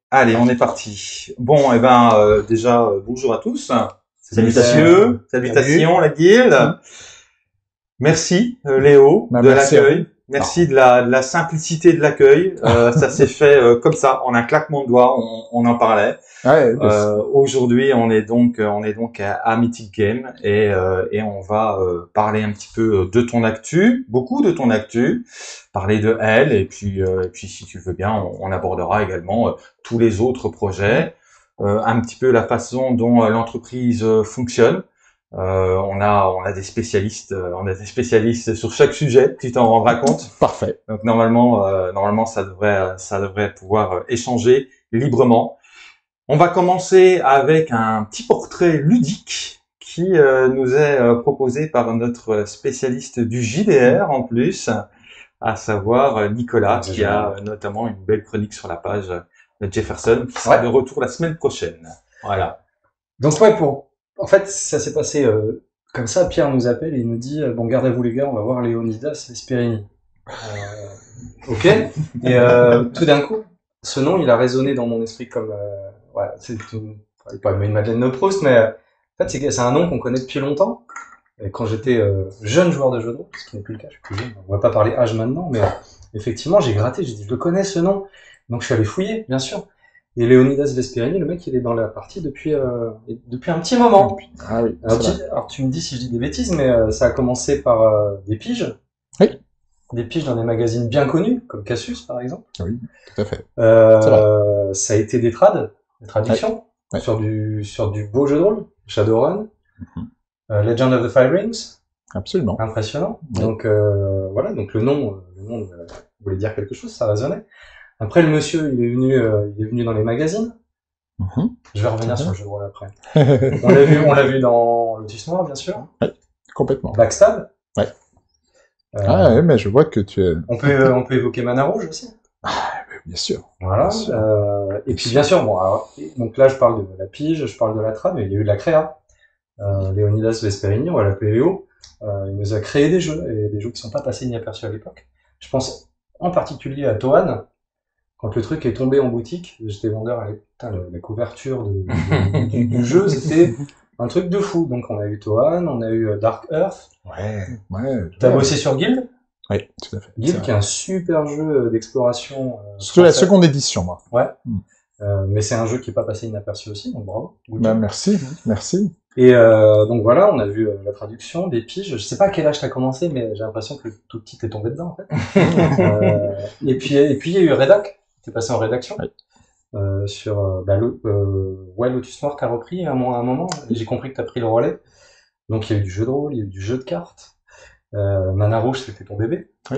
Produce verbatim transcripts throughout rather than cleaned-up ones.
Allez, on est parti. Bon, eh ben, euh, déjà, euh, bonjour à tous. Salutations. Messieurs, salutations, la guilde. Merci, euh, Léo, Bah, de merci à l'accueil. vous. Merci de la, de la simplicité de l'accueil. Euh, ça s'est fait euh, comme ça, en un claquement de doigts. On, on en parlait. Ouais, bah, Euh, aujourd'hui, on est donc, on est donc à, à Mythic Game et euh, et on va euh, parler un petit peu de ton actu, beaucoup de ton actu, parler de elle et puis euh, et puis si tu veux bien, on, on abordera également euh, tous les autres projets, euh, un petit peu la façon dont euh, l'entreprise euh, fonctionne. Euh, on a on a des spécialistes, euh, on a des spécialistes sur chaque sujet. Tu t'en rendras compte. parfait. Donc normalement, euh, normalement ça devrait ça devrait pouvoir euh, échanger librement. On va commencer avec un petit portrait ludique qui euh, nous est euh, proposé par notre spécialiste du J D R en plus, à savoir euh, Nicolas, qui a euh, notamment une belle chronique sur la page de Jefferson, qui sera Ouais. de retour la semaine prochaine. Voilà. Donc ouais, pour en fait, ça s'est passé euh, comme ça. Pierre nous appelle et il nous dit euh, bon, gardez-vous les gars, on va voir Leonidas Vesperini. Euh, ok. Et euh, tout d'un coup, ce nom, il a résonné dans mon esprit comme euh, voilà, c'est une, pas une Madeleine de Proust, mais euh, en fait, c'est c'est un nom qu'on connaît depuis longtemps. Et quand j'étais euh, jeune joueur de jeux de rôle, ce qui n'est plus le cas, je suis plus jeune, on va pas parler âge maintenant, mais euh, effectivement, j'ai gratté, j'ai dit je le connais ce nom, donc je suis allé fouiller, bien sûr. Et Leonidas Vesperini, le mec, il est dans la partie depuis euh, depuis un petit moment. Ah oui. Alors, c'est tu, vrai. alors tu me dis si je dis des bêtises, mais euh, ça a commencé par euh, des piges. Oui. Des piges dans des magazines bien connus, comme Cassius par exemple. Oui, tout à fait. Euh, ça a été des trades, des traductions, Ouais. sur du sur du beau jeu de rôle, Shadowrun, Mhm. euh, Legend of the Five Rings, Absolument. impressionnant. Ouais. Donc euh, voilà, donc le nom, euh, le nom euh, voulait dire quelque chose, ça résonnait. Après le monsieur, il est venu, euh, il est venu dans les magazines. Mhm. Je vais revenir Mhm. sur le jeu de rôle après. On l'a vu, on l'a vu dans Lotus Noir, bien sûr. Complètement. Backstab. Ouais. Euh, Ah ouais, mais je vois que tu es... on peut, on peut évoquer Mana Rouge aussi. Bien sûr. Voilà. Bien sûr. Euh, et puis bien sûr, bon, alors, donc là, je parle de la pige, je parle de la trame, mais il y a eu de la créa. Euh, Leonidas Vesperini, on va l'appeler Léo. Euh, il nous a créé des jeux, et des jeux qui sont pas passés inaperçus à l'époque. Je pense en particulier à Toan. Quand le truc est tombé en boutique, j'étais vendeur à l'époque. Putain, le- la couverture de, de- du, du jeu, c'était un truc de fou. Donc on a eu Toan, on a eu euh, Dark Earth. Ouais. Ouais. T'as ouais. bossé sur Guild, Oui, tout à fait. Guild C'est qui est vrai. un super jeu d'exploration. Euh, Surtout la français. seconde édition, moi. Ouais. Mm. Euh, mais c'est un jeu qui est pas passé inaperçu aussi, donc bravo. Good Bah, job. merci. Merci. Et euh, donc voilà, on a vu euh, la traduction des piges. Je sais pas à quel âge t'as commencé, mais j'ai l'impression que tout petit est tombé dedans en fait. euh, et puis et puis il y a eu Redac, t'es passé en rédaction. Ouais. Euh, sur euh, bah, le, euh, ouais, Lotus Noir t'as repris à un, mo- à un moment. Et j'ai compris que t'as pris le relais. Donc il y a eu du jeu de rôle, il y a eu du jeu de cartes. Euh, Mana Rouge, c'était ton bébé. Oui.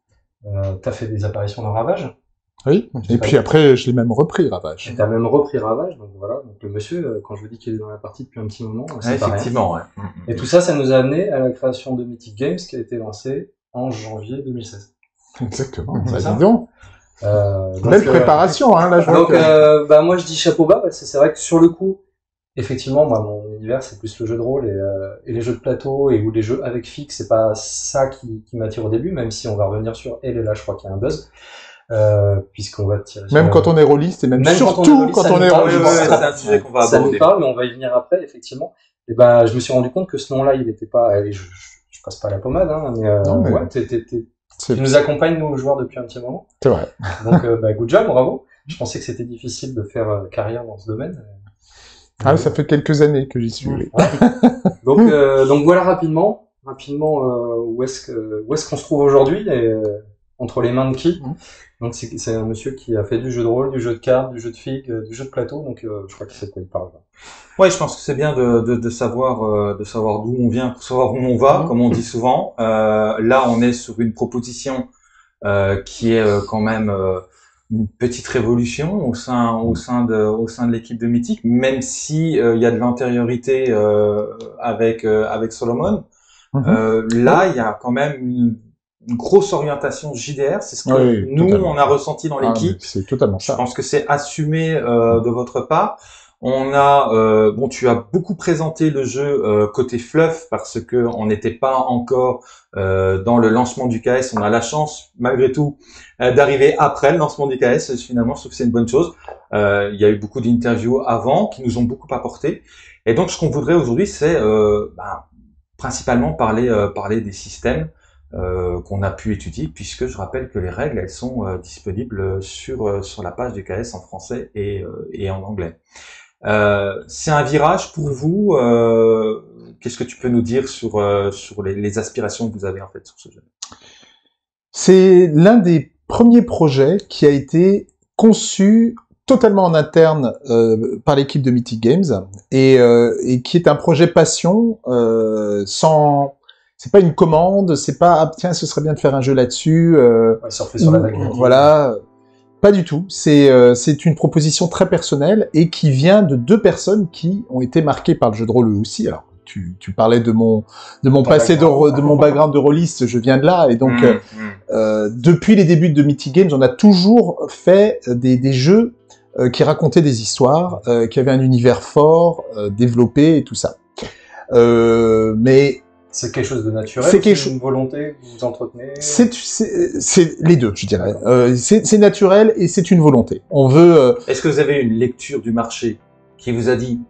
Euh, t'as fait des apparitions dans Ravage. Oui. J'ai Et pas puis vu. après, je l'ai même repris, Et Ravage. t'as même repris Ravage, donc voilà. Donc le monsieur, euh, quand je vous dis qu'il est dans la partie depuis un petit moment, c'est Ouais, pas rien. effectivement, ouais. Et tout ça, ça nous a amené à la création de Mythic Games qui a été lancée en janvier deux mille seize. Exactement. C'est Bah, ça. dis donc. Euh, donc, Belle euh, préparation, hein, là, je vois Donc, que... euh, bah, moi, je dis chapeau bas, parce que c'est vrai que sur le coup, effectivement, moi, mon univers, c'est plus le jeu de rôle et, euh, et les jeux de plateau et ou les jeux avec fixe, c'est pas ça qui, qui m'attire au début, même si on va revenir sur elle et là, je crois qu'il y a un buzz, euh, puisqu'on va tirer sur Même la- quand on est rôliste, et même, Même quand on est surtout rôliste, quand ça on nous est parle, Ouais, ouais, rôliste. ouais, c'est un sujet qu'on va ça nous aborder. parle, mais on va y venir après, effectivement. Et ben, je me suis rendu compte que ce nom-là, il était pas, allez, je, je, je passe pas la pommade, hein, mais, euh, Non, mais- ouais, t'es, t'es, t'es, C'est tu nous accompagnes, nous, joueurs, depuis un petit moment. c'est vrai. Donc, euh, bah, good job, bravo. Je pensais que c'était difficile de faire euh, carrière dans ce domaine. Ah, ça fait quelques années que j'y suis. Oui. Ouais. Donc, euh, donc voilà rapidement, rapidement euh, où est-ce que où est-ce qu'on se trouve aujourd'hui et euh, entre les mains de qui. Mhm. Donc c'est c'est un monsieur qui a fait du jeu de rôle, du jeu de cartes, du jeu de figues, euh, du jeu de plateau. Donc euh, je crois qu'il sait de quoi il parle. Ouais, je pense que c'est bien de, de, de savoir euh, de savoir d'où on vient pour savoir où on va, Mhm. comme on dit souvent. Euh, là, on est sur une proposition euh, qui est euh, quand même euh, une petite révolution au sein au sein de au sein de l'équipe de Mythic, même si euh, il y a de l'antériorité euh, avec euh, avec Solomon. Mhm. Euh, là, il y a quand même une, une grosse orientation J D R. C'est ce que Oui, nous totalement. on a ressenti dans Ah, l'équipe. mais c'est totalement Je ça. pense que c'est assumé euh, de votre part. On a, euh, bon, tu as beaucoup présenté le jeu euh, côté fluff parce que on n'était pas encore euh, dans le lancement du K S. On a la chance, malgré tout, euh, d'arriver après le lancement du K S. Finalement, je trouve que c'est une bonne chose. Euh, il y a eu beaucoup d'interviews avant qui nous ont beaucoup apporté. Et donc, ce qu'on voudrait aujourd'hui, c'est euh, ben, principalement parler euh, parler des systèmes euh, qu'on a pu étudier, puisque je rappelle que les règles, elles sont euh, disponibles sur euh, sur la page du K S en français et euh, et en anglais. Euh, c'est un virage pour vous. Euh, Qu'est-ce que tu peux nous dire sur euh, sur les, les aspirations que vous avez en fait sur ce jeu? C'est l'un des premiers projets qui a été conçu totalement en interne euh, par l'équipe de Mythic Games et, euh, et qui est un projet passion euh, sans. C'est pas une commande, c'est pas ah, tiens ce serait bien de faire un jeu là-dessus. Euh, Ouais, surfer sur la vague. voilà, pas du tout. C'est euh, c'est une proposition très personnelle et qui vient de deux personnes qui ont été marquées par le jeu de rôle eux aussi. Alors tu, tu parlais de mon de mon Ton passé de, background. re- de mon background de rôliste, je viens de là et donc Mmh, euh, mmh. euh, depuis les débuts de Mythic Games, on a toujours fait des, des jeux euh, qui racontaient des histoires, euh, qui avaient un univers fort, euh, développé et tout ça. Euh, mais C'est quelque chose de naturel. C'est ou quelque c'est chose- une volonté que vous entretenez. c'est c'est c'est les deux, je dirais. Euh, c'est c'est naturel et c'est une volonté. On veut. euh, Est-ce que vous avez une lecture du marché qui vous a dit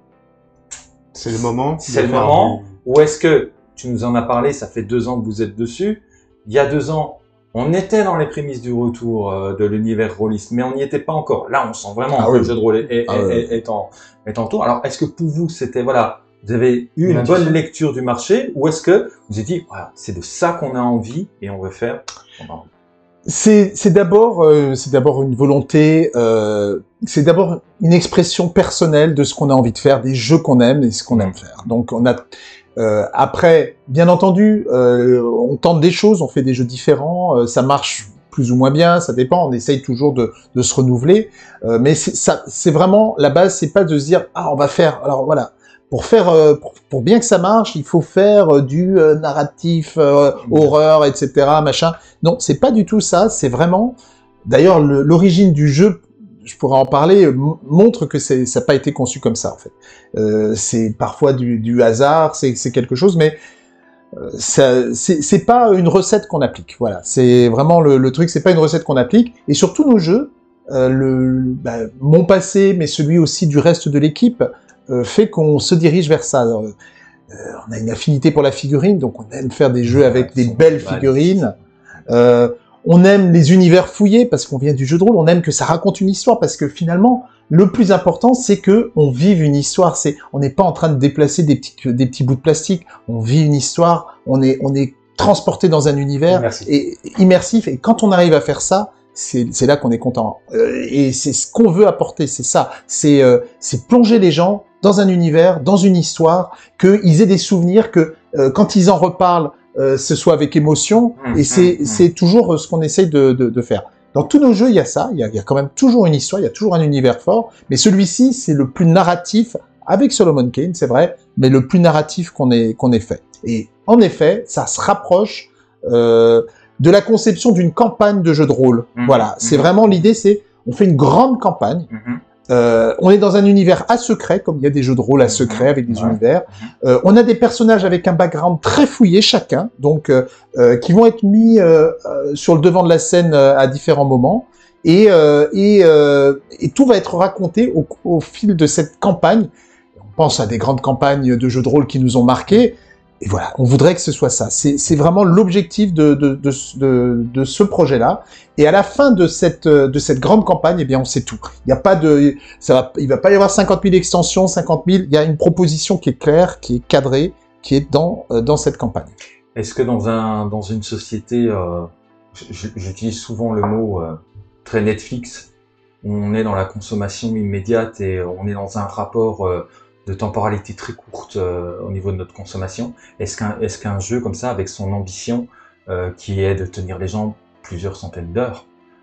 C'est le moment. c'est de le faire moment, du- ou est-ce que tu nous en as parlé, ça fait deux ans que vous êtes dessus. Il y a deux ans, on était dans les prémices du retour euh, de l'univers rôliste, mais on n'y était pas encore. Là, on sent vraiment Ah que oui. le jeu de rôle est, est, Ah est- oui. est- est en, est en tour. Alors, est-ce que pour vous, c'était, voilà, vous avez eu une Une bonne intuition. lecture du marché, ou est-ce que vous avez dit, voilà, c'est de ça qu'on a envie et on veut faire on a envie. C'est c'est d'abord euh, c'est d'abord une volonté, euh, c'est d'abord une expression personnelle de ce qu'on a envie de faire, des jeux qu'on aime et ce qu'on aime faire. Donc on a euh, après, bien entendu, euh, on tente des choses, on fait des jeux différents, euh, ça marche plus ou moins bien, ça dépend. On essaye toujours de, de se renouveler, euh, mais c'est ça, c'est vraiment la base, c'est pas de se dire ah on va faire. Alors voilà. Pour faire, euh, pour, pour bien que ça marche, il faut faire euh, du euh, narratif, euh, horreur, et cetera, machin. Non, c'est pas du tout ça. C'est vraiment. D'ailleurs, le- l'origine du jeu, je pourrais en parler, euh, m- montre que c'est, ça n'a pas été conçu comme ça en fait. Euh, c'est parfois du, du hasard, c'est, c'est quelque chose, mais euh, ça, c'est, c'est pas une recette qu'on applique. Voilà, c'est vraiment le, le truc. C'est pas une recette qu'on applique. Et sur tous nos jeux, euh, le, bah, mon passé, mais celui aussi du reste de l'équipe. Euh, fait qu'on se dirige vers ça. Euh, on a une affinité pour la figurine, donc on aime faire des jeux avec des belles figurines. Euh, on aime les univers fouillés parce qu'on vient du jeu de rôle. On aime que ça raconte une histoire parce que finalement, le plus important, c'est que on vive une histoire. C'est, on n'est pas en train de déplacer des petits des petits bouts de plastique. On vit une histoire. On est on est transporté dans un univers Immersif. et immersif. Et quand on arrive à faire ça, c'est c'est là qu'on est content. Euh, et c'est ce qu'on veut apporter. C'est ça. C'est euh, c'est plonger les gens dans un univers, dans une histoire, qu'ils aient des souvenirs, que euh, quand ils en reparlent, euh, ce soit avec émotion, Mmh, et c'est mmh, c'est toujours euh, ce qu'on essaye de, de, de faire. Dans tous nos jeux, il y a ça, il y a, il y a quand même toujours une histoire, il y a toujours un univers fort, mais celui-ci, c'est le plus narratif, avec Solomon Kane, c'est vrai, mais le plus narratif qu'on ait, qu'on ait fait. Et en effet, ça se rapproche euh, de la conception d'une campagne de jeu de rôle. Mmh, Voilà, c'est mmh. vraiment l'idée, c'est on fait une grande campagne. Mhm. Euh, on est dans un univers à secret, comme il y a des jeux de rôle à secret avec des Ouais. univers. Euh, on a des personnages avec un background très fouillé chacun, donc euh, euh, qui vont être mis euh, euh, sur le devant de la scène euh, à différents moments. Et, euh, et, euh, et tout va être raconté au, au fil de cette campagne. On pense à des grandes campagnes de jeux de rôle qui nous ont marqués. Et voilà, on voudrait que ce soit ça. C'est, c'est vraiment l'objectif de, de, de, de, de ce projet-là. Et à la fin de cette, de cette grande campagne, eh bien, on sait tout. Il n'y a pas de, ça va, il va pas y avoir cinquante mille extensions, cinquante mille. Il y a une proposition qui est claire, qui est cadrée, qui est dans, euh, dans cette campagne. Est-ce que dans un dans une société, euh, j- j'utilise souvent le mot euh, très Netflix, où on est dans la consommation immédiate et on est dans un rapport euh, de temporalité très courte euh, au niveau de notre consommation. Est-ce qu'un est-ce qu'un jeu comme ça, avec son ambition euh, qui est de tenir les gens plusieurs centaines d'heures,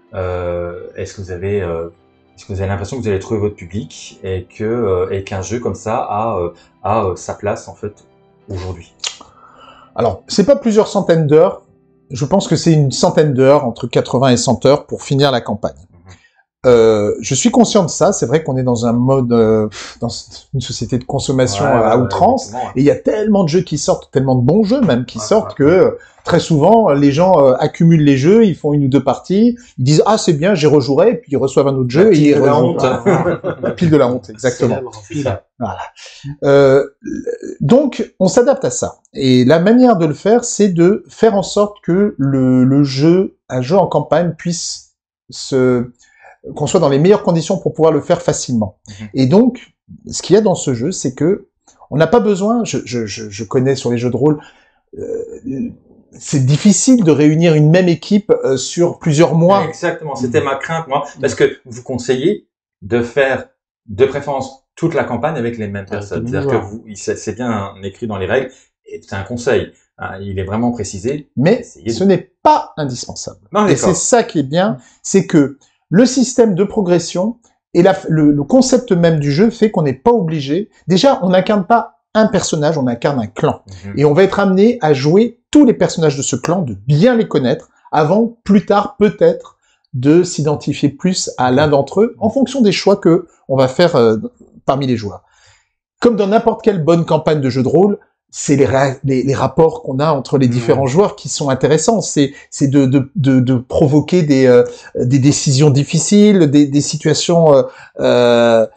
euh, est-ce que vous avez euh, est-ce que vous avez l'impression que vous allez trouver votre public et que euh, et qu'un jeu comme ça a euh, a euh, sa place en fait aujourd'hui? Alors, c'est pas plusieurs centaines d'heures. Je pense que c'est une centaine d'heures, entre quatre-vingts et cent heures, pour finir la campagne. Euh, je suis conscient de ça. C'est vrai qu'on est dans un mode, euh, dans une société de consommation Ouais, à ouais, outrance. effectivement, ouais. Et il y a tellement de jeux qui sortent, tellement de bons jeux même qui Ouais, sortent ouais. que euh, très souvent les gens euh, accumulent les jeux, ils font une ou deux parties, ils disent ah c'est bien, j'y rejouerai, et puis ils reçoivent un autre jeu La et pile ils de la rejouent. honte. La pile de la honte, exactement. Célèbre. C'est ça. Euh, donc, on s'adapte à ça. Et la manière de le faire, c'est de faire en sorte que le, le jeu, un jeu en campagne, puisse se, qu'on soit dans les meilleures conditions pour pouvoir le faire facilement. Mhm. Et donc, ce qu'il y a dans ce jeu, c'est que on n'a pas besoin. Je, je, je, je connais sur les jeux de rôle. Euh, c'est difficile de réunir une même équipe euh, sur plusieurs mois. Exactement, c'était ma crainte, moi, parce que vous conseillez de faire, de préférence, toute la campagne avec les mêmes personnes. tous les C'est-à-dire que joueurs. vous, il- c'est c'est bien écrit dans les règles, et c'est un conseil. Hein, il est vraiment précisé. Mais Essayez de- ce n'est pas indispensable. Non, Et d'accord. c'est ça qui est bien, c'est que le système de progression et la, le, le concept même du jeu fait qu'on n'est pas obligé. Déjà, on n'incarne pas un personnage, on incarne un clan. Mhm. Et on va être amené à jouer tous les personnages de ce clan, de bien les connaître, avant, plus tard, peut-être, de s'identifier plus à l'un d'entre eux, en fonction des choix que on va faire euh, parmi les joueurs. Comme dans n'importe quelle bonne campagne de jeu de rôle, c'est les, ra- les, les rapports qu'on a entre les différents Mmh. joueurs qui sont intéressants. C'est c'est de, de, de, de provoquer des, euh, des décisions difficiles, des, des situations euh, euh,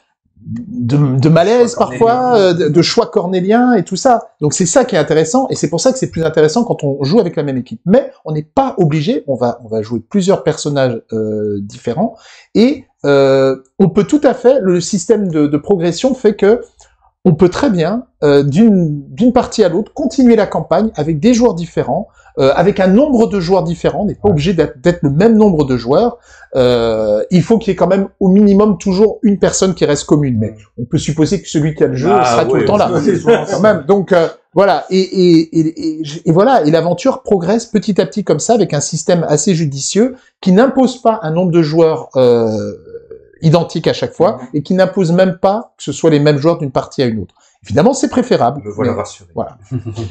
de, de malaise Choix parfois, cornéliens. euh, de, de choix cornéliens et tout ça. Donc c'est ça qui est intéressant et c'est pour ça que c'est plus intéressant quand on joue avec la même équipe. Mais on n'est pas obligé. On va on va jouer plusieurs personnages euh, différents et euh, on peut tout à fait. Le système de, de progression fait que on peut très bien, euh, d'une d'une partie à l'autre, continuer la campagne avec des joueurs différents, euh, avec un nombre de joueurs différents. On n'est pas obligé d'être d'être le même nombre de joueurs. Euh, il faut qu'il y ait quand même au minimum toujours une personne qui reste commune. Mais on peut supposer que celui qui a le jeu Ah, sera tout oui, le temps là. c'est souvent Quand même. Donc euh, voilà. Et, et, et, et, et voilà. Et l'aventure progresse petit à petit comme ça, avec un système assez judicieux qui n'impose pas un nombre de joueurs euh, identique à chaque fois, Mhm. et qui n'impose même pas que ce soit les mêmes joueurs d'une partie à une autre. Évidemment, c'est préférable. Me voilà mais rassuré. voilà.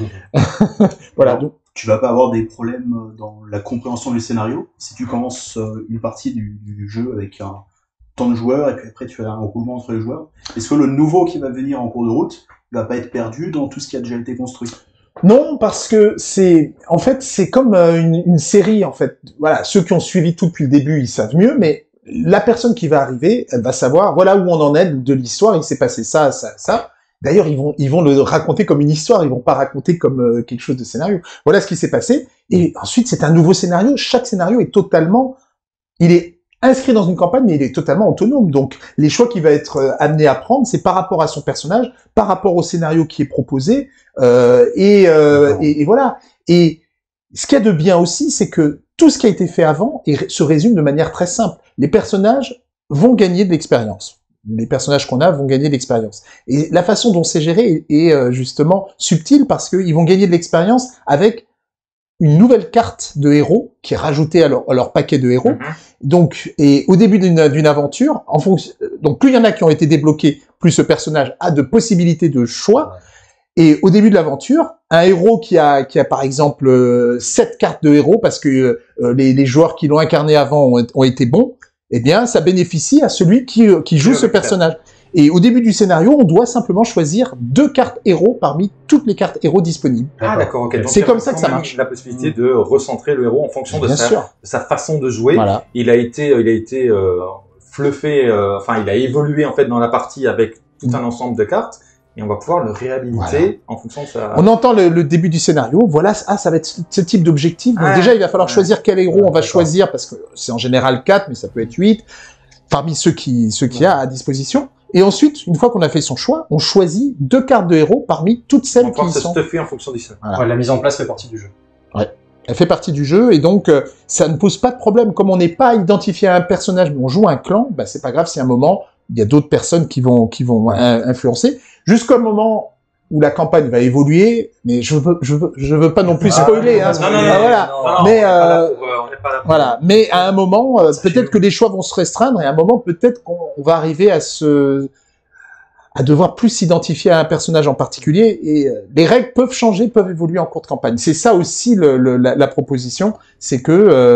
Voilà. Alors, Donc, tu vas pas avoir des problèmes dans la compréhension du scénario. Si tu commences euh, une partie du, du jeu avec un tant de joueurs, et puis après tu as un roulement entre les joueurs, est-ce que le nouveau qui va venir en cours de route, il va pas être perdu dans tout ce qui a déjà été construit? non, parce que c'est, en fait, c'est comme euh, une, une série, en fait. Voilà, ceux qui ont suivi tout depuis le début, ils savent mieux, mais la personne qui va arriver, elle va savoir, voilà où on en est de l'histoire, il s'est passé ça, ça, ça. D'ailleurs, ils vont, ils vont le raconter comme une histoire, ils vont pas raconter comme euh, quelque chose de scénario. Voilà ce qui s'est passé. Et ensuite, c'est un nouveau scénario. Chaque scénario est totalement, il est inscrit dans une campagne, mais il est totalement autonome. Donc, les choix qu'il va être euh, amené à prendre, c'est par rapport à son personnage, par rapport au scénario qui est proposé, euh, et, euh, et, et voilà. Et ce qu'il y a de bien aussi, c'est que tout ce qui a été fait avant est- se résume de manière très simple. Les personnages vont gagner de l'expérience. Les personnages qu'on a vont gagner de l'expérience. Et la façon dont c'est géré est, est, euh, justement subtile parce qu'ils vont gagner de l'expérience avec une nouvelle carte de héros qui est rajoutée à leur, à leur paquet de héros. Mhm. Donc, et au début d'une d'une aventure, en fonction, donc plus il y en a qui ont été débloqués, plus ce personnage a de possibilités de choix. Et au début de l'aventure, un héros qui a, qui a par exemple euh, sept cartes de héros parce que euh, les, les joueurs qui l'ont incarné avant ont, ont été bons, eh bien, ça bénéficie à celui qui, euh, qui joue Le ce récupère. personnage. Et au début du scénario, on doit simplement choisir deux cartes héros parmi toutes les cartes héros disponibles. Ah, d'accord, ok. Donc, C'est il y a comme ça que quand ça même marche. La possibilité de recentrer le héros en fonction de Bien sa, sûr. de sa façon de jouer. Voilà. Il a été, il a été euh, fluffé, euh, enfin, il a évolué en fait dans la partie avec tout un ensemble de cartes, et on va pouvoir le réhabiliter Voilà. en fonction de sa. On entend le, le début du scénario, voilà, ah, ça va être ce, ce type d'objectif. Donc Ah, déjà, il va falloir ouais. choisir quel héros Ouais, on va d'accord. choisir, parce que c'est en général quatre, mais ça peut être huit, parmi ceux qui ceux qu'il y a à disposition. Et ensuite, une fois qu'on a fait son choix, on choisit deux cartes de héros parmi toutes On celles va qui pouvoir y se sont. stuffer en fonction du scénario. Voilà. Ouais, la mise en place fait partie du jeu. Elle fait partie du jeu, et donc euh, ça ne pose pas de problème. Comme on n'est pas identifié à un personnage, mais on joue un clan, bah, c'est pas grave si à un moment, il y a d'autres personnes qui vont qui vont in- influencer. Jusqu'au moment où la campagne va évoluer, mais je veux je veux je veux pas non plus spoiler, hein. Non, non, non, Ah, non, voilà. non, non, Mais, on n'est pas là euh, pour, euh, on n'est pas là pour- Voilà, mais à un moment, euh, Ça peut-être fait- que les choix vont se restreindre, et à un moment, peut-être qu'on on va arriver à se à devoir plus s'identifier à un personnage en particulier, et euh, les règles peuvent changer, peuvent évoluer en cours de campagne. C'est ça aussi le, le- la, la proposition, c'est que euh,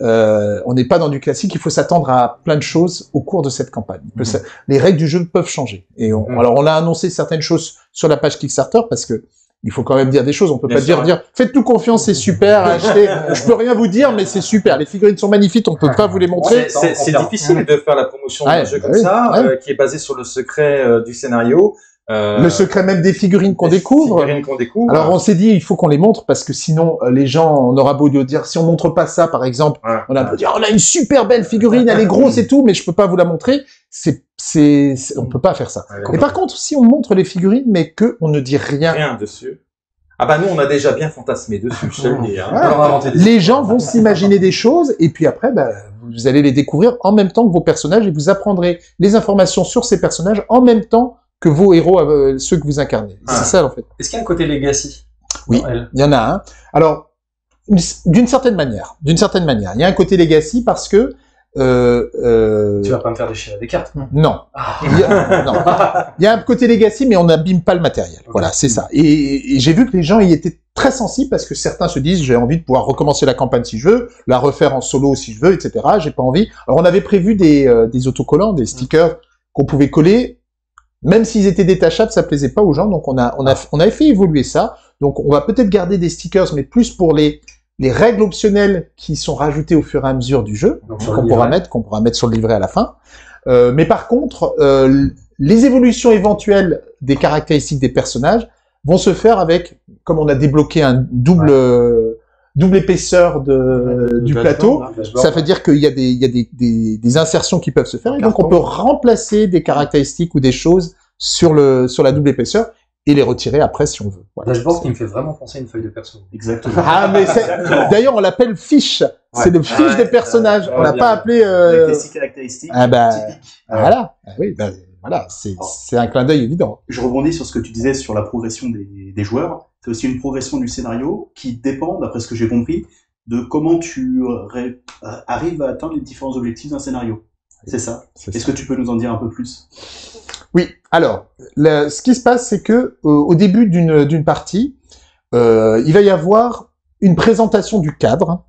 Euh, on n'est pas dans du classique. Il faut s'attendre à plein de choses au cours de cette campagne. Il peut Mhm. sa- Les règles du jeu peuvent changer. Et on... Mhm. alors, on a annoncé certaines choses sur la page Kickstarter parce que il faut quand même dire des choses. On peut Bien pas sûr, dire, ouais. dire, faites-nous confiance, c'est super, achetez. Je peux rien vous dire, mais c'est super. Les figurines sont magnifiques. On peut pas vous les montrer. C'est- C'est c'est difficile de faire la promotion Ouais, d'un jeu bah comme oui, ça, ouais. euh, qui est basé sur le secret euh, du scénario. Euh, Le secret même des figurines qu'on des découvre. figurines qu'on découvre. Alors on s'est dit il faut qu'on les montre parce que sinon euh, les gens on aura beau dire si on montre pas ça par exemple Voilà. on a beau dire on a une super belle figurine elle est grosse et tout mais je peux pas vous la montrer c'est c'est c'est- on peut pas faire ça. Ouais, Et par contre si on montre les figurines mais que on ne dit rien, rien dessus. Ah bah nous on a déjà bien fantasmé dessus, je te le dis. Hein. Voilà. On va inventer des- les gens vont s'imaginer des choses et puis après bah, vous allez les découvrir en même temps que vos personnages et vous apprendrez les informations sur ces personnages en même temps que vos héros, euh, ceux que vous incarnez. Ah. C'est ça en fait. Est-ce qu'il y a un côté legacy Oui. dans elle Il y en a un. Alors, une- d'une certaine manière, d'une certaine manière, il y a un côté legacy parce que euh, euh, Tu vas pas me faire déchirer des cartes. non, Ah. il y a, non. Il y a un côté legacy, mais on n'abîme pas le matériel. Ok. Voilà, c'est ça. Et, et j'ai vu que les gens y étaient très sensibles parce que certains se disent j'ai envie de pouvoir recommencer la campagne si je veux, la refaire en solo si je veux, et cetera. J'ai pas envie. Alors on avait prévu des, euh, des autocollants, des stickers qu'on pouvait coller. Même s'ils étaient détachables, ça plaisait pas aux gens, donc on a, on a, on avait fait évoluer ça. Donc on va peut-être garder des stickers, mais plus pour les, les règles optionnelles qui sont rajoutées au fur et à mesure du jeu, Donc, sur le qu'on pourra livret. mettre, qu'on pourra mettre sur le livret à la fin. Euh, mais par contre, euh, les évolutions éventuelles des caractéristiques des personnages vont se faire avec, comme on a débloqué un double, euh, double épaisseur de, Le du dashboard, plateau, là. Dashboard. ça veut dire qu'il y a des, il y a des, des, des insertions qui peuvent se faire, et donc on Carton. peut remplacer des caractéristiques ou des choses sur le, sur la double épaisseur et les retirer après si on veut. Voilà. Dashboard qui me fait vraiment penser à une feuille de perso. Exactement. Ah, mais c'est, d'ailleurs, on l'appelle fiche. C'est le fiche Ouais, des personnages. ouais, on l'a bien. pas appelé, euh, Avec les six caractéristiques ah bah, typiques. voilà. Ah oui, bah, voilà. C'est, c'est un clin d'œil évident. Je rebondis sur ce que tu disais sur la progression des, des joueurs. C'est aussi une progression du scénario qui dépend, d'après ce que j'ai compris, de comment tu ré- euh, arrives à atteindre les différents objectifs d'un scénario. C'est ça. C'est Est-ce ça. que tu peux nous en dire un peu plus? Oui. Alors, le- ce qui se passe, c'est que euh, au début d'une d'une partie, euh, il va y avoir une présentation du cadre.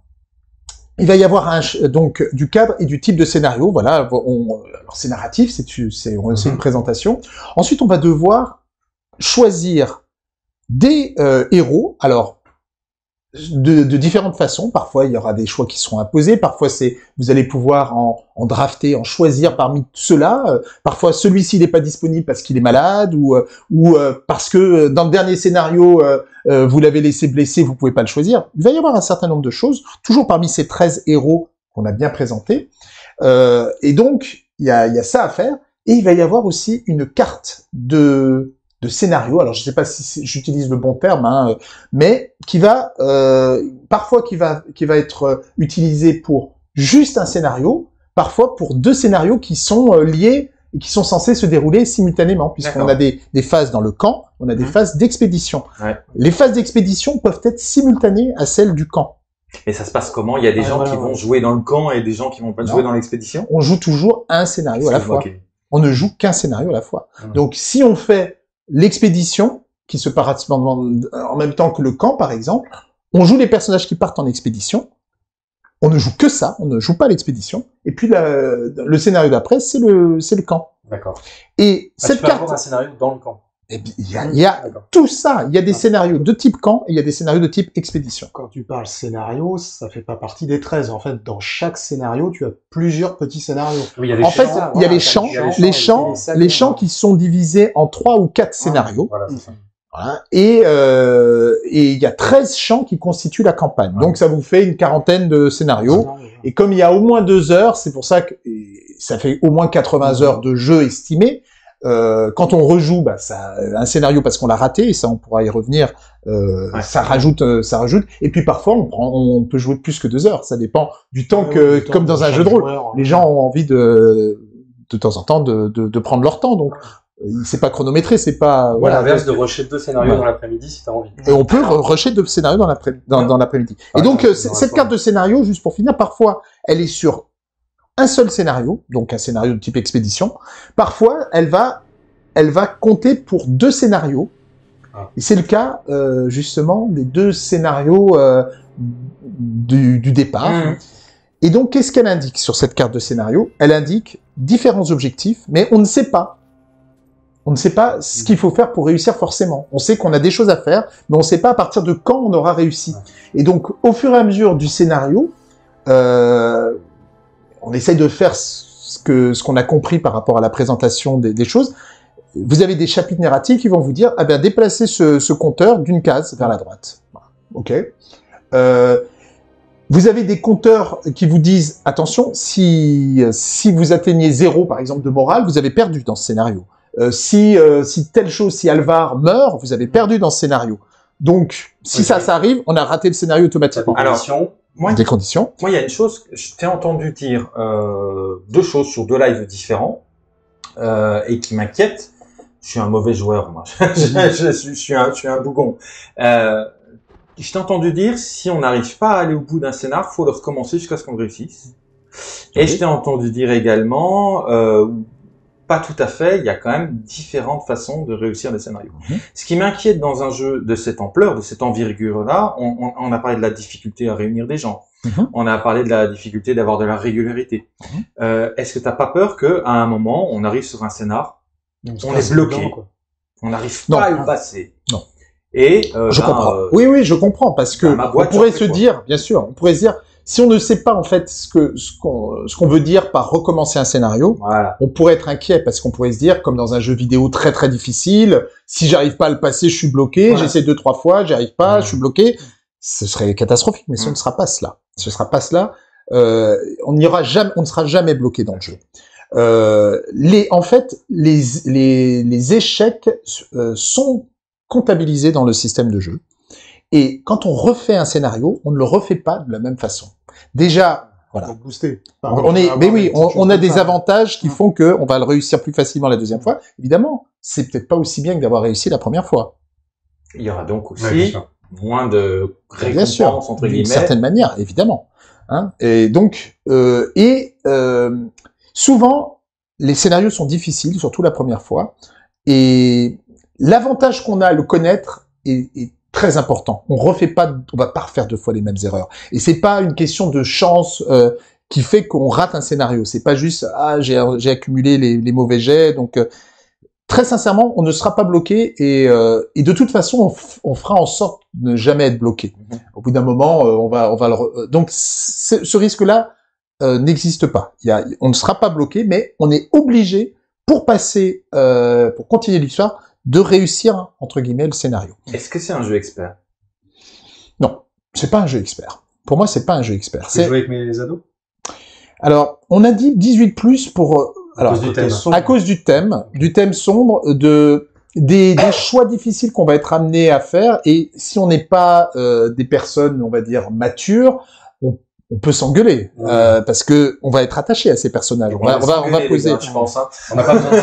Il va y avoir un ch- donc du cadre et du type de scénario. Voilà. On, alors c'est narratif, c'est tu- c'est on- c'est une présentation. Ensuite, on va devoir choisir des euh, héros. Alors de, de différentes façons. Parfois, il y aura des choix qui seront imposés. Parfois, c'est vous allez pouvoir en, en drafter, en choisir parmi ceux-là. Euh, parfois, celui-ci n'est pas disponible parce qu'il est malade ou euh, ou euh, parce que euh, dans le dernier scénario, euh, euh, vous l'avez laissé blessé, vous pouvez pas le choisir. Il va y avoir un certain nombre de choses, toujours parmi ces treize héros qu'on a bien présentés. Euh, et donc, il y a, il y a ça à faire. Et il va y avoir aussi une carte de de scénario. Alors, je sais pas si c'est- j'utilise le bon terme, hein, mais qui va euh, parfois qui va qui va être euh, utilisé pour juste un scénario, parfois pour deux scénarios qui sont euh, liés et qui sont censés se dérouler simultanément, puisqu'on D'accord. a des, des phases dans le camp, on a des Mhm. phases d'expédition. Ouais. Les phases d'expédition peuvent être simultanées à celles du camp. Et ça se passe comment? Il y a des Ah, gens voilà, qui ouais. vont jouer dans le camp et des gens qui vont pas Non. jouer dans l'expédition? On joue toujours un scénario à la fois. Ok. On ne joue qu'un scénario à la fois. Mhm. Donc, si on fait l'expédition, qui se passe en en même temps que le camp, par exemple, on joue les personnages qui partent en expédition. On ne joue que ça, on ne joue pas l'expédition. Et puis, la- le scénario d'après, c'est le, c'est le camp. D'accord. Et Ah, cette tu peux avoir un carte, scénario dans le camp. eh bien, il y a, il y a D'accord. tout ça. Il y a des scénarios de type camp et il y a des scénarios de type expédition. Quand tu parles scénario, ça fait pas partie des treize. En fait, dans chaque scénario, tu as plusieurs petits scénarios. Oui, il y a des En fait, champs. il y a voilà, les t'as champs, il y a les les champs, champs, les salons, les champs voilà. qui sont divisés en trois ou quatre scénarios. Voilà, c'est ça. Voilà. Et euh, et il y a treize champs qui constituent la campagne. Donc ça vous fait une quarantaine de scénarios. Scénario, Et comme il y a au moins deux heures, c'est pour ça que et ça fait au moins quatre-vingts heures de jeu estimé. Euh, quand on rejoue, bah, ça, un scénario parce qu'on l'a raté, et ça on pourra y revenir. Euh, Ouais. Ça rajoute, euh, ça rajoute. Et puis parfois on prend, on peut jouer plus que deux heures. Ça dépend du temps Ouais, que, du temps comme de dans un chaque jeu de rôle, joueur, les ouais. gens ont envie de, de temps en temps, de, de, de prendre leur temps. Donc c'est pas chronométré, c'est pas Ou à voilà. l'inverse, de rusher deux scénarios Ouais. dans l'après-midi si t'as envie. Et on peut re- rusher deux scénarios dans l'après dans, dans l'après-midi. Et Ouais, donc dans- euh, dans c- la cette soirée. carte de scénario, juste pour finir, parfois elle est sur un seul scénario, donc un scénario de type expédition. Parfois elle va elle va compter pour deux scénarios. Ah. Et c'est le cas euh, justement des deux scénarios euh, du, du départ. Mmh. Et donc, qu'est-ce qu'elle indique sur cette carte de scénario? Elle indique différents objectifs, mais on ne sait pas. On ne sait pas ce qu'il faut faire pour réussir forcément. On sait qu'on a des choses à faire, mais on ne sait pas à partir de quand on aura réussi. Et donc, au fur et à mesure du scénario, euh, on essaye de faire ce que ce qu'on a compris par rapport à la présentation des, des choses. Vous avez des chapitres narratifs qui vont vous dire, ah ben, déplacez ce, ce compteur d'une case vers la droite. Ok. Euh, vous avez des compteurs qui vous disent, attention, si si vous atteignez zéro, par exemple, de morale, vous avez perdu dans ce scénario. Euh, si euh, si telle chose, si Alvar meurt, vous avez perdu dans ce scénario. Donc, si okay. ça, ça arrive, on a raté le scénario automatiquement. Alors, moi, des conditions. Moi, il y a une chose, je t'ai entendu dire euh, deux choses sur deux lives différents euh, et qui m'inquiètent. Je suis un mauvais joueur, moi. je, je, je, je, suis un, je suis un bougon. Euh, je t'ai entendu dire, si on n'arrive pas à aller au bout d'un scénar, faut le recommencer jusqu'à ce qu'on réussisse. Et okay. je t'ai entendu dire également, euh, pas tout à fait, il y a quand même différentes façons de réussir les scénarios. Mm-hmm. Ce qui m'inquiète dans un jeu de cette ampleur, de cette envergure-là, on, on, on a parlé de la difficulté à réunir des gens. Mm-hmm. On a parlé de la difficulté d'avoir de la régularité. Mm-hmm. Euh, est-ce que t'as pas peur qu'à un moment, on arrive sur un scénar, on, on est bloqué, dedans, quoi. On n'arrive pas à le passer. Non. Et euh, je ben, comprends. Euh, oui, oui, je comprends parce que ben, on pourrait se quoi. dire, bien sûr, on pourrait se dire, si on ne sait pas en fait ce que ce qu'on ce qu'on veut dire par recommencer un scénario, voilà. on pourrait être inquiet parce qu'on pourrait se dire, comme dans un jeu vidéo très très difficile, si j'arrive pas à le passer, je suis bloqué. Voilà. J'essaie deux trois fois, j'y arrive pas, mmh. je suis bloqué. Ce serait catastrophique, mais mmh. ce ne sera pas cela. Ce sera pas cela. Euh, on n'ira jamais, on ne sera jamais bloqué dans le jeu. Euh, les, en fait, les, les, les échecs euh, sont comptabilisés dans le système de jeu. Et quand on refait un scénario, on ne le refait pas de la même façon. Déjà, voilà. Pour booster. On, on est, mais oui, on, on a des avantages qui font que on va le réussir plus facilement la deuxième fois. Évidemment, c'est peut-être pas aussi bien que d'avoir réussi la première fois. Il y aura donc aussi ouais, moins de récompenses entre guillemets. D'une certaine manière, évidemment. Hein. Et donc, euh, et euh, souvent, les scénarios sont difficiles, surtout la première fois. Et l'avantage qu'on a à le connaître est, est très important. On refait pas, on va pas refaire deux fois les mêmes erreurs. Et c'est pas une question de chance euh, qui fait qu'on rate un scénario. C'est pas juste ah j'ai j'ai accumulé les, les mauvais jets. Donc euh, très sincèrement, on ne sera pas bloqué et euh, et de toute façon on, f on fera en sorte de ne jamais être bloqué. Mmh. Au bout d'un moment, euh, on va on va le re... donc ce risque-là euh, n'existe pas. Il y a, on ne sera pas bloqué, mais on est obligé pour passer euh, pour continuer l'histoire de réussir, entre guillemets, le scénario. Est-ce que c'est un jeu expert? Non, c'est pas un jeu expert. Pour moi, c'est pas un jeu expert. C'est jouer avec mes ados? Alors, on a dit dix-huit plus pour... Alors, à cause du thème. À cause du thème, du thème sombre, de des, des choix difficiles qu'on va être amené à faire, et si on n'est pas euh, des personnes, on va dire, matures, on on peut s'engueuler mmh. euh, parce que on va être attaché à ces personnages. On, on va, on va, on va poser. Gars, je pense. Hein. On n'a pas besoin de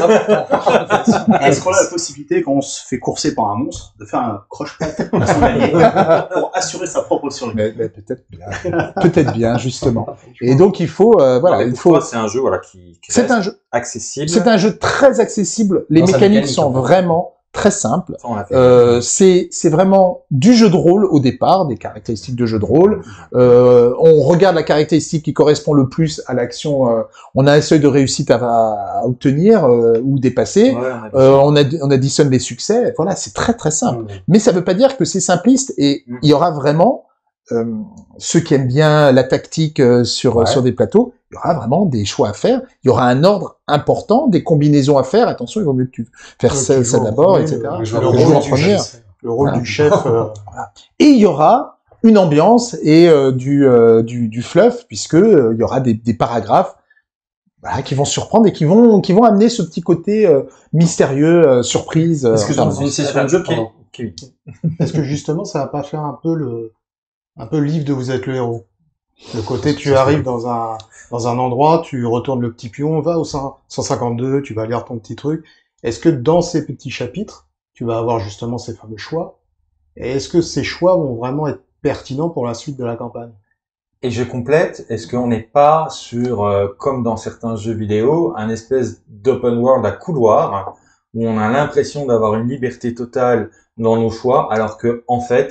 ça. Est-ce qu'on a la possibilité, quand on se fait courser par un monstre, de faire un croche-patte à son allié pour assurer sa propre survie? Mais, mais peut-être bien, peut-être bien justement. Et donc il faut, euh, voilà, non, il faut. C'est un jeu, voilà, qui. qui c'est un jeu accessible. C'est un jeu très accessible. Les mécaniques mécanique, sont vraiment très simple. Euh, c'est c'est vraiment du jeu de rôle au départ, des caractéristiques de jeu de rôle. Euh, on regarde la caractéristique qui correspond le plus à l'action. Euh, on a un seuil de réussite à, à obtenir euh, ou dépasser. Ouais, on, a, on additionne les succès. Voilà, c'est très très simple. Mmh. Mais ça veut pas dire que c'est simpliste. Et mmh. il y aura vraiment euh, ceux qui aiment bien la tactique euh, sur ouais. sur des plateaux. Il y aura vraiment des choix à faire. Il y aura un ordre important, des combinaisons à faire. Attention, il vaut mieux que tu fasses ça, ça d'abord, et cetera. Le, le, le rôle en première. Le rôle voilà. du chef. Euh... Voilà. Et il y aura une ambiance et euh, du, euh, du du fluff, puisque euh, il y aura des, des paragraphes voilà, qui vont surprendre et qui vont qui vont amener ce petit côté euh, mystérieux, euh, surprise. Est-ce que dans euh, une session de jeu, qui... est-ce que justement ça va pas faire un peu le un peu le livre de Vous êtes le héros? Le côté, tu arrives dans un dans un endroit, tu retournes le petit pion, va au cent cinquante-deux, tu vas lire ton petit truc. Est-ce que dans ces petits chapitres, tu vas avoir justement ces fameux choix? Et est-ce que ces choix vont vraiment être pertinents pour la suite de la campagne? Et je complète, est-ce qu'on n'est pas sur, euh, comme dans certains jeux vidéo, un espèce d'open world à couloir, où on a l'impression d'avoir une liberté totale dans nos choix, alors que en fait,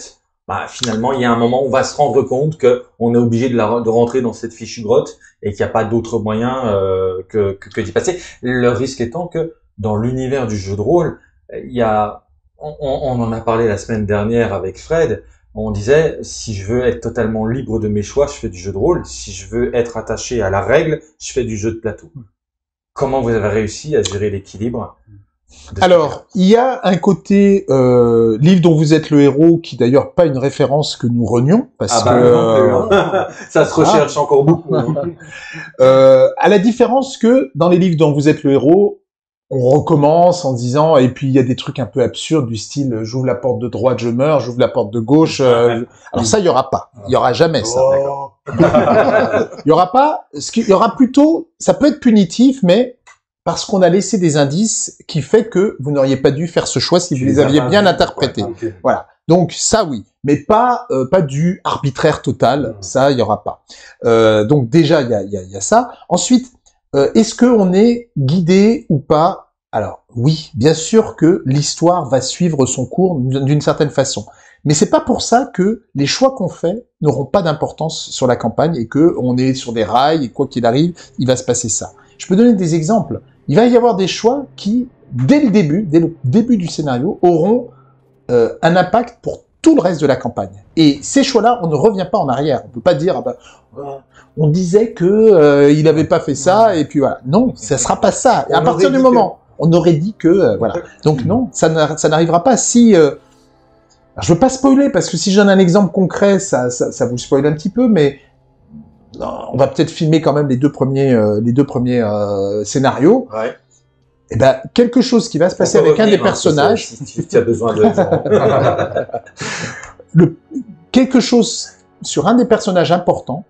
bah, finalement, il y a un moment où on va se rendre compte que on est obligé de, la, de rentrer dans cette fichue grotte et qu'il n'y a pas d'autre moyen euh, que, que, que d'y passer. Le risque étant que dans l'univers du jeu de rôle, il y a, on, on en a parlé la semaine dernière avec Fred. On disait, si je veux être totalement libre de mes choix, je fais du jeu de rôle. Si je veux être attaché à la règle, je fais du jeu de plateau. Comment vous avez réussi à gérer l'équilibre? Alors, il y a un côté euh, livre dont vous êtes le héros, qui d'ailleurs pas une référence que nous renions, parce ah bah, que non plus, hein. Ça se recherche ah. encore beaucoup. Hein. euh, à la différence que dans les livres dont vous êtes le héros, on recommence en disant, et puis il y a des trucs un peu absurdes du style, j'ouvre la porte de droite, je meurs, j'ouvre la porte de gauche. Euh, alors ça, il y aura pas, il y aura jamais ça. Oh. Il y aura pas. Ce qu'il y aura plutôt, ça peut être punitif, mais parce qu'on a laissé des indices qui fait que vous n'auriez pas dû faire ce choix si vous les aviez bien interprétés. Okay. Voilà. Donc ça oui, mais pas euh, pas du arbitraire total. Ça, il y aura pas. Euh, donc déjà, il y a, y, a, y a ça. Ensuite. Euh, est-ce que on est guidé ou pas? Alors oui, bien sûr que l'histoire va suivre son cours d'une certaine façon, mais c'est pas pour ça que les choix qu'on fait n'auront pas d'importance sur la campagne et que on est sur des rails et quoi qu'il arrive, il va se passer ça. Je peux donner des exemples. Il va y avoir des choix qui, dès le début, dès le début du scénario, auront euh, un impact pour tout le reste de la campagne. Et ces choix-là, on ne revient pas en arrière. On peut pas dire, ah ben, on disait que euh, il avait pas fait ça, et puis voilà. Non, ça sera pas ça. Et à partir du moment, que... on aurait dit que, euh, voilà. Donc non, ça n'arrivera pas. Si, euh... Alors, je veux pas spoiler parce que si je donne un exemple concret, ça, ça, ça vous spoil un petit peu, mais non, on va peut-être filmer quand même les deux premiers, euh, les deux premiers euh, scénarios. Ouais. Et ben quelque chose qui va se passer avec un des personnages. Si, si tu as besoin de. Le quelque chose sur un des personnages importants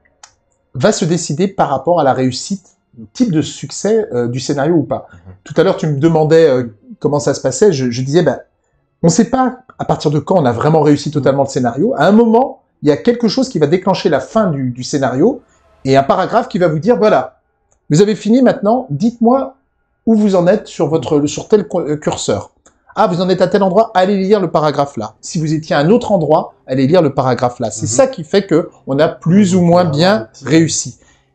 va se décider par rapport à la réussite, le type de succès euh, du scénario ou pas. Mm-hmm. Tout à l'heure, tu me demandais euh, comment ça se passait. Je, je disais, ben, on ne sait pas à partir de quand on a vraiment réussi totalement le scénario. À un moment, il y a quelque chose qui va déclencher la fin du, du scénario et un paragraphe qui va vous dire, voilà, vous avez fini maintenant, dites-moi où vous en êtes sur votre sur tel curseur. Ah, vous en êtes à tel endroit, allez lire le paragraphe là. Si vous étiez à un autre endroit, allez lire le paragraphe là. C'est mm-hmm. ça qui fait que on a plus ou moins bien réussi.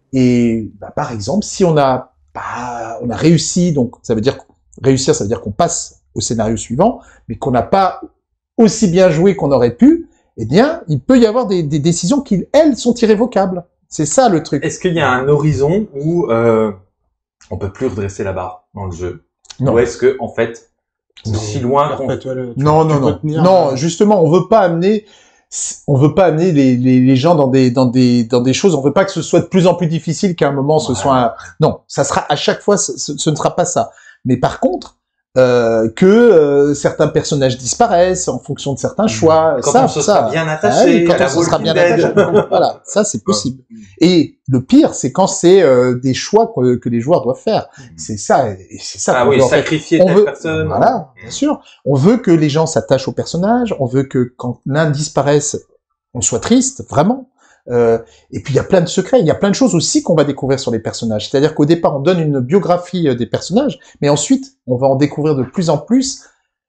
Et bah, par exemple, si on a bah, on a réussi, donc ça veut dire réussir, ça veut dire qu'on passe au scénario suivant, mais qu'on n'a pas aussi bien joué qu'on aurait pu, eh bien, il peut y avoir des, des décisions qui elles sont irrévocables. C'est ça le truc. Est-ce qu'il y a un horizon où euh, on peut plus redresser la barre dans le jeu? Non. Ou est-ce que en fait non. si loin qu'on... Non, non, non. Tenir, non, euh... justement, on veut pas amener, on veut pas amener les, les, les gens dans des, dans des, dans des choses. On veut pas que ce soit de plus en plus difficile qu'à un moment ce ouais. soit. Un... Non, ça sera à chaque fois, ce, ce ne sera pas ça. Mais par contre, euh, que euh, certains personnages disparaissent en fonction de certains choix. Quand ça, on se ça, sera bien attaché, ah oui, quand on se sera bien attaché. Voilà, ça c'est possible. Et le pire, c'est quand c'est euh, des choix que, que les joueurs doivent faire. C'est ça, et c'est ça. Ah oui, veut, sacrifier on telle veut, personne. Voilà, bien sûr. On veut que les gens s'attachent au personnage. On veut que quand l'un disparaisse, on soit triste, vraiment. Euh, et puis il y a plein de secrets, il y a plein de choses aussi qu'on va découvrir sur les personnages. C'est-à-dire qu'au départ, on donne une biographie des personnages, mais ensuite, on va en découvrir de plus en plus.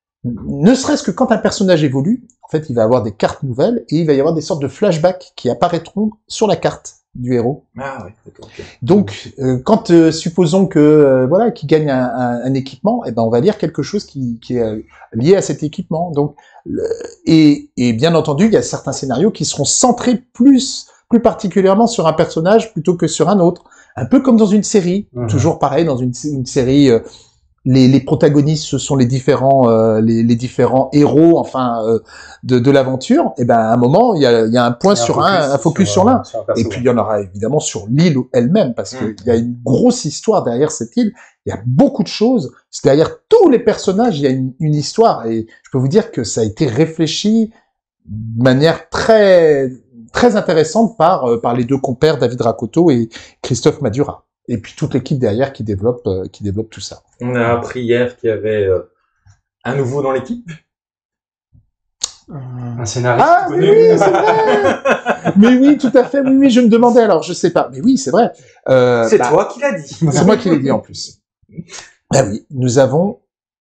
Ne serait-ce que quand un personnage évolue, en fait, il va avoir des cartes nouvelles et il va y avoir des sortes de flashbacks qui apparaîtront sur la carte du héros. Ah oui, d'accord. Okay. Donc, euh, quand euh, supposons que euh, voilà, qu'il gagne un, un, un équipement, eh ben on va lire quelque chose qui, qui est lié à cet équipement. Donc, le, et, et bien entendu, il y a certains scénarios qui seront centrés plus, plus particulièrement sur un personnage plutôt que sur un autre. Un peu comme dans une série, mmh. toujours pareil dans une, une série. Euh, Les, les protagonistes, ce sont les différents, euh, les, les différents héros, enfin, euh, de, de l'aventure. Et ben, à un moment, il y a, il y a un point sur un, un, un focus sur, sur l'un. Et puis il y en aura évidemment sur l'île elle-même, parce qu'il mmh. y a une grosse histoire derrière cette île. Il y a beaucoup de choses. C'est derrière tous les personnages, il y a une, une histoire. Et je peux vous dire que ça a été réfléchi de manière très, très intéressante par, euh, par les deux compères David Rakoto et Christophe Madura. Et puis toute l'équipe derrière qui développe, euh, qui développe tout ça. On a appris hier qu'il y avait euh, un nouveau dans l'équipe. Euh... Un scénariste. Ah mais oui, c'est vrai. Mais oui, tout à fait. Oui, oui, je me demandais. Alors, je sais pas. Mais oui, c'est vrai. Euh, c'est bah, toi qui l'as dit. C'est moi qui l'ai dit en plus. Ben oui, nous avons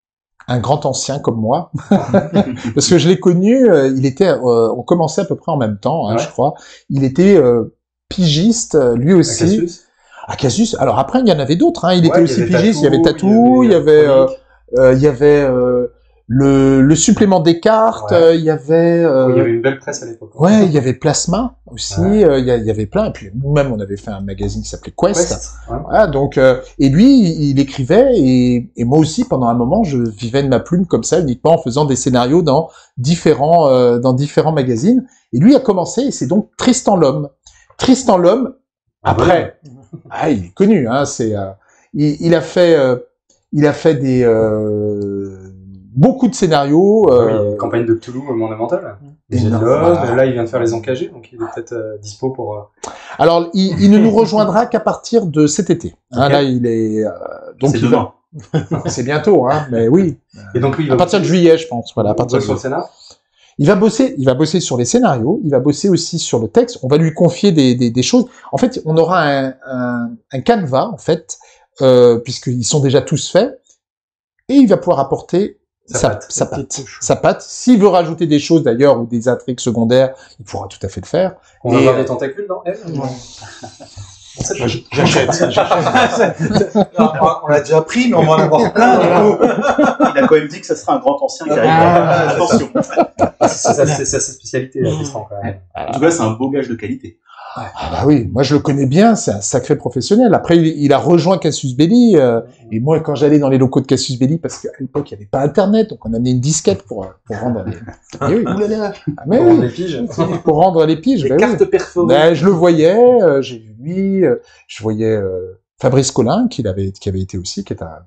un grand ancien comme moi, parce que je l'ai connu, euh, il était, euh, on commençait à peu près en même temps, hein, Ouais. je crois. Il était euh, pigiste, euh, lui aussi. Cassius. À Cassius. Alors après, il y en avait d'autres. Hein. Il Ouais, était il y aussi avait pigiste. Il y avait Tatou, Tatou, il y avait, euh, Chronique. euh, il y avait euh, le, le supplément des cartes. Ouais. euh, il y avait, euh, Il y avait une belle presse à l'époque. ouais, il y avait Plasma aussi. Ouais. euh, il, y a- il y avait plein. Et puis nous-mêmes, on avait fait un magazine qui s'appelait Quest. Quest. Ouais. Voilà, donc euh, et lui, il, il écrivait et, et moi aussi pendant un moment, je vivais de ma plume comme ça, uniquement en faisant des scénarios dans différents euh, dans différents magazines. Et lui a commencé et c'est donc Tristan l'homme. Tristan l'homme. Après, ah, il est connu, hein. C'est euh, il, il a fait euh, il a fait des euh, beaucoup de scénarios. Euh, Oui, campagne de Cthulhu monumentale. Et J'ai non, de l'os, voilà. là il vient de faire les encagés, donc il est peut-être euh, dispo pour... euh, Alors, il, il ne nous rejoindra qu'à partir de cet été. Hein, Ok. Là, il est euh, donc C'est il demain. va- c'est bientôt, hein. Mais oui, Et donc lui, il à va partir de juillet, je pense. Voilà, à partir de sur le scénar. Il va bosser, il va bosser sur les scénarios, il va bosser aussi sur le texte. On va lui confier des, des, des choses. En fait, on aura un, un, un canevas en fait, euh, puisqu'ils sont déjà tous faits, et il va pouvoir apporter Sa sa, patte. sa Sa petite patte. touche. Sa patte. S'il veut rajouter des choses d'ailleurs ou des intrigues secondaires, il pourra tout à fait le faire. On va Et, avoir euh, des tentacules dans elle. Ouais. On sait pas. J'achète, j'achète. on l'a déjà pris, mais on va en avoir plein, du coup. Il a quand même dit que ça sera un grand ancien qui arrive. Ah, Attention. C'est sa, c'est sa spécialité, là, Tristan, quand même. En tout cas, c'est un beau gage de qualité. Ah bah oui, moi je le connais bien, c'est un sacré professionnel. Après, il, il a rejoint Cassius Belli, euh, et moi quand j'allais dans les locaux de Cassius Belli, parce qu'à l'époque il n'y avait pas Internet, donc on amenait une disquette pour, pour rendre les... Eh oui. Ah, mais Pour oui, rendre les piges. pour rendre les piges. Les bah oui. cartes perforées. Ben, je le voyais, euh, j'ai vu lui, euh, je voyais euh, Fabrice Collin qui avait, qui avait été aussi, qui est un,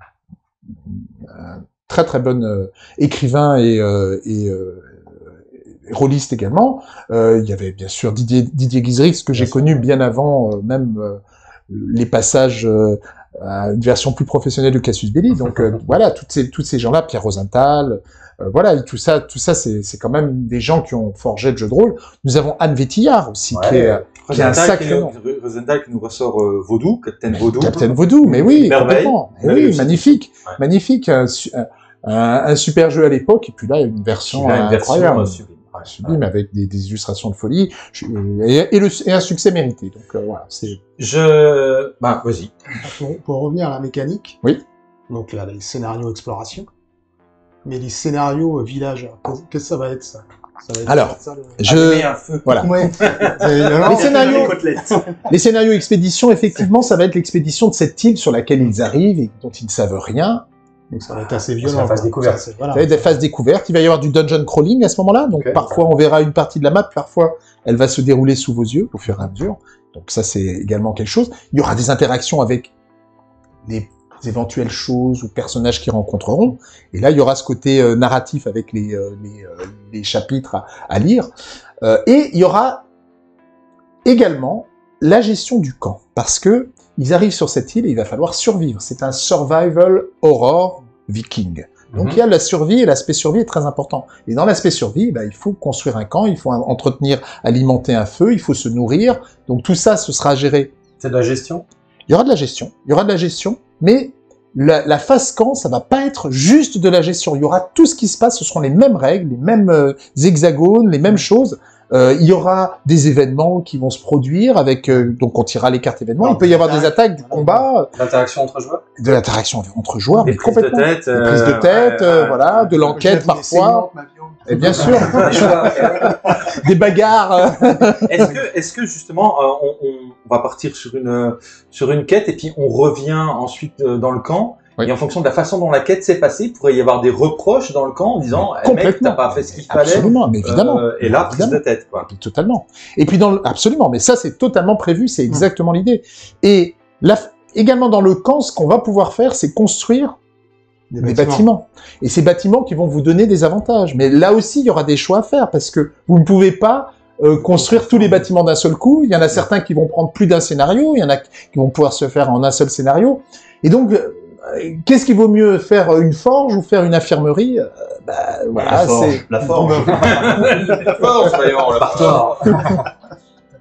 un très très bon euh, écrivain et, euh, et euh, rôliste également. Euh, il y avait bien sûr Didier, Didier Guizrix, que j'ai Bien sûr. connu bien avant euh, même euh, les passages euh, à une version plus professionnelle de Cassius Belli. Donc euh, voilà, toutes ces, toutes ces gens-là, Pierre Rosenthal, euh, voilà, et tout ça, tout ça, c'est, c'est quand même des gens qui ont forgé le jeu de rôle. Nous avons Anne Vétillard aussi, Ouais. qui est, euh, qui est un Rosenthal sacré qui, nom. nous- Rosenthal qui nous ressort euh, Vaudou, Captain Vaudou. Captain Vaudou, mais oui, Merveille. complètement. Mais Belle oui, réussite. magnifique, Ouais. magnifique, un, su- un, un- un super jeu à l'époque, et puis là, une version Il a une version incroyable. euh, sublime. Ouais, sublime, avec des, des illustrations de folie, je- et, et, le, et un succès mérité. Donc euh, voilà, c'est... Je... Bah, vas-y. Pour, pour revenir à la mécanique. Oui. Donc là, les scénarios exploration. Mais les scénarios euh, village, qu'est-ce que ça va être ça, ça va être Alors, ça, le... Je... Allumer un feu. Voilà. Ouais. C'est- non, Les scénarios- Les côtelettes. Les scénarios expédition, effectivement, ça va être l'expédition de cette île sur laquelle ils arrivent et dont ils ne savent rien. Donc ça va être assez C'est violent. la phase quoi. découverte. Ça, c'est- voilà. Ça va être des phases découvertes. Il va y avoir du dungeon crawling à ce moment-là. Donc Ok. parfois on verra une partie de la map, parfois elle va se dérouler sous vos yeux au fur et à mesure. Donc ça c'est également quelque chose. Il y aura des interactions avec les éventuelles choses ou personnages qu'ils rencontreront. Et là il y aura ce côté euh, narratif avec les, euh, les, euh, les chapitres à, à lire. Euh, et il y aura également la gestion du camp. Parce que ils arrivent sur cette île et il va falloir survivre. C'est un survival horror viking. Donc Mhm. il y a la survie et l'aspect survie est très important. Et dans l'aspect survie, bah, il faut construire un camp, il faut un- entretenir, alimenter un feu, il faut se nourrir. Donc tout ça, ce sera géré. C'est de la gestion. Il y aura de la gestion, il y aura de la gestion, mais la, la phase camp, ça va pas être juste de la gestion. Il y aura tout ce qui se passe, ce seront les mêmes règles, les mêmes euh, hexagones, les mêmes choses. Euh, il y aura des événements qui vont se produire avec, euh, donc on tirera les cartes événements. Il peut y avoir des attaques, du combat, L'interaction entre joueurs. de l'interaction entre joueurs, Des mais prises de complètement. tête. Des prises de euh, tête, ouais, euh, ouais, voilà, ouais. de l'enquête Je vais vous laisser parfois, une ma viande. et bien sûr, Des choix. des bagarres. euh. Est-ce que, est-ce que justement, euh, on, on va partir sur une sur une quête et puis on revient ensuite euh, dans le camp. Oui. Et en fonction de la façon dont la quête s'est passée, il pourrait y avoir des reproches dans le camp en disant eh, mec, Complètement. t'as pas fait ce qu'il fallait. Absolument, mais évidemment. Euh, et là, prise Évidemment. de tête, quoi. Totalement. Et puis dans le... absolument, mais ça c'est totalement prévu, c'est Mmh. exactement l'idée. Et là, également dans le camp, ce qu'on va pouvoir faire, c'est construire Des des bâtiments. Et ces bâtiments qui vont vous donner des avantages. Mais là aussi, il y aura des choix à faire parce que vous ne pouvez pas euh, construire tous les bâtiments d'un seul coup. Il y en a certains qui vont prendre plus d'un scénario, il y en a qui vont pouvoir se faire en un seul scénario. Et donc, euh, qu'est-ce qu'il vaut mieux faire une forge ou faire une infirmerie? euh, bah, voilà, La forge. c'est La forge. La force, voyons, la force.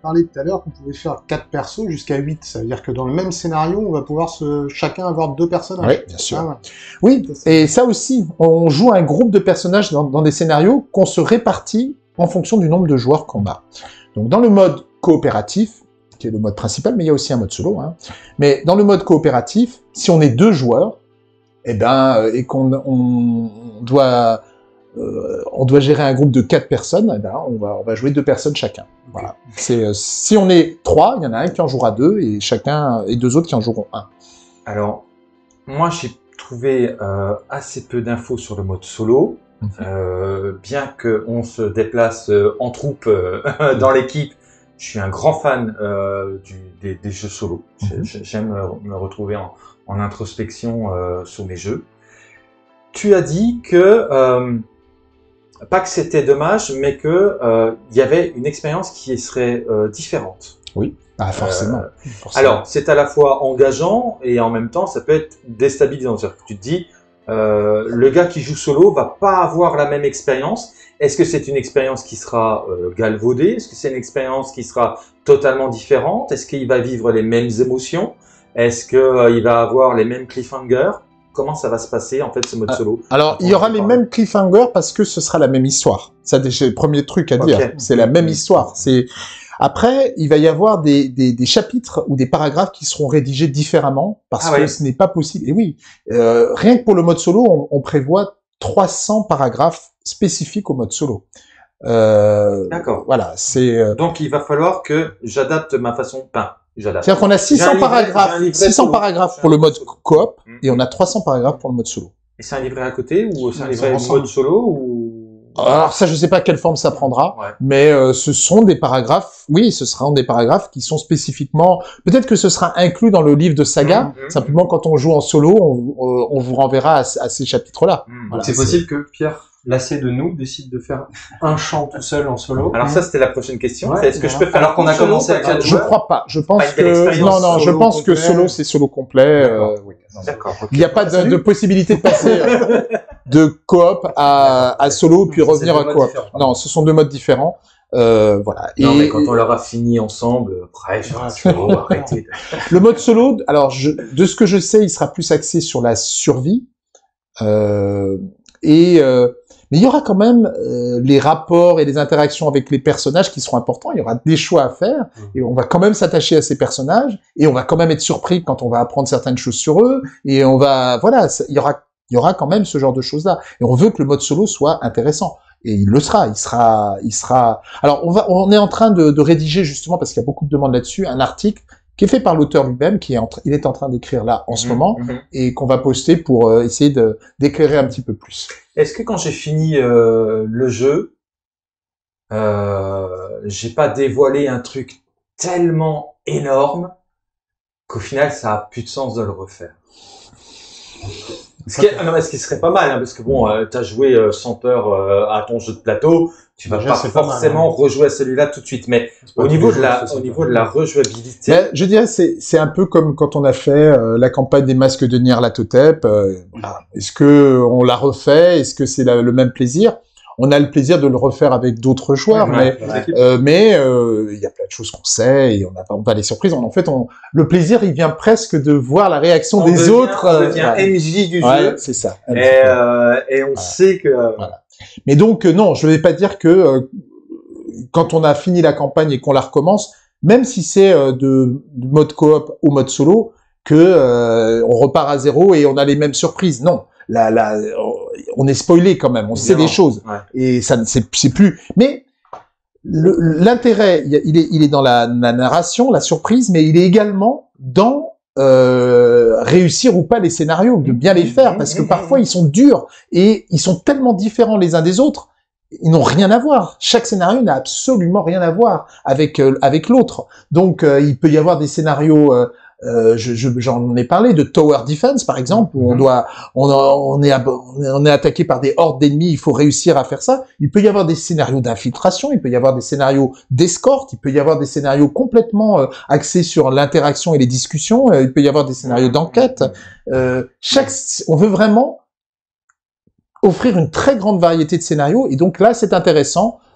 parlé tout à l'heure qu'on pouvait faire quatre persos jusqu'à huit. Ça veut dire que dans le même scénario, on va pouvoir se, chacun avoir deux personnages. Oui, bien sûr. Ah, ouais. Oui, et ça aussi, on joue un groupe de personnages dans, dans des scénarios qu'on se répartit en fonction du nombre de joueurs qu'on a. Donc dans le mode coopératif, qui est le mode principal, mais il y a aussi un mode solo, hein. Mais dans le mode coopératif, si on est deux joueurs, eh ben, euh, et qu'on on doit, euh, on doit gérer un groupe de quatre personnes, eh ben, on va, on va jouer deux personnes chacun. Voilà. C'est, euh, si on est trois, il y en a un qui en jouera deux, et chacun, et deux autres qui en joueront un. Alors, moi, j'ai trouvé euh, assez peu d'infos sur le mode solo, mmh. euh, bien qu'on se déplace euh, en troupe euh, dans l'équipe. Je suis un grand fan euh, du, des, des jeux solo. Mmh. J'aime me retrouver en, en introspection euh, sur mes jeux. Tu as dit que, euh, pas que c'était dommage, mais que euh, il y avait une expérience qui serait euh, différente. Oui, ah, forcément. Euh, forcément. Alors, c'est à la fois engageant et en même temps, ça peut être déstabilisant. C'est-à-dire que tu te dis, euh, le gars qui joue solo va pas avoir la même expérience. Est-ce que c'est une expérience qui sera euh, galvaudée? Est-ce que c'est une expérience qui sera totalement différente? Est-ce qu'il va vivre les mêmes émotions? Est-ce qu'il euh, va avoir les mêmes cliffhangers? Comment ça va se passer, en fait, ce mode solo? Alors, il y aura les mêmes cliffhangers parce que ce sera la même histoire. Ça, c'est le premier truc à dire. Okay. C'est la même histoire. C'est Après, il va y avoir des, des, des chapitres ou des paragraphes qui seront rédigés différemment parce ah, que ouais. ce n'est pas possible. Et oui, euh, rien que pour le mode solo, on, on prévoit trois cents paragraphes spécifiques au mode solo. Euh, D'accord. Voilà, c'est. Euh... Donc, il va falloir que j'adapte ma façon. Enfin, j'adapte. C'est-à-dire qu'on a six cents paragraphes, six cents paragraphes pour le mode coop mmh. et on a trois cents paragraphes pour le mode solo. Et c'est un livret à côté ou c'est un livret mode solo ou? Alors ça, je sais pas quelle forme ça prendra, ouais. mais euh, ce sont des paragraphes. Oui, ce seront des paragraphes qui sont spécifiquement. Peut-être que ce sera inclus dans le livre de saga. Mmh, mmh. Simplement, quand on joue en solo, on, on vous renverra à, à ces chapitres-là. Mmh. Voilà, c'est possible que Pierre, lassé de nous, décide de faire un chant tout seul en solo. Alors ça, c'était la prochaine question. Ouais, est-ce que voilà. je peux faire alors qu'on a commencé à quatre Je crois pas. Je pense que non, non. Je pense complet. que solo, c'est solo complet. Euh, oui. D'accord. Okay. Il n'y a pas de, de possibilité de passer euh, de coop à, à solo puis revenir à coop. Non, ce sont deux modes différents. Euh, voilà. Non, et, mais quand on l'aura fini ensemble, après, je vais arrêter. Le mode solo, alors je, de ce que je sais, il sera plus axé sur la survie. Euh, et euh, mais il y aura quand même euh, les rapports et les interactions avec les personnages qui seront importants. Il y aura des choix à faire et on va quand même s'attacher à ces personnages et on va quand même être surpris quand on va apprendre certaines choses sur eux et on va voilà, il y aura il y aura quand même ce genre de choses-là et on veut que le mode solo soit intéressant et il le sera. Il sera il sera. Alors on va on est en train de, de rédiger justement parce qu'il y a beaucoup de demandes là-dessus un article qui est fait par l'auteur lui-même, qui est en il est en train d'écrire là en ce mmh, moment, mmh. et qu'on va poster pour euh, essayer de d'éclairer un petit peu plus. Est-ce que quand j'ai fini euh, le jeu, euh, j'ai pas dévoilé un truc tellement énorme qu'au final ça a plus de sens de le refaire? Ce qui, est, non, mais ce qui serait pas mal, hein, parce que bon, euh, t'as joué euh, cent heures euh, à ton jeu de plateau, tu vas Déjà, pas forcément pas mal, hein. rejouer à celui-là tout de suite, mais au niveau de la, au niveau de la rejouabilité. Mais, je dirais, c'est, c'est un peu comme quand on a fait euh, la campagne des masques de Nyarlathotep. Euh, voilà. Est-ce que on l'a refait? Est-ce que c'est la, le même plaisir? On a le plaisir de le refaire avec d'autres joueurs, ouais, mais ouais. euh, mais euh, il y a plein de choses qu'on sait et on n'a pas, pas les surprises. On, en fait, on, le plaisir, il vient presque de voir la réaction on des devient, autres. On devient ouais. M J du ouais, jeu. C'est ça. Et, euh, et on voilà. sait que. Voilà. Mais donc euh, non, je ne vais pas dire que euh, quand on a fini la campagne et qu'on la recommence, même si c'est euh, de, de mode coop ou mode solo, que euh, on repart à zéro et on a les mêmes surprises. Non. La, la, on est spoilé quand même, on Évidemment, sait des choses ouais. et ça ne c'est, c'est plus. Mais le, l'intérêt, il est, il est dans la, la narration, la surprise, mais il est également dans euh, réussir ou pas les scénarios, de bien les faire, parce que parfois ils sont durs et ils sont tellement différents les uns des autres, ils n'ont rien à voir. Chaque scénario n'a absolument rien à voir avec euh, avec l'autre. Donc euh, il peut y avoir des scénarios. Euh, Euh, je, je, j'en ai parlé de Tower Defense par exemple où on doit on, on est on est attaqué par des hordes d'ennemis, il faut réussir à faire ça. Il peut y avoir des scénarios d'infiltration, il peut y avoir des scénarios d'escorte, il peut y avoir des scénarios complètement euh, axés sur l'interaction et les discussions, euh, il peut y avoir des scénarios d'enquête. Euh, chaque on veut vraiment offrir une très grande variété de scénarios et donc là c'est intéressant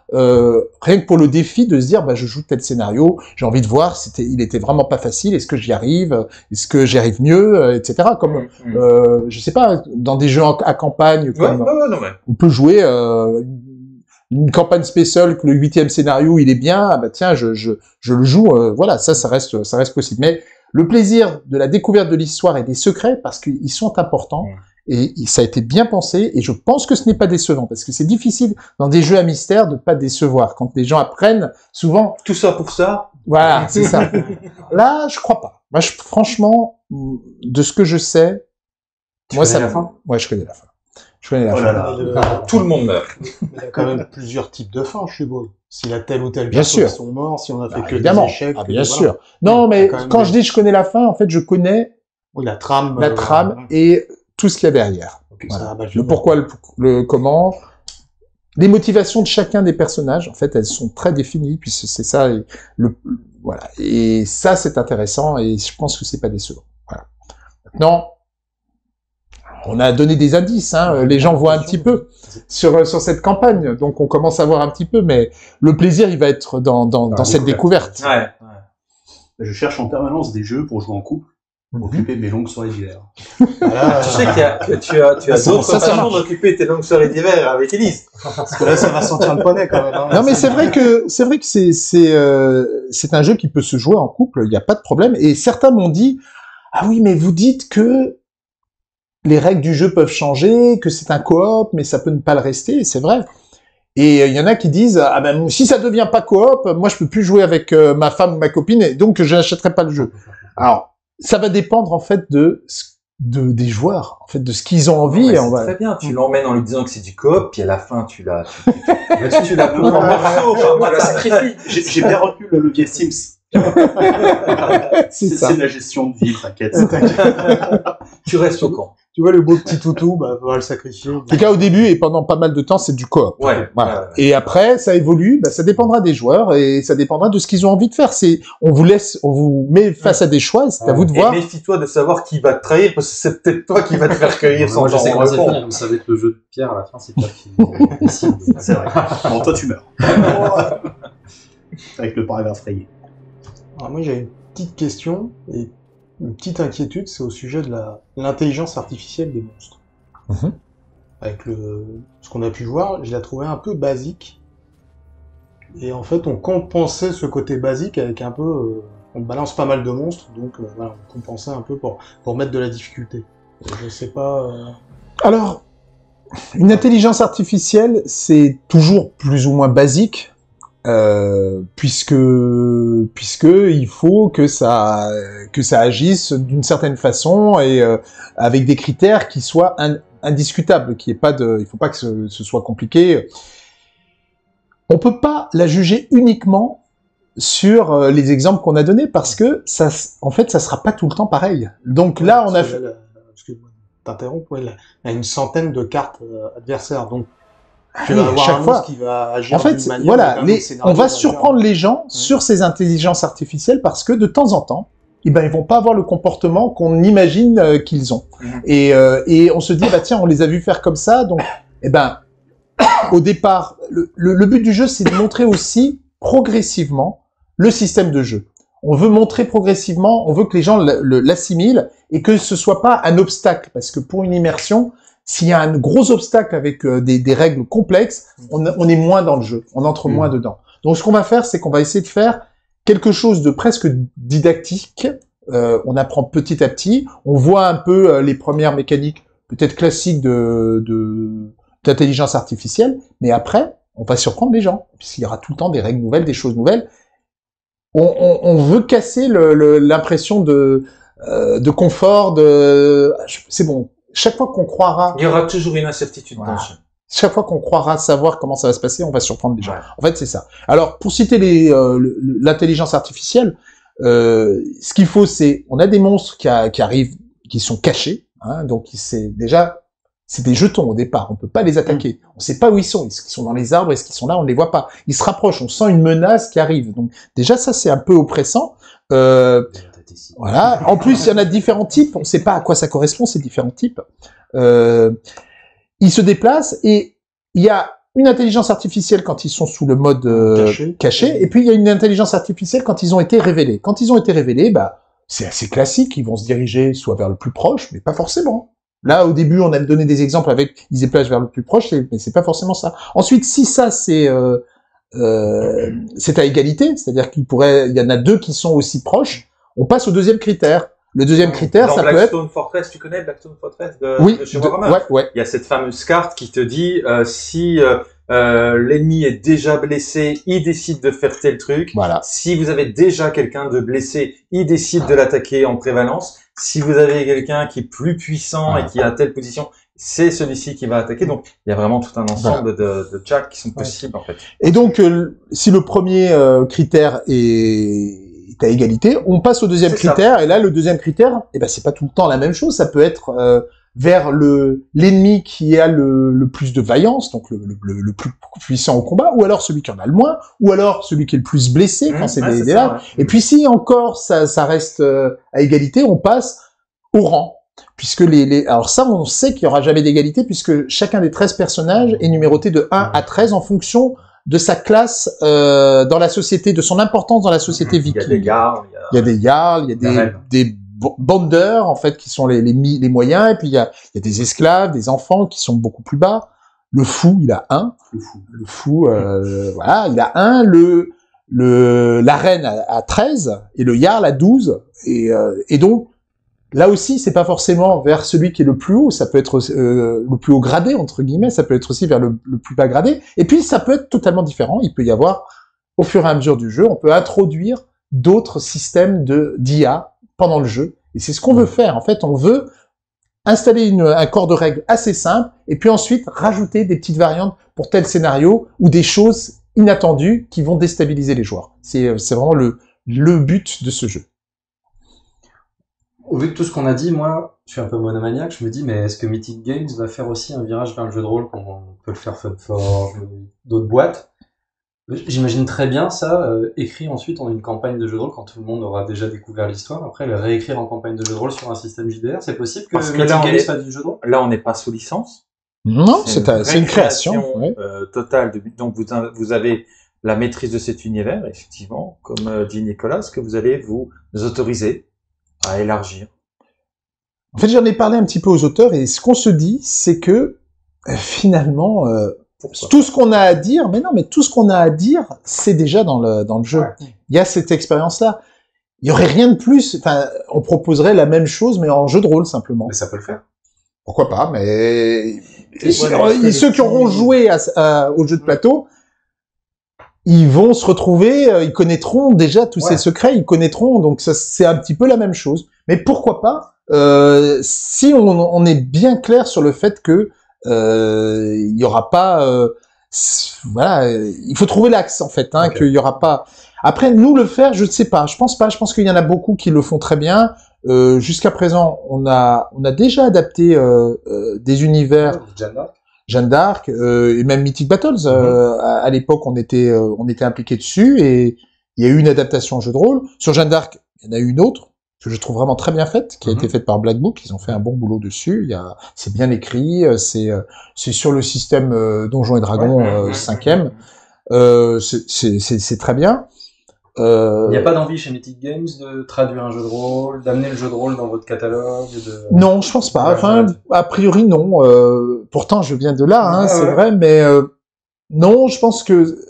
euh, rien que pour le défi de se dire, bah, je joue tel scénario, j'ai envie de voir, c'était, il était vraiment pas facile, est-ce que j'y arrive, est-ce que j'y arrive mieux, euh, et cetera. Comme, Mm. euh, je sais pas, dans des jeux en- à campagne, Ouais, comme, ouais, ouais, non, mais. on peut jouer euh, une campagne spéciale que le huitième scénario il est bien, ah bah tiens je je je le joue, euh, voilà, ça ça reste ça reste possible. Mais le plaisir de la découverte de l'histoire et des secrets, parce qu'ils sont importants Ouais. et, et ça a été bien pensé, et je pense que ce n'est pas décevant, parce que c'est difficile dans des jeux à mystère de pas décevoir quand les gens apprennent souvent. Tout ça pour ça. Voilà, c'est ça. Là, je crois pas. Moi, je, franchement, de ce que je sais, Tu moi connais ça la me- fin Ouais, je connais la fin. Je connais la Oh fin. là là. Mais le- Tout le monde meurt. Il y a quand même plusieurs types de fins, je suppose. S'il a tel ou tel Bien perso sûr. qui sont morts, si on a fait Ah, que évidemment. des échecs. Ah, que bien des- sûr. voilà. Non, Il y a mais quand même quand des- je dis je connais la fin, en fait, je connais Oui, la trame. la euh, trame voilà. et tout ce qu'il y a derrière. Ok, Voilà. ça, bah, je Le vais- pourquoi, le, le comment. Les motivations de chacun des personnages, en fait, elles sont très définies. Puis c'est c'est ça, et le voilà. Et ça, c'est intéressant. Et je pense que c'est pas décevant. Voilà. Maintenant, on a donné des indices. Hein, les gens voient un petit peu sur sur cette campagne, donc on commence à voir un petit peu. Mais le plaisir, il va être dans dans, dans la cette découverte. Ouais. Je cherche en permanence des jeux pour jouer en couple, pour occuper mes longues soirées d'hiver. Voilà, Tu sais qu'il y a, que tu as, tu as Ah, ça, d'autres ça, ça façons marche. d'occuper tes longues soirées d'hiver avec Elise. parce que là, ça va sentir le poney quand même. hein. Non, mais c'est vrai que c'est vrai que c'est c'est euh, c'est un jeu qui peut se jouer en couple, il n'y a pas de problème. Et certains m'ont dit ah oui, mais vous dites que les règles du jeu peuvent changer, que c'est un coop, mais ça peut ne pas le rester. Et c'est vrai. Et il y en a qui disent ah ben si ça devient pas coop, moi je peux plus jouer avec euh, ma femme ou ma copine, et donc je n'achèterai pas le jeu. Alors ça va dépendre en fait de ce- de des joueurs, en fait de ce qu'ils ont envie. Ouais, et on c'est va... très bien. Tu l'emmènes en lui disant que c'est du coop, puis à la fin, tu la, tu, tu, tu la coupes en morceaux. Enfin, Tu la sacrifies. J'ai j'ai bien retenu le levier Sims. C'est C'est ça. c'est de la gestion de ville, t'inquiète. tu restes au camp. Tu vois le beau petit toutou, bah, va le sacrifier. En tout cas, au début et pendant pas mal de temps, c'est du coop. Ouais. Voilà. ouais, ouais. Et après, ça évolue. Bah, ça dépendra des joueurs et ça dépendra de ce qu'ils ont envie de faire. C'est, on vous laisse, on vous met face à des choix. Et c'est à vous de Et voir. méfie-toi de savoir qui va te trahir, parce que c'est peut-être toi qui va te faire cueillir sans Moi, je t'en sais comment rendre ça compte. finit, mais ça va être le jeu de pierre à la fin, c'est toi qui décide. C'est vrai. Bon, toi, tu meurs. Avec le paragraphe rayé. Alors, moi, j'ai une petite question et une petite inquiétude, c'est au sujet de la l'intelligence artificielle des monstres. Mhm. Avec le ce qu'on a pu voir, je l'ai trouvé un peu basique. Et en fait, on compensait ce côté basique avec un peu, euh, on balance pas mal de monstres, donc euh, voilà, on compensait un peu pour pour mettre de la difficulté. Et je sais pas. euh, Alors, une intelligence artificielle, c'est toujours plus ou moins basique, euh, puisque puisque il faut que ça que ça agisse d'une certaine façon et euh, avec des critères qui soient in- indiscutables, qui est pas de, il faut pas que ce, ce soit compliqué. On peut pas la juger uniquement sur euh, les exemples qu'on a donnés parce que ça, s- en fait, ça sera pas tout le temps pareil. Donc là, on a parce fait. que là, la- excuse-moi de t'interrompre, ouais, là, il y a une centaine de cartes euh, adversaires, donc tu Oui, vas à avoir chaque un fois. monstre qui va agir En fait, d'une manière, voilà, avec un les- autre scénario, on va agir- surprendre les gens sur ces intelligences artificielles parce que de temps en temps, eh ben, ils vont pas avoir le comportement qu'on imagine euh, qu'ils ont. Mhm. Et, euh, et on se dit, bah tiens, on les a vus faire comme ça, donc, eh ben, au départ, le, le, le but du jeu, c'est de montrer aussi progressivement le système de jeu. On veut montrer progressivement, on veut que les gens le- le- l'assimilent et que ce soit pas un obstacle, parce que pour une immersion, s'il y a un gros obstacle avec euh, des, des règles complexes, on, on est moins dans le jeu, on entre Mhm. moins dedans. Donc ce qu'on va faire, c'est qu'on va essayer de faire quelque chose de presque didactique. Euh, on apprend petit à petit, on voit un peu euh, les premières mécaniques, peut-être classiques de de- d'intelligence artificielle, mais après, on va surprendre les gens, puisqu'il y aura tout le temps des règles nouvelles, des choses nouvelles. On, on, on veut casser le- le- l'impression de euh, de confort, de c'est bon. Chaque fois qu'on croira, Il y aura toujours une incertitude Voilà. dans le jeu. chaque fois qu'on croira savoir comment ça va se passer, on va surprendre les gens. Ouais. En fait, c'est ça. Alors, pour citer les, euh, le- le- l'intelligence artificielle, euh, ce qu'il faut, c'est, on a des monstres qui, a- qui arrivent, qui sont cachés, hein, donc c'est déjà, c'est des jetons au départ, on peut pas les attaquer. On sait pas où ils sont, est-ce qu'ils sont dans les arbres, est-ce qu'ils sont là, on ne les voit pas. Ils se rapprochent, on sent une menace qui arrive. Donc déjà, ça, c'est un peu oppressant. Euh, voilà. En plus, il y en a différents types. On ne sait pas à quoi ça correspond, ces différents types. Euh, ils se déplacent et il y a une intelligence artificielle quand ils sont sous le mode euh, Caché. caché, et puis il y a une intelligence artificielle quand ils ont été révélés. Quand ils ont été révélés, bah c'est assez classique, ils vont se diriger soit vers le plus proche, mais pas forcément. Là, au début, on a donné des exemples avec ils déplacent vers le plus proche, mais c'est pas forcément ça. Ensuite, si ça c'est euh, euh, c'est à égalité, c'est-à-dire qu'il pourrait, il y en a deux qui sont aussi proches, on passe au deuxième critère. Le deuxième critère, Dans ça peut être Blackstone Fortress, tu connais Blackstone Fortress de, oui, de chez de- Warhammer. ouais, ouais. Il y a cette fameuse carte qui te dit euh, si euh, euh, l'ennemi est déjà blessé, il décide de faire tel truc. Voilà. Si vous avez déjà quelqu'un de blessé, il décide de l'attaquer en prévalence. Si vous avez quelqu'un qui est plus puissant Voilà. et qui a telle position, c'est celui-ci qui va attaquer. Donc, il y a vraiment tout un ensemble de, de jacks qui sont possibles, en fait. Et donc, euh, si le premier euh, critère est à égalité, on passe au deuxième C'est ça. critère. Et là, le deuxième critère, eh ben, c'est pas tout le temps la même chose. Ça peut être euh, vers le l'ennemi qui a le, le plus de vaillance, donc le, le, le plus puissant au combat, ou alors celui qui en a le moins, ou alors celui qui est le plus blessé quand Mmh, c'est ouais, des, c'est des ça, larves. ouais. Et puis, si encore ça, ça reste euh, à égalité, on passe au rang. Puisque les, les, alors ça, on sait qu'il y aura jamais d'égalité puisque chacun des treize personnages est numéroté de un à treize en fonction de sa classe euh, dans la société, de son importance dans la société Il y a viking. des gardes, il y a... Il y a des jarls, il y a La des, reine. des bo- bonders, en fait, qui sont les, les, mi- les moyens, et puis il y, a, il y a des esclaves, des enfants qui sont beaucoup plus bas. Le fou, il a un. Le fou. Le fou, euh, voilà, il a un. Le, le, la reine a, a treize, et le jarl a douze. Et, euh, et donc, là aussi, c'est pas forcément vers celui qui est le plus haut, ça peut être euh, le plus haut gradé, entre guillemets, ça peut être aussi vers le, le plus bas gradé, et puis ça peut être totalement différent, il peut y avoir, au fur et à mesure du jeu, on peut introduire d'autres systèmes de d'I A pendant le jeu, et c'est ce qu'on veut faire, en fait, on veut installer une, un corps de règles assez simple, et puis ensuite rajouter des petites variantes pour tel scénario, ou des choses inattendues qui vont déstabiliser les joueurs. C'est c'est vraiment le, le but de ce jeu. Au vu de tout ce qu'on a dit, moi, je suis un peu monomaniaque, je me dis, mais est-ce que Mythic Games va faire aussi un virage vers le jeu de rôle, comme on peut le faire Funforge, d'autres boîtes? J'imagine très bien ça, euh, écrire ensuite en une campagne de jeu de rôle quand tout le monde aura déjà découvert l'histoire, après le réécrire en campagne de jeu de rôle sur un système J D R, c'est possible que Parce que Mythic là, on Games est- fasse du jeu de rôle? Là, on n'est pas sous licence. Non, c'est une un- c'est une vraie création. ouais. euh, totale. De, donc, vous, vous avez la maîtrise de cet univers, effectivement, comme euh, dit Nicolas, que vous allez vous autoriser à élargir. En fait, j'en ai parlé un petit peu aux auteurs et ce qu'on se dit, c'est que euh, finalement, euh, Pourquoi tout ce qu'on a à dire, mais non, mais tout ce qu'on a à dire, c'est déjà dans le dans le jeu. Ouais. Il y a cette expérience-là. Il y aurait rien de plus. Enfin, on proposerait la même chose, mais en jeu de rôle simplement. Mais ça peut le faire. Pourquoi pas Mais Et ceux, ouais, mais et ceux qui auront joué à, à- au jeu de plateau, ils vont se retrouver, euh, ils connaîtront déjà tous Ouais. ces secrets, ils connaîtront. Donc ça, c'est un petit peu la même chose. Mais pourquoi pas euh, si on, on est bien clair sur le fait que euh, il y aura pas, euh, s- voilà, euh, il faut trouver l'axe en fait, hein, Ok. qu'il y aura pas. Après, nous le faire, je ne sais pas. Je pense pas. Je pense qu'il y en a beaucoup qui le font très bien. Euh, jusqu'à présent, on a on a déjà adapté euh, euh, des univers. Jeanne d'Arc. Jeanne d'Arc euh, et même Mythic Battles. Euh, à, à l'époque, on était euh, on était impliqué dessus et il y a eu une adaptation en jeu de rôle. Sur Jeanne d'Arc, il y en a eu une autre que je trouve vraiment très bien faite, qui a Mhm. été faite par Black Book. Ils ont fait un bon boulot dessus. Il y a c'est bien écrit. euh, C'est euh, c'est sur le système euh, Donjons et Dragons Ouais, euh, ouais, cinquième. Euh, c'est c'est c'est c'est très bien. Euh, Il n'y a pas d'envie chez Mythic Games de traduire un jeu de rôle, d'amener le jeu de rôle dans votre catalogue de... Non, je pense pas. Ouais, Enfin, j'arrête. a priori non. Euh, pourtant, je viens de là, hein, Ah, c'est ouais. vrai, mais euh, non, je pense que euh,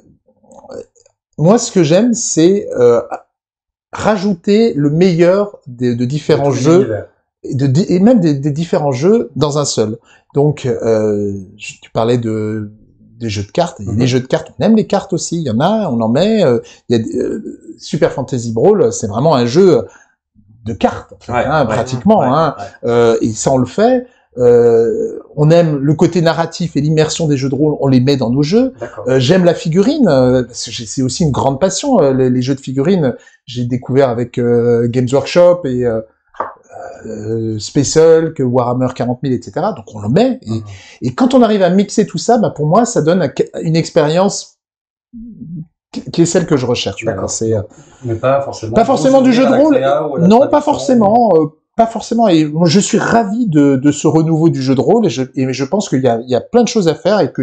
moi, ce que j'aime, c'est euh, rajouter le meilleur de, de différents de tous les jeux univers. et, de, et même des, des différents jeux dans un seul. Donc, euh, je- tu parlais de des jeux de cartes. Mhm. Les jeux de cartes, on aime les cartes aussi. Il y en a, on en met. euh, Il y a des- euh, Super Fantasy Brawl, c'est vraiment un jeu de cartes, en fait, Ouais, hein, ouais, pratiquement. ouais, hein. ouais. Euh, et ça, on le fait. Euh, on aime le côté narratif et l'immersion des jeux de rôle, on les met dans nos jeux. D'accord. Euh, J'aime la figurine, euh, parce que j'ai- c'est aussi une grande passion, euh, les, les jeux de figurines. J'ai découvert avec euh, Games Workshop et euh, euh, Space Hulk, Warhammer quarante mille, et cetera. Donc on le met. Et, Mhm. et quand on arrive à mixer tout ça, bah, pour moi, ça donne un- une expérience qui qui est celle que je recherche. Voilà. D'accord. C'est euh, Mais pas forcément... pas forcément du jeu de rôle. non, pas forcément. forcément. euh, pas forcément. Et moi, je suis ravi de, de ce renouveau du jeu de rôle et je, et je pense qu'il y a, il y a plein de choses à faire et qu'il y a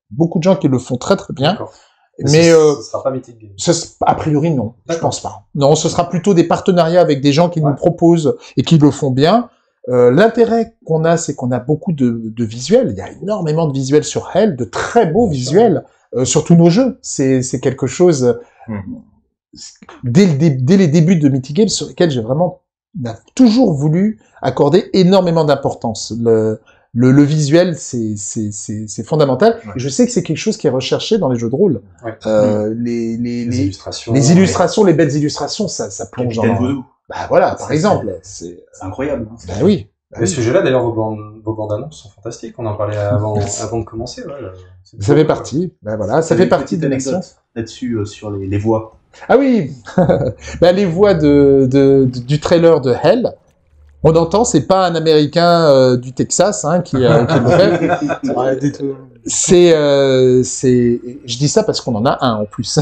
beaucoup de gens qui le font très très bien. D'accord. Mais ce, euh, ce sera pas Mythic Games. ce, a priori non, je D'accord. pense pas. Non, ce sera plutôt des partenariats avec des gens qui Ouais. nous proposent et qui le font bien. Euh, l'intérêt qu'on a, c'est qu'on a beaucoup de, de visuels. Il y a énormément de visuels sur Hell, de très beaux Bien sûr. visuels euh, sur tous nos jeux. C'est, c'est quelque chose Hmm. dès, le dé- dès les débuts de Mythic Games sur lesquels j'ai vraiment on a toujours voulu accorder énormément d'importance. Le, le, le visuel, c'est, c'est, c'est, c'est fondamental. Ouais. Et je sais que c'est quelque chose qui est recherché dans les jeux de rôle. Ouais. Euh, les, les, Les, les, illustrations. les illustrations, les belles illustrations, ça, ça plonge Capitaine dans... Vaudou. Bah voilà, par Ça, exemple. C'est... C'est incroyable. Hein. Bah oui. Bah À oui. ce sujet-là, d'ailleurs, vos bandes, vos bandes annonces sont fantastiques. On en parlait avant, avant de commencer. Ouais, là. C'est Ça beau, fait ouais. partie. Ben voilà, ça J'avais fait une partie petite de l'action. anecdote là-dessus euh, sur les, les voix. Ah oui, ben, les voix de, de, de- du trailer de Hell, on entend, c'est pas un Américain euh, du Texas hein, qui, euh, qui le fait. Ouais, dites-le. C'est, euh, c'est, je dis ça parce qu'on en a un en plus.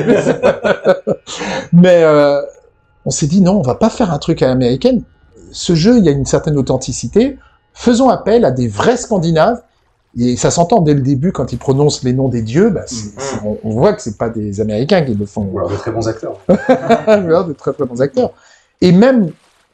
Mais euh, on s'est dit non, on va pas faire un truc à l'américaine. Ce jeu, il y a une certaine authenticité. Faisons appel à des vrais Scandinaves. Et ça s'entend dès le début quand ils prononcent les noms des dieux. Bah, c'est- c'est- on, on voit que c'est pas des Américains qui le font. Ou alors de très bons acteurs. Alors, de très très bons acteurs. Et même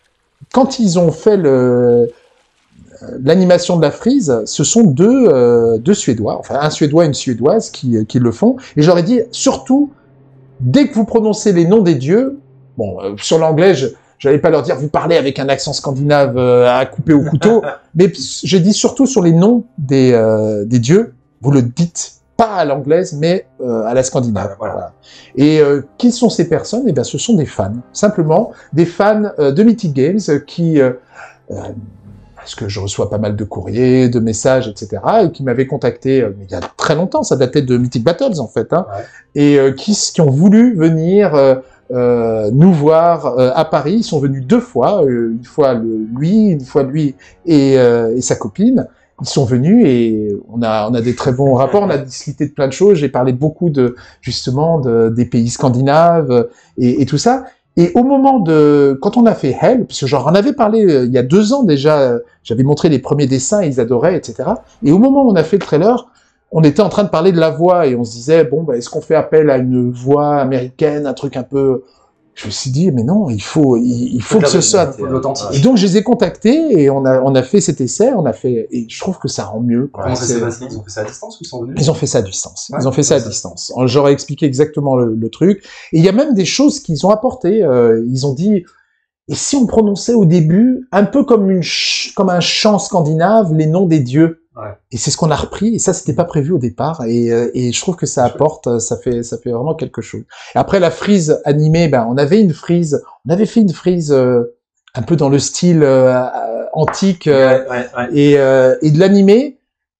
quand ils ont fait le l'animation de la frise, ce sont deux euh, deux Suédois, enfin un Suédois et une Suédoise qui qui le font. Et j'aurais dit surtout dès que vous prononcez les noms des dieux, bon euh, sur l'anglais, je j'allais pas leur dire vous parlez avec un accent scandinave euh, à couper au couteau, mais j'ai dit surtout sur les noms des euh, des dieux, vous le dites pas à l'anglaise, mais euh, à la scandinave. Voilà. Voilà. Et euh, qui sont ces personnes? Eh bien, ce sont des fans, simplement des fans euh, de Mythic Games euh, qui, euh, euh, parce que je reçois pas mal de courriers, de messages, et cetera, et qui m'avaient contacté euh, il y a très longtemps, ça datait de Mythic Battles en fait, hein, Ouais. et euh, qui, qui ont voulu venir euh, euh, nous voir euh, à Paris. Ils sont venus deux fois, euh, une fois le, lui, une fois lui et, euh, et sa copine. Ils sont venus et on a on a des très bons rapports. On a discuté de plein de choses. J'ai parlé beaucoup de justement de, des pays scandinaves et, et tout ça. Et au moment de quand on a fait Hell, parce que j'en avais parlé euh, il y a deux ans déjà, euh, j'avais montré les premiers dessins, ils adoraient, et cetera. Et au moment où on a fait le trailer, on était en train de parler de la voix et on se disait bon bah est-ce qu'on fait appel à une voix américaine, un truc un peu. Je me suis dit mais non, il faut il, il faut que ce soit. Il faut de l'authentique. Et donc je les ai contactés et on a on a fait cet essai, on a fait et je trouve que ça rend mieux. quoi. Comment ça C'est- s'est passé? Ils ont fait ça à distance ou ils sont venus? Ils ont fait ça à distance. Ouais, Ils ont fait ça à c'est ça. distance. J'aurais expliqué exactement le, le truc. Et il y a même des choses qu'ils ont apportées. Euh, ils ont dit et si on prononçait au début un peu comme une ch- comme un chant scandinave les noms des dieux. Ouais. Et c'est ce qu'on a repris, et ça, c'était pas prévu au départ, et, euh, et je trouve que ça apporte, ça fait, ça fait vraiment quelque chose. Et après, la frise animée, ben, on avait une frise, on avait fait une frise euh, un peu dans le style euh, antique, euh, Ouais, ouais, ouais. et, euh, et de l'animé,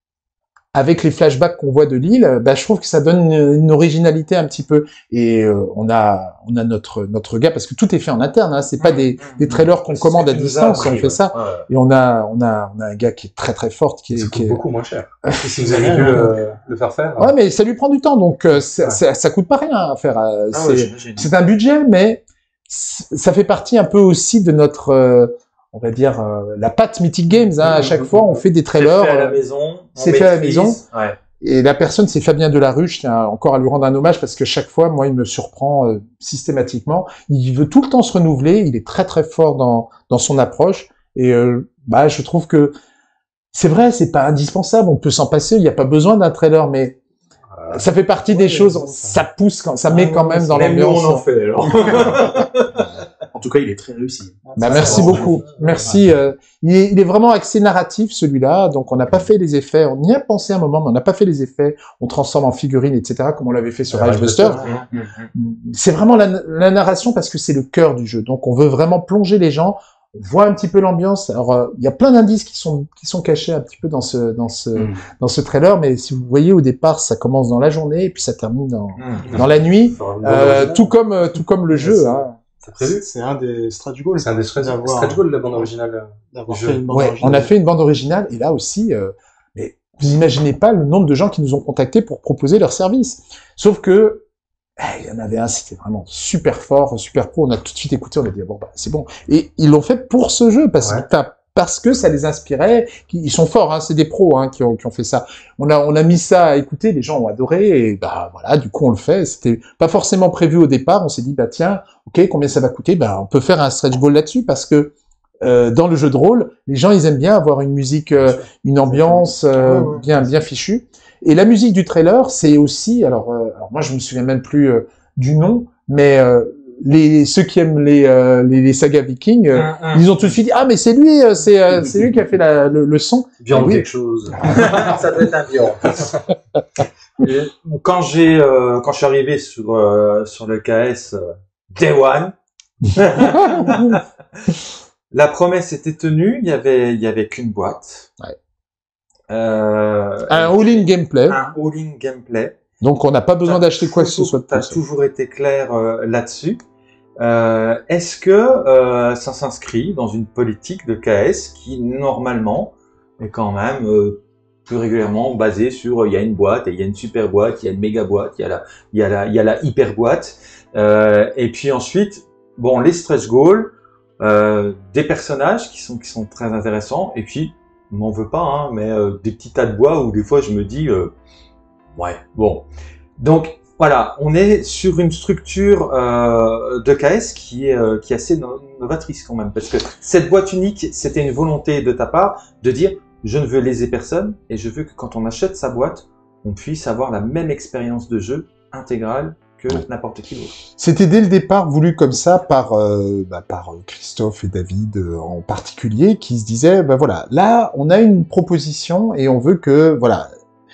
avec les flashbacks qu'on voit de l'île, ben, je trouve que ça donne une, une originalité un petit peu. Et euh, on a, on a notre, notre gars, parce que tout est fait en interne, hein, c'est pas des, des trailers qu'on C'est ce commande que à tu nous as distance, appris, on fait ouais. ça. Ouais. Et on a, on a, on a un gars qui est très très fort, qui Ça est, coûte qui est... beaucoup moins cher. Si vous aviez pu le, le faire faire. Ouais, mais ça lui prend du temps, donc euh, ça, Ouais. ça, ça coûte pas rien à faire. euh, Ah c'est, ouais, j'imagine. c'est un budget, mais c- ça fait partie un peu aussi de notre, euh, on va dire, euh, la patte Mythic Games. Hein, à chaque fois, on fait des C'est trailers. fait à la euh, maison. on c'est fait à la maîtrise. maison. Ouais. Et la personne, c'est Fabien Delarue. Je tiens encore à lui rendre un hommage parce que chaque fois, moi, il me surprend euh, systématiquement. Il veut tout le temps se renouveler. Il est très très fort dans dans son approche. Et euh, bah, je trouve que c'est vrai, c'est pas indispensable. On peut s'en passer. Il n'y a pas besoin d'un trailer, mais Euh, ça fait partie ouais, des mais choses. ça- Ça pousse, quand, ça met quand même dans Même nous, l'ambiance. on en fait, alors. En tout cas, il est très réussi. Bah, Ça, merci c'est beaucoup. Merci. euh, il, est, il est vraiment axé narratif, celui-là. Donc, on n'a pas fait les effets. On y a pensé un moment, mais on n'a pas fait les effets. On transforme en figurines, et cetera, comme on l'avait fait sur Ouais, Rage Buster. Mhm. C'est vraiment la, la narration parce que c'est le cœur du jeu. Donc, on veut vraiment plonger les gens. On voit un petit peu l'ambiance. Alors, euh, il y a plein d'indices qui sont qui sont cachés un petit peu dans ce dans ce Mm. dans ce trailer. Mais si vous voyez au départ, ça commence dans la journée et puis ça termine dans Mhm. dans la nuit. Faudra une Euh, bande originale. tout comme euh, tout comme le Ouais, jeu. c'est- Hein. C'est prévu. C'est un des stretch goals. C'est un des stretch D'avoir- stretch goals, la bande originale. D'avoir jeu. fait une bande Ouais, originale. on a fait une bande originale et là aussi, euh, mais vous imaginez pas le nombre de gens qui nous ont contactés pour proposer leur service. Sauf que eh, il y en avait un, c'était vraiment super fort, super pro. On a tout de suite écouté, on a dit bon bah c'est bon. Et ils l'ont fait pour ce jeu parce Ouais. que t'as parce que ça les inspirait. Qui, ils sont forts, hein, c'est des pros hein, qui ont qui ont fait ça. On a on a mis ça à écouter, les gens ont adoré et bah voilà, du coup on le fait. C'était pas forcément prévu au départ. On s'est dit bah tiens, ok, combien ça va coûter? Bah on peut faire un stretch goal là-dessus parce que euh, dans le jeu de rôle, les gens ils aiment bien avoir une musique, euh, une ambiance euh, Ouais, ouais. bien bien fichue. Et la musique du trailer, c'est aussi, alors, euh, alors moi je me souviens même plus euh, du nom, mais euh, les ceux qui aiment les euh, les, les sagas Vikings, euh, Un, un. ils ont tout de suite dit ah mais c'est lui, euh, c'est euh, c'est lui qui a fait la, le, le son. Bjorn Oui. quelque chose. Ça doit être un Bjorn. Et quand j'ai, euh, quand je suis arrivé sur, euh, sur le K S euh, Day One, la promesse était tenue, il y avait, il y avait qu'une boîte. Ouais. Euh, Un all-in gameplay, un all-in gameplay. donc on n'a pas besoin T'as d'acheter quoi que ce toujours- soit de T'as plus. toujours été clair euh, là-dessus. Euh, Est-ce que euh, ça s'inscrit dans une politique de K S qui normalement est quand même euh, plus régulièrement basée sur euh, il y a une boîte et il y a une super boîte, il y a une méga boîte, il y a la il y a la il y a la hyper boîte euh, et puis ensuite bon les stretch goals, euh, des personnages qui sont qui sont très intéressants et puis on m'en veut pas hein, mais euh, des petits tas de bois où des fois je me dis euh, ouais bon donc voilà, on est sur une structure euh, de K S qui est, euh, qui est assez no- novatrice quand même, parce que cette boîte unique, c'était une volonté de ta part de dire je ne veux léser personne et je veux que quand on achète sa boîte, on puisse avoir la même expérience de jeu intégrale que Ouais. n'importe qui d'autre. C'était dès le départ voulu comme ça par euh, bah, par euh, Christophe et David euh, en particulier, qui se disaient bah voilà, là on a une proposition et on veut que voilà.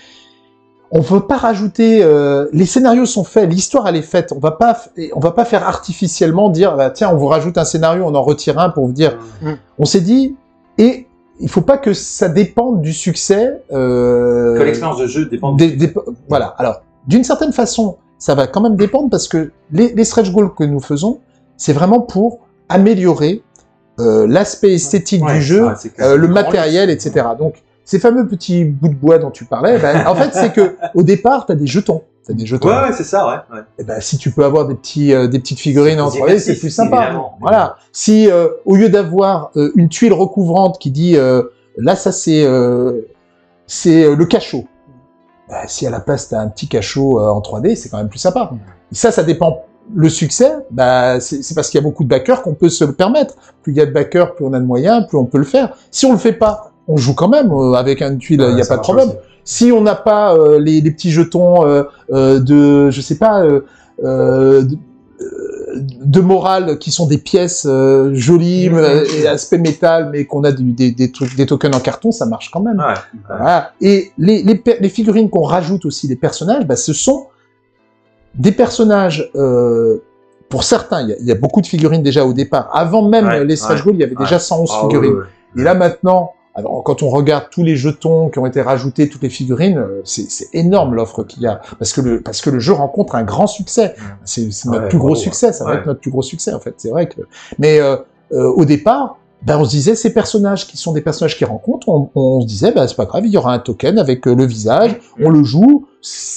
On veut pas rajouter. Euh, les scénarios sont faits, l'histoire elle est faite. On va pas, on va pas faire artificiellement dire bah, tiens on vous rajoute un scénario, on en retire un pour vous dire. Mm. On s'est dit et il faut pas que ça dépende du succès. Euh, Que l'expérience de jeu dépend des- du des- voilà. Alors d'une certaine façon, ça va quand même dépendre parce que les, les stretch goals que nous faisons, c'est vraiment pour améliorer euh, l'aspect esthétique Ouais, du jeu, ouais, c'est clair. euh, le matériel, et cetera. Donc ces fameux petits bouts de bois dont tu parlais, ben, en fait, c'est que au départ, t'as des jetons. T'as des jetons. Ouais, ouais, c'est ça, ouais. ouais. Et ben, si tu peux avoir des petits, euh, des petites figurines en C'est trois D, c'est immersif, plus sympa. évidemment. Voilà. Si euh, au lieu d'avoir euh, une tuile recouvrante qui dit euh, là, ça c'est euh, c'est euh, le cachot. Ben, si à la place t'as un petit cachot euh, en trois D, c'est quand même plus sympa. Et ça, ça dépend. Le succès, bah, c'est c'est parce qu'il y a beaucoup de backers qu'on peut se le permettre. Plus il y a de backers, plus on a de moyens, plus on peut le faire. Si on le fait pas, on joue quand même euh, avec une tuile, il Ouais, n'y a ça pas de marche problème. aussi. Si on n'a pas euh, les, les petits jetons euh, euh, de, je sais pas, euh, euh, de, euh, de morale qui sont des pièces euh, jolies euh, et aspect métal, mais qu'on a du, des, des trucs, des tokens en carton, ça marche quand même. Ouais. Voilà. Et les, les, per- les figurines qu'on rajoute aussi, les personnages, bah, ce sont des personnages. Euh, pour certains, il y, a, il y a beaucoup de figurines déjà au départ. Avant même Ouais, les stretch ouais, goals, il y avait ouais. déjà cent onze Ah, figurines. ouais, ouais. Et là maintenant, alors, quand on regarde tous les jetons qui ont été rajoutés, toutes les figurines, euh, c'est c'est énorme l'offre qu'il y a, parce que le parce que le jeu rencontre un grand succès. Ouais. C'est c'est notre Ouais, plus gros bravo, succès, ça va ouais. être notre plus gros succès en fait. C'est vrai que. Mais euh, euh, au départ, ben on se disait ces personnages qui sont des personnages qui rencontrent, on, on se disait ben c'est pas grave, il y aura un token avec euh, le visage, on le joue. C'est-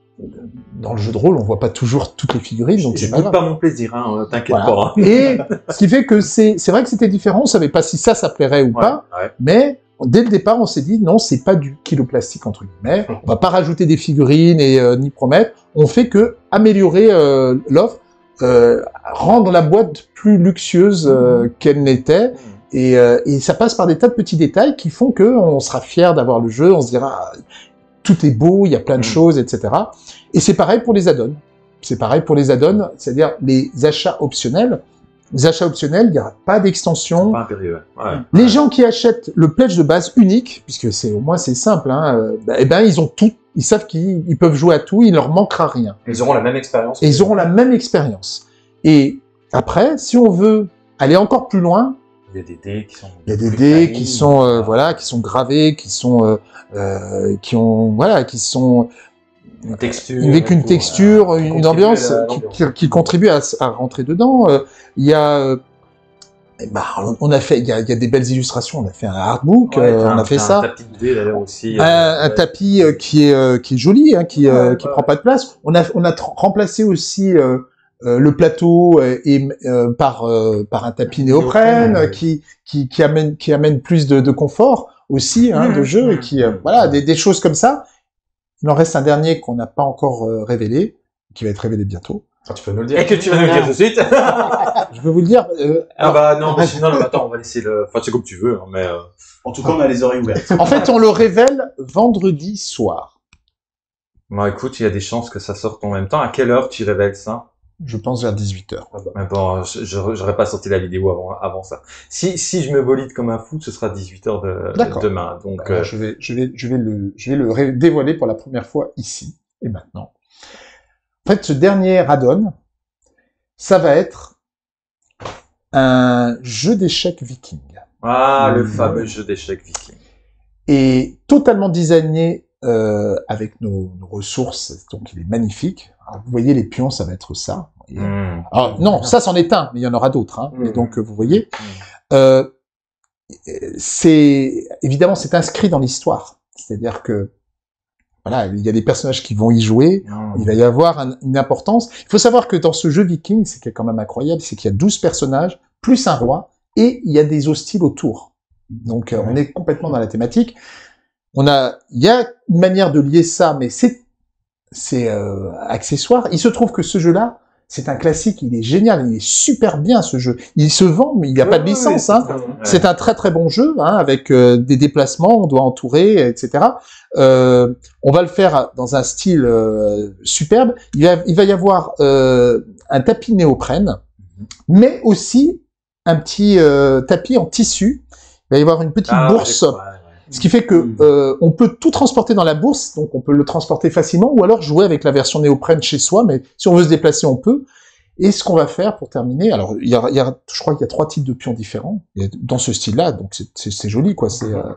Dans le jeu de rôle, on voit pas toujours toutes les figurines, donc Je c'est pas boude grave. pas mon plaisir, hein, t'inquiète Voilà. pas. hein. Et ce qui fait que c'est c'est vrai que c'était différent, on savait pas si ça ça plairait ou Ouais, pas. ouais. Mais dès le départ, on s'est dit non, c'est pas du kilo plastique entre guillemets. On va pas rajouter des figurines et euh, ni promettre. On fait que améliorer euh, l'offre, euh, rendre la boîte plus luxueuse euh, qu'elle n'était. Et, euh, et ça passe par des tas de petits détails qui font que on sera fier d'avoir le jeu. On se dira ah, tout est beau, il y a plein de Mm. choses, et cetera. Et c'est pareil pour les add-ons. C'est pareil pour les add-ons, c'est-à-dire les achats optionnels. Les achats optionnels, il n'y aura pas d'extension. Pas impérieux. Ouais. Les gens qui achètent le pledge de base unique, puisque c'est au moins c'est simple, hein, euh, bah, eh ben ils ont tout, ils savent qu'ils ils peuvent jouer à tout, il leur manquera rien. Ils auront la même expérience. Et ils auront la même expérience. Et après, si on veut aller encore plus loin, Il y a des dés qui sont. il y a des plus dés tiny. qui sont euh, voilà, qui sont gravés, qui sont euh, euh, qui ont voilà, qui sont Une texture. avec une tout, texture, euh, une, une contribuer ambiance à la- qui, l'ambiance. qui, qui contribue à, à rentrer dedans. Euh, Il y a euh, eh ben, on a fait, il y a, il y a des belles illustrations. On a fait un artbook, Ouais, euh, t'as on un- a fait t'as ça. Un tapis de dés d'ailleurs aussi. Un, euh, un ouais. tapis euh, qui est euh, qui est joli, hein, qui euh, Ouais, qui ouais, prend pas de place. On a on a tr- remplacé aussi euh, Euh, le plateau est, est, euh, par euh, par un tapis néoprène Néoprène, ouais. qui qui qui amène qui amène plus de, de confort aussi hein, de Mmh, jeu et mmh, qui euh, mmh. voilà des, des choses comme ça. Il en reste un dernier qu'on n'a pas encore euh, révélé, qui va être révélé bientôt. Ah, tu peux nous le dire. Et que tu vas nous le dire tout de suite. Je vais vous le dire. Euh, Ah bah non, mais sinon, non, mais attends, on va laisser le. Enfin, c'est comme tu veux, hein, mais. Euh... En tout cas, on a les oreilles ouvertes. en fait, on le révèle vendredi soir. Bon, écoute, il y a des chances que ça sorte en même temps. À quelle heure tu révèles ça? Je pense vers dix-huit heures. Mais bon, je- je- j'aurais pas sorti la vidéo avant, avant ça. Si, si je me bolide comme un fou, ce sera dix-huit heures de, D'accord. demain. Donc, Alors, euh, je vais, je vais, je vais le, je vais le ré- dévoiler pour la première fois ici et maintenant. En fait, ce dernier add-on, ça va être un jeu d'échecs viking ah, le Mmh. fameux jeu d'échecs viking. et totalement designé euh, avec nos, nos ressources. Donc, il est magnifique. Alors, vous voyez les pions, ça va être ça. Et, Mmh. alors, non, ça c'en est un, mais il y en aura d'autres. Hein. Mmh. Et donc, vous voyez, Mmh. euh, c'est évidemment c'est inscrit dans l'histoire. C'est-à-dire que voilà, il y a des personnages qui vont y jouer. Mmh. Il va y avoir un- une importance. Il faut savoir que dans ce jeu viking, ce qui est quand même incroyable, c'est qu'il y a douze personnages, plus un roi, et il y a des hostiles autour. Donc, euh, on est complètement dans la thématique. On a, il y a une manière de lier ça, mais c'est, c'est euh, accessoire. Il se trouve que ce jeu-là, c'est un classique. Il est génial. Il est super bien, ce jeu. Il se vend, mais il n'y a pas de licence. Hein. C'est un très très bon jeu, hein, avec euh, des déplacements, on doit entourer, et cetera. Euh, on va le faire dans un style euh, superbe. Il va, il va y avoir euh, un tapis néoprène, mais aussi un petit euh, tapis en tissu. Il va y avoir une petite Ah, bourse, ouais, ouais, ouais. ce qui fait que euh, on peut tout transporter dans la bourse, donc on peut le transporter facilement, ou alors jouer avec la version néoprène chez soi. Mais si on veut se déplacer, on peut. Et ce qu'on va faire pour terminer, alors il y a, il y a, je crois qu'il y a trois types de pions différents et dans ce style-là, donc c'est, c'est, c'est joli quoi. C'est euh,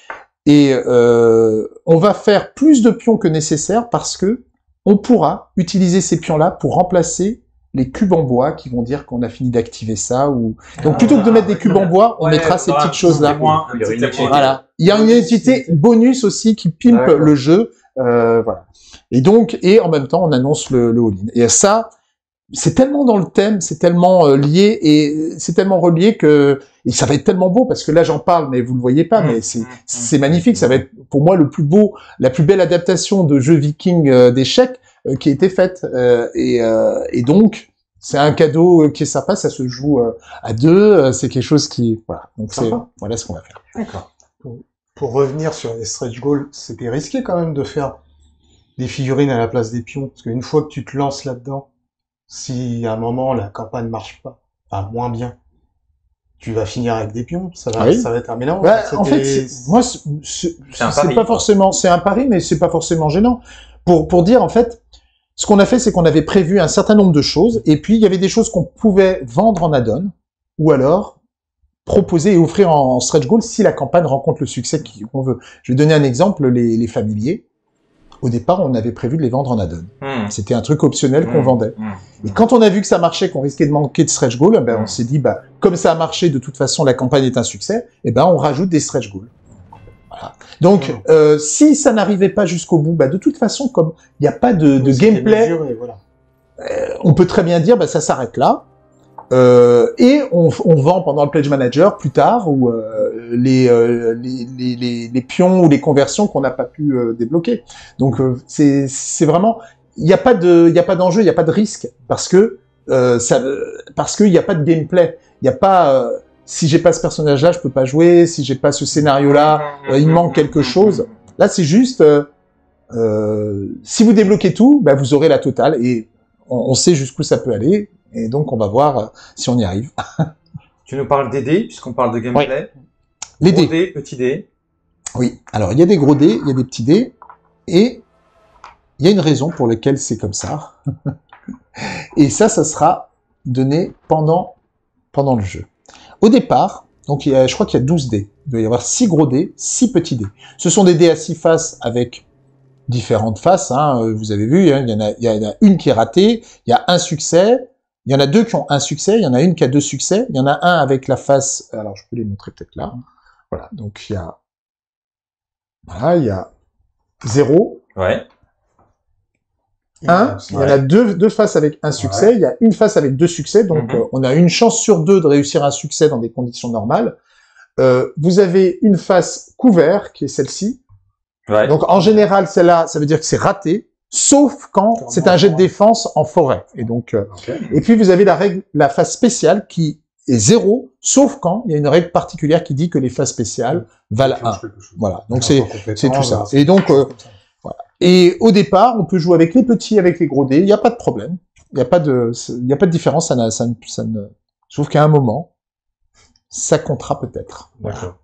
et euh, on va faire plus de pions que nécessaire parce que on pourra utiliser ces pions-là pour remplacer les cubes en bois qui vont dire qu'on a fini d'activer ça ou donc plutôt que de mettre des cubes en bois, on Ouais, mettra ces voilà, petites choses-là. un petit témoin, un Il y aura petit une témoin. Voilà. Il y a une entité bonus aussi qui pimpe D'accord. le jeu, euh, voilà. Et donc et en même temps on annonce le, le all-in. Et ça, c'est tellement dans le thème, c'est tellement euh, lié et c'est tellement relié que et ça va être tellement beau parce que là j'en parle mais vous le voyez pas, mais c'est c'est magnifique. Ça va être pour moi le plus beau, la plus belle adaptation de jeu viking euh, d'échecs euh, qui a été faite euh, et euh, et donc c'est un cadeau euh, qui est sympa. Ça se joue euh, à deux, euh, c'est quelque chose qui voilà. Donc c'est Sympa. voilà ce qu'on va faire. D'accord. Pour revenir sur les stretch goals, c'était risqué quand même de faire des figurines à la place des pions, parce qu'une fois que tu te lances là-dedans, si à un moment la campagne marche pas, enfin moins bien, tu vas finir avec des pions, ça va, Ah oui. ça va être un mélange. Bah, en C'était- fait, c'est- moi, c'est c'est- C'est un c'est pari, pas quoi. forcément, c'est un pari, mais c'est pas forcément gênant. Pour pour dire en fait, ce qu'on a fait, c'est qu'on avait prévu un certain nombre de choses, et puis il y avait des choses qu'on pouvait vendre en add-on, ou alors proposer et offrir en, en stretch goal si la campagne rencontre le succès qu'on veut. Je vais donner un exemple, les, les familiers. Au départ, on avait prévu de les vendre en add-on. Mmh. C'était un truc optionnel qu'on Mmh. vendait. Mmh. Et quand on a vu que ça marchait, qu'on risquait de manquer de stretch goals, ben, on Mm. s'est dit, bah, comme ça a marché, de toute façon, la campagne est un succès, et ben, on rajoute des stretch goals. Voilà. Donc, Mm. euh, si ça n'arrivait pas jusqu'au bout, bah, de toute façon, comme il n'y a pas de, de c'était gameplay, mesuré, voilà. on peut très bien dire, bah, ça s'arrête là. Euh, et on, on vend pendant le Pledge Manager plus tard ou euh, les, euh, les, les, les, les pions ou les conversions qu'on n'a pas pu euh, débloquer. Donc euh, c'est c'est vraiment il n'y a pas de il y a pas d'enjeu, il n'y a pas de risque parce que euh, ça parce qu'il n'y a pas de gameplay. Il n'y a pas euh, si j'ai pas ce personnage-là, je peux pas jouer. Si j'ai pas ce scénario-là, euh, il manque quelque chose. Là, c'est juste euh, euh, si vous débloquez tout, bah, vous aurez la totale et on, on sait jusqu'où ça peut aller. Et donc, on va voir euh, si on y arrive. Tu nous parles des dés, puisqu'on parle de gameplay. Les Gros dés. dés, petits dés. Oui. Alors, il y a des gros dés, il y a des petits dés. Et il y a une raison pour laquelle c'est comme ça. Et ça, ça sera donné pendant, pendant le jeu. Au départ, donc il y a, je crois qu'il y a douze dés. Il doit y avoir six gros dés, six petits dés. Ce sont des dés à six faces avec différentes faces. Hein. Vous avez vu, hein, il, y en a, il y en a une qui est ratée, il y a un succès. Il y en a deux qui ont un succès, il y en a une qui a deux succès, il y en a un avec la face, alors je peux les montrer peut-être là. Voilà, donc il y a, voilà, il y a zéro, Ouais. un, il y en a deux, deux faces avec un succès, Ouais. il y a une face avec deux succès, donc Mhm. euh, on a une chance sur deux de réussir un succès dans des conditions normales. Euh, vous avez une face couvert, qui est celle-ci. Ouais. Donc en général, celle-là, ça veut dire que c'est raté, sauf quand Quand c'est on un jet de voit. défense en forêt. Et donc, euh, Ok. et puis vous avez la règle, la phase spéciale qui est zéro, sauf quand il y a une règle particulière qui dit que les phases spéciales valent un. Voilà. Donc c'est c'est tout ça. Et donc euh, voilà. Et au départ, on peut jouer avec les petits, avec les gros dés. Il n'y a pas de problème. Il n'y a pas de, il y a pas de différence. Ça, n'a- ça, ne- ça ne. Je trouve qu'à un moment, ça comptera peut-être. D'accord.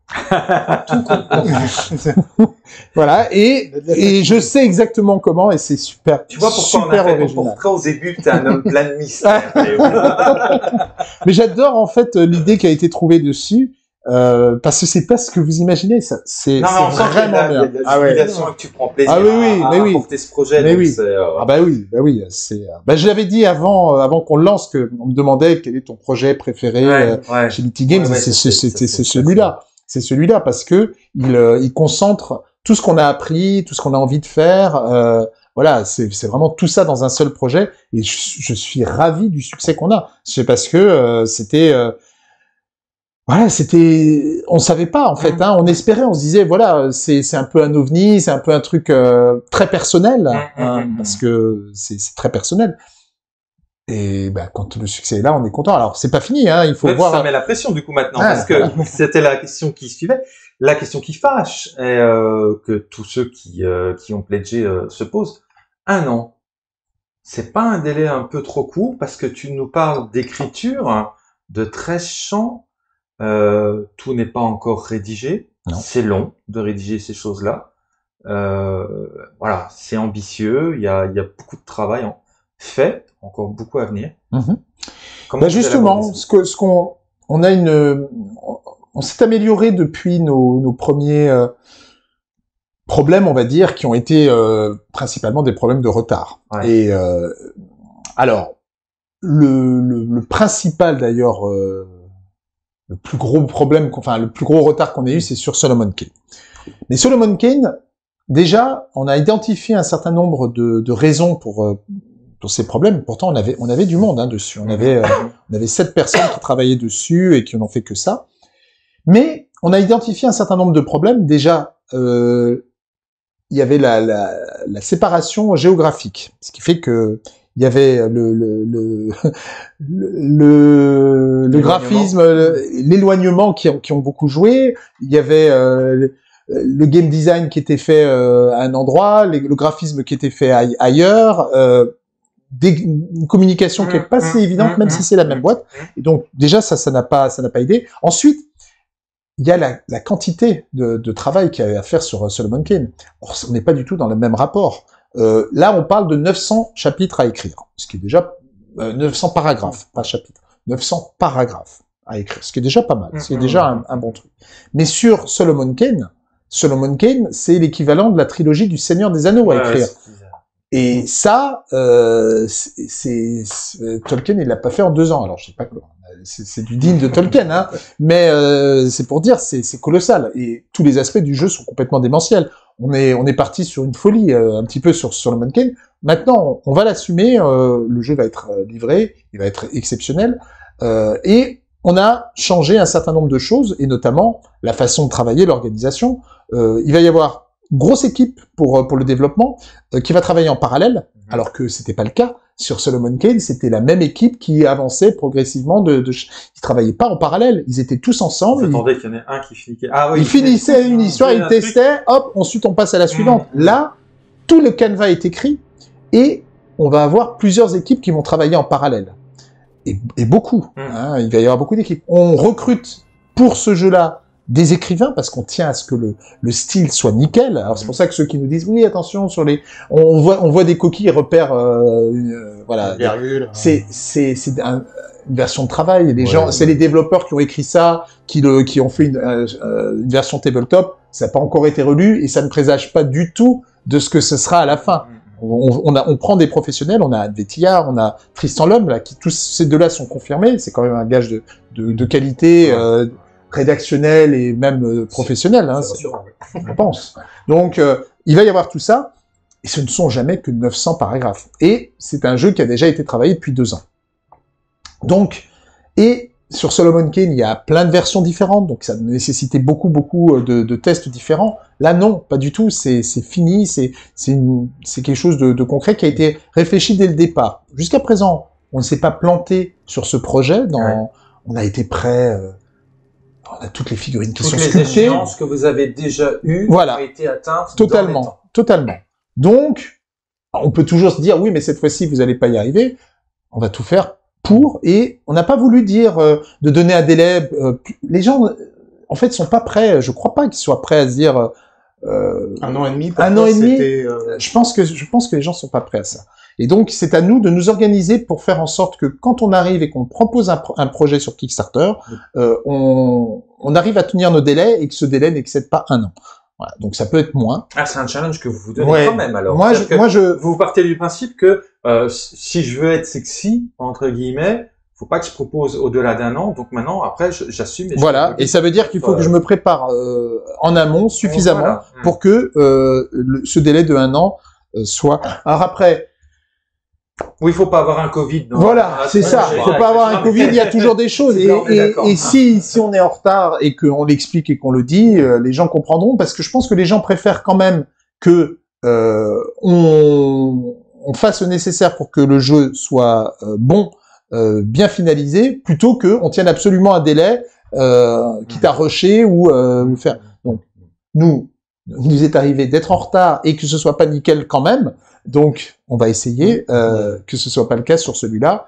Voilà. Et et je sais exactement comment. Et c'est super. Tu vois pourquoi on super a fait ton original. portrait au début, t'es un homme plein de mystère. Léo. Mais j'adore en fait euh, l'idée qui a été trouvée dessus, euh, parce que c'est pas ce que vous imaginez. Ça, c'est Non, mais on c'est sent qu'il y a de vraiment la- il y a bien. de la Ah ouais. jubilation et que tu prends plaisir Ah oui, oui, à, mais à oui. porter ce projet. Mais donc oui. c'est, euh, Ah bah oui, bah oui, c'est. euh, Bah je l'avais dit avant, euh, avant qu'on le lance, que on me demandait quel est ton projet préféré euh, ouais, ouais. chez Mythic Games. Ouais, ouais, c'est ça, c'est- c'est- c'était ça, c'est c'est- celui-là. C'est celui-là parce que il, euh, il concentre tout ce qu'on a appris, tout ce qu'on a envie de faire. Euh, voilà, c'est c'est vraiment tout ça dans un seul projet. Et je, je suis ravi du succès qu'on a. C'est parce que euh, c'était. Euh, voilà, c'était, on savait pas en fait, hein, on espérait, on se disait voilà, c'est c'est un peu un ovni, c'est un peu un truc euh, très personnel, Mm, hein, mm, mm, parce que c'est c'est très personnel. Et ben quand le succès est là, on est content. Alors c'est pas fini, hein, il faut Ouais, voir. ça met la pression du coup maintenant, Ah, parce que c'était la question qui suivait, la question qui fâche, et euh, que tous ceux qui euh, qui ont pledgé euh, se posent. Un an, c'est pas un délai un peu trop court parce que tu nous parles d'écriture, hein, de treize chants, euh, tout n'est pas encore rédigé, Non. c'est long de rédiger ces choses-là. Euh, voilà, c'est ambitieux, il y a il y a beaucoup de travail en fait, encore beaucoup à venir. Mhm. Comment Bah vous justement, élaborez ça ce que ce qu'on, on a une, on, on s'est amélioré depuis nos nos premiers euh, problèmes, on va dire, qui ont été euh, principalement des problèmes de retard. Ouais. Et euh, alors, le, le, le principal d'ailleurs, euh, le plus gros problème, qu'on- enfin le plus gros retard qu'on ait eu, c'est sur Solomon Kane. Mais Solomon Kane, déjà, on a identifié un certain nombre de, de raisons pour euh, pour ces problèmes. Pourtant, on avait on avait du monde hein, dessus. On avait euh, on avait sept personnes qui travaillaient dessus et qui n'ont fait que ça. Mais on a identifié un certain nombre de problèmes. Déjà, euh, il y avait la, la, la séparation géographique, ce qui fait que il y avait le le le le, le graphisme, le- l'éloignement qui ont qui ont beaucoup joué. Il y avait euh, le, le game design qui était fait euh, à un endroit, les- le graphisme qui était fait aille- ailleurs. Euh, des, une communication qui est pas si évidente, même si c'est la même boîte. Et donc déjà ça, ça n'a pas, ça n'a pas aidé. Ensuite, il y a la, la quantité de, de travail qu'il y avait à faire sur euh, Solomon Kane. Or, on n'est pas du tout dans le même rapport. Euh, là, on parle de neuf cents chapitres à écrire, ce qui est déjà euh, neuf cents paragraphes, pas chapitres, neuf cents paragraphes à écrire, ce qui est déjà pas mal, c'est déjà un, un bon truc. Mais sur Solomon Kane, Solomon Kane, c'est l'équivalent de la trilogie du Seigneur des Anneaux à Ouais, écrire. c'est- Et ça, euh, c'est, c'est, c'est- Tolkien, il l'a pas fait en deux ans. Alors, je sais pas quoi. C'est, c'est du digne de Tolkien, hein. Mais euh, c'est pour dire, c'est, c'est colossal. Et tous les aspects du jeu sont complètement démentiels. On est, on est parti sur une folie, euh, un petit peu sur Solomon Kane. Maintenant, on, on va l'assumer. Euh, le jeu va être euh, livré, il va être exceptionnel. Euh, et on a changé un certain nombre de choses, et notamment la façon de travailler, l'organisation. Euh, il va y avoir une grosse équipe pour pour le développement euh, qui va travailler en parallèle, alors que c'était pas le cas sur Solomon Kane. C'était la même équipe qui avançait progressivement. De, de ils travaillaient pas en parallèle, ils étaient tous ensemble. Vous attendez qu'il y en ait un qui finit. Ah oui. Ils finissaient une histoire, il ils testaient, hop, ensuite on passe à la suivante. Mmh. Là, tout le canevas est écrit et on va avoir plusieurs équipes qui vont travailler en parallèle. Et, et beaucoup. Mmh. Hein, il va y avoir beaucoup d'équipes. On recrute pour ce jeu-là des écrivains parce qu'on tient à ce que le, le style soit nickel. Alors c'est pour ça que ceux qui nous disent oui attention sur les, on voit on voit des coquilles repères, euh, euh, voilà. Virgule. C'est c'est c'est un, une version de travail. Les Ouais, gens, ouais. c'est les développeurs qui ont écrit ça, qui le qui ont fait une, euh, une version tabletop. Ça n'a pas encore été relu et ça ne présage pas du tout de ce que ce sera à la fin. On, on, a, on prend des professionnels, on a Vétillard, on a Tristan Lhomme, là, qui tous ces deux-là sont confirmés. C'est quand même un gage de de, de qualité. Euh, rédactionnel et même euh, professionnel, hein, C'est c'est- rassurant. je pense. Donc, euh, il va y avoir tout ça. et ce ne sont jamais que neuf cents paragraphes. Et c'est un jeu qui a déjà été travaillé depuis deux ans. Donc, et sur Solomon Kane, il y a plein de versions différentes, donc ça nécessitait beaucoup, beaucoup de, de tests différents. Là, non, pas du tout, c'est fini, c'est c'est quelque chose de, de concret qui a été réfléchi dès le départ. Jusqu'à présent, on ne s'est pas planté sur ce projet, dans, ouais. on a été prêt, euh, on a toutes les figurines qui toutes sont les sculptées. échéances que vous avez déjà eues voilà. ont été atteintes. Totalement, totalement. Donc, on peut toujours se dire, oui, mais cette fois-ci, vous n'allez pas y arriver. On va tout faire pour, et on n'a pas voulu dire euh, de donner un délai. Euh, les gens, en fait, sont pas prêts. Je crois pas qu'ils soient prêts à se dire euh, un an et demi. Un an et demi. Euh... Je pense que je pense que les gens sont pas prêts à ça. Et donc, c'est à nous de nous organiser pour faire en sorte que quand on arrive et qu'on propose un, pro un projet sur Kickstarter, euh, on, on arrive à tenir nos délais et que ce délai n'excède pas un an. Voilà. Donc, ça peut être moins. Ah, c'est un challenge que vous vous donnez ouais. quand même, alors. Moi, je, moi, je... Vous partez du principe que euh, si je veux être sexy, entre guillemets, faut pas que je propose au-delà d'un an. Donc maintenant, après, j'assume. Voilà. Et ça veut dire qu'il faut euh... que je me prépare euh, en amont suffisamment voilà. pour que euh, le, ce délai de un an euh, soit. Alors après. Oui, il faut pas avoir un Covid. Non. Voilà, c'est ça. Il faut pas avoir un Covid. Il y a toujours des choses. Et, et, et si si on est en retard et qu'on l'explique et qu'on le dit, euh, les gens comprendront parce que je pense que les gens préfèrent quand même que euh, on, on fasse le nécessaire pour que le jeu soit euh, bon, euh, bien finalisé, plutôt que on tienne absolument un délai, euh, quitte à rusher ou euh, faire. Donc nous, nous est arrivé d'être en retard et que ce soit pas nickel quand même. Donc, on va essayer euh, que ce soit pas le cas sur celui-là,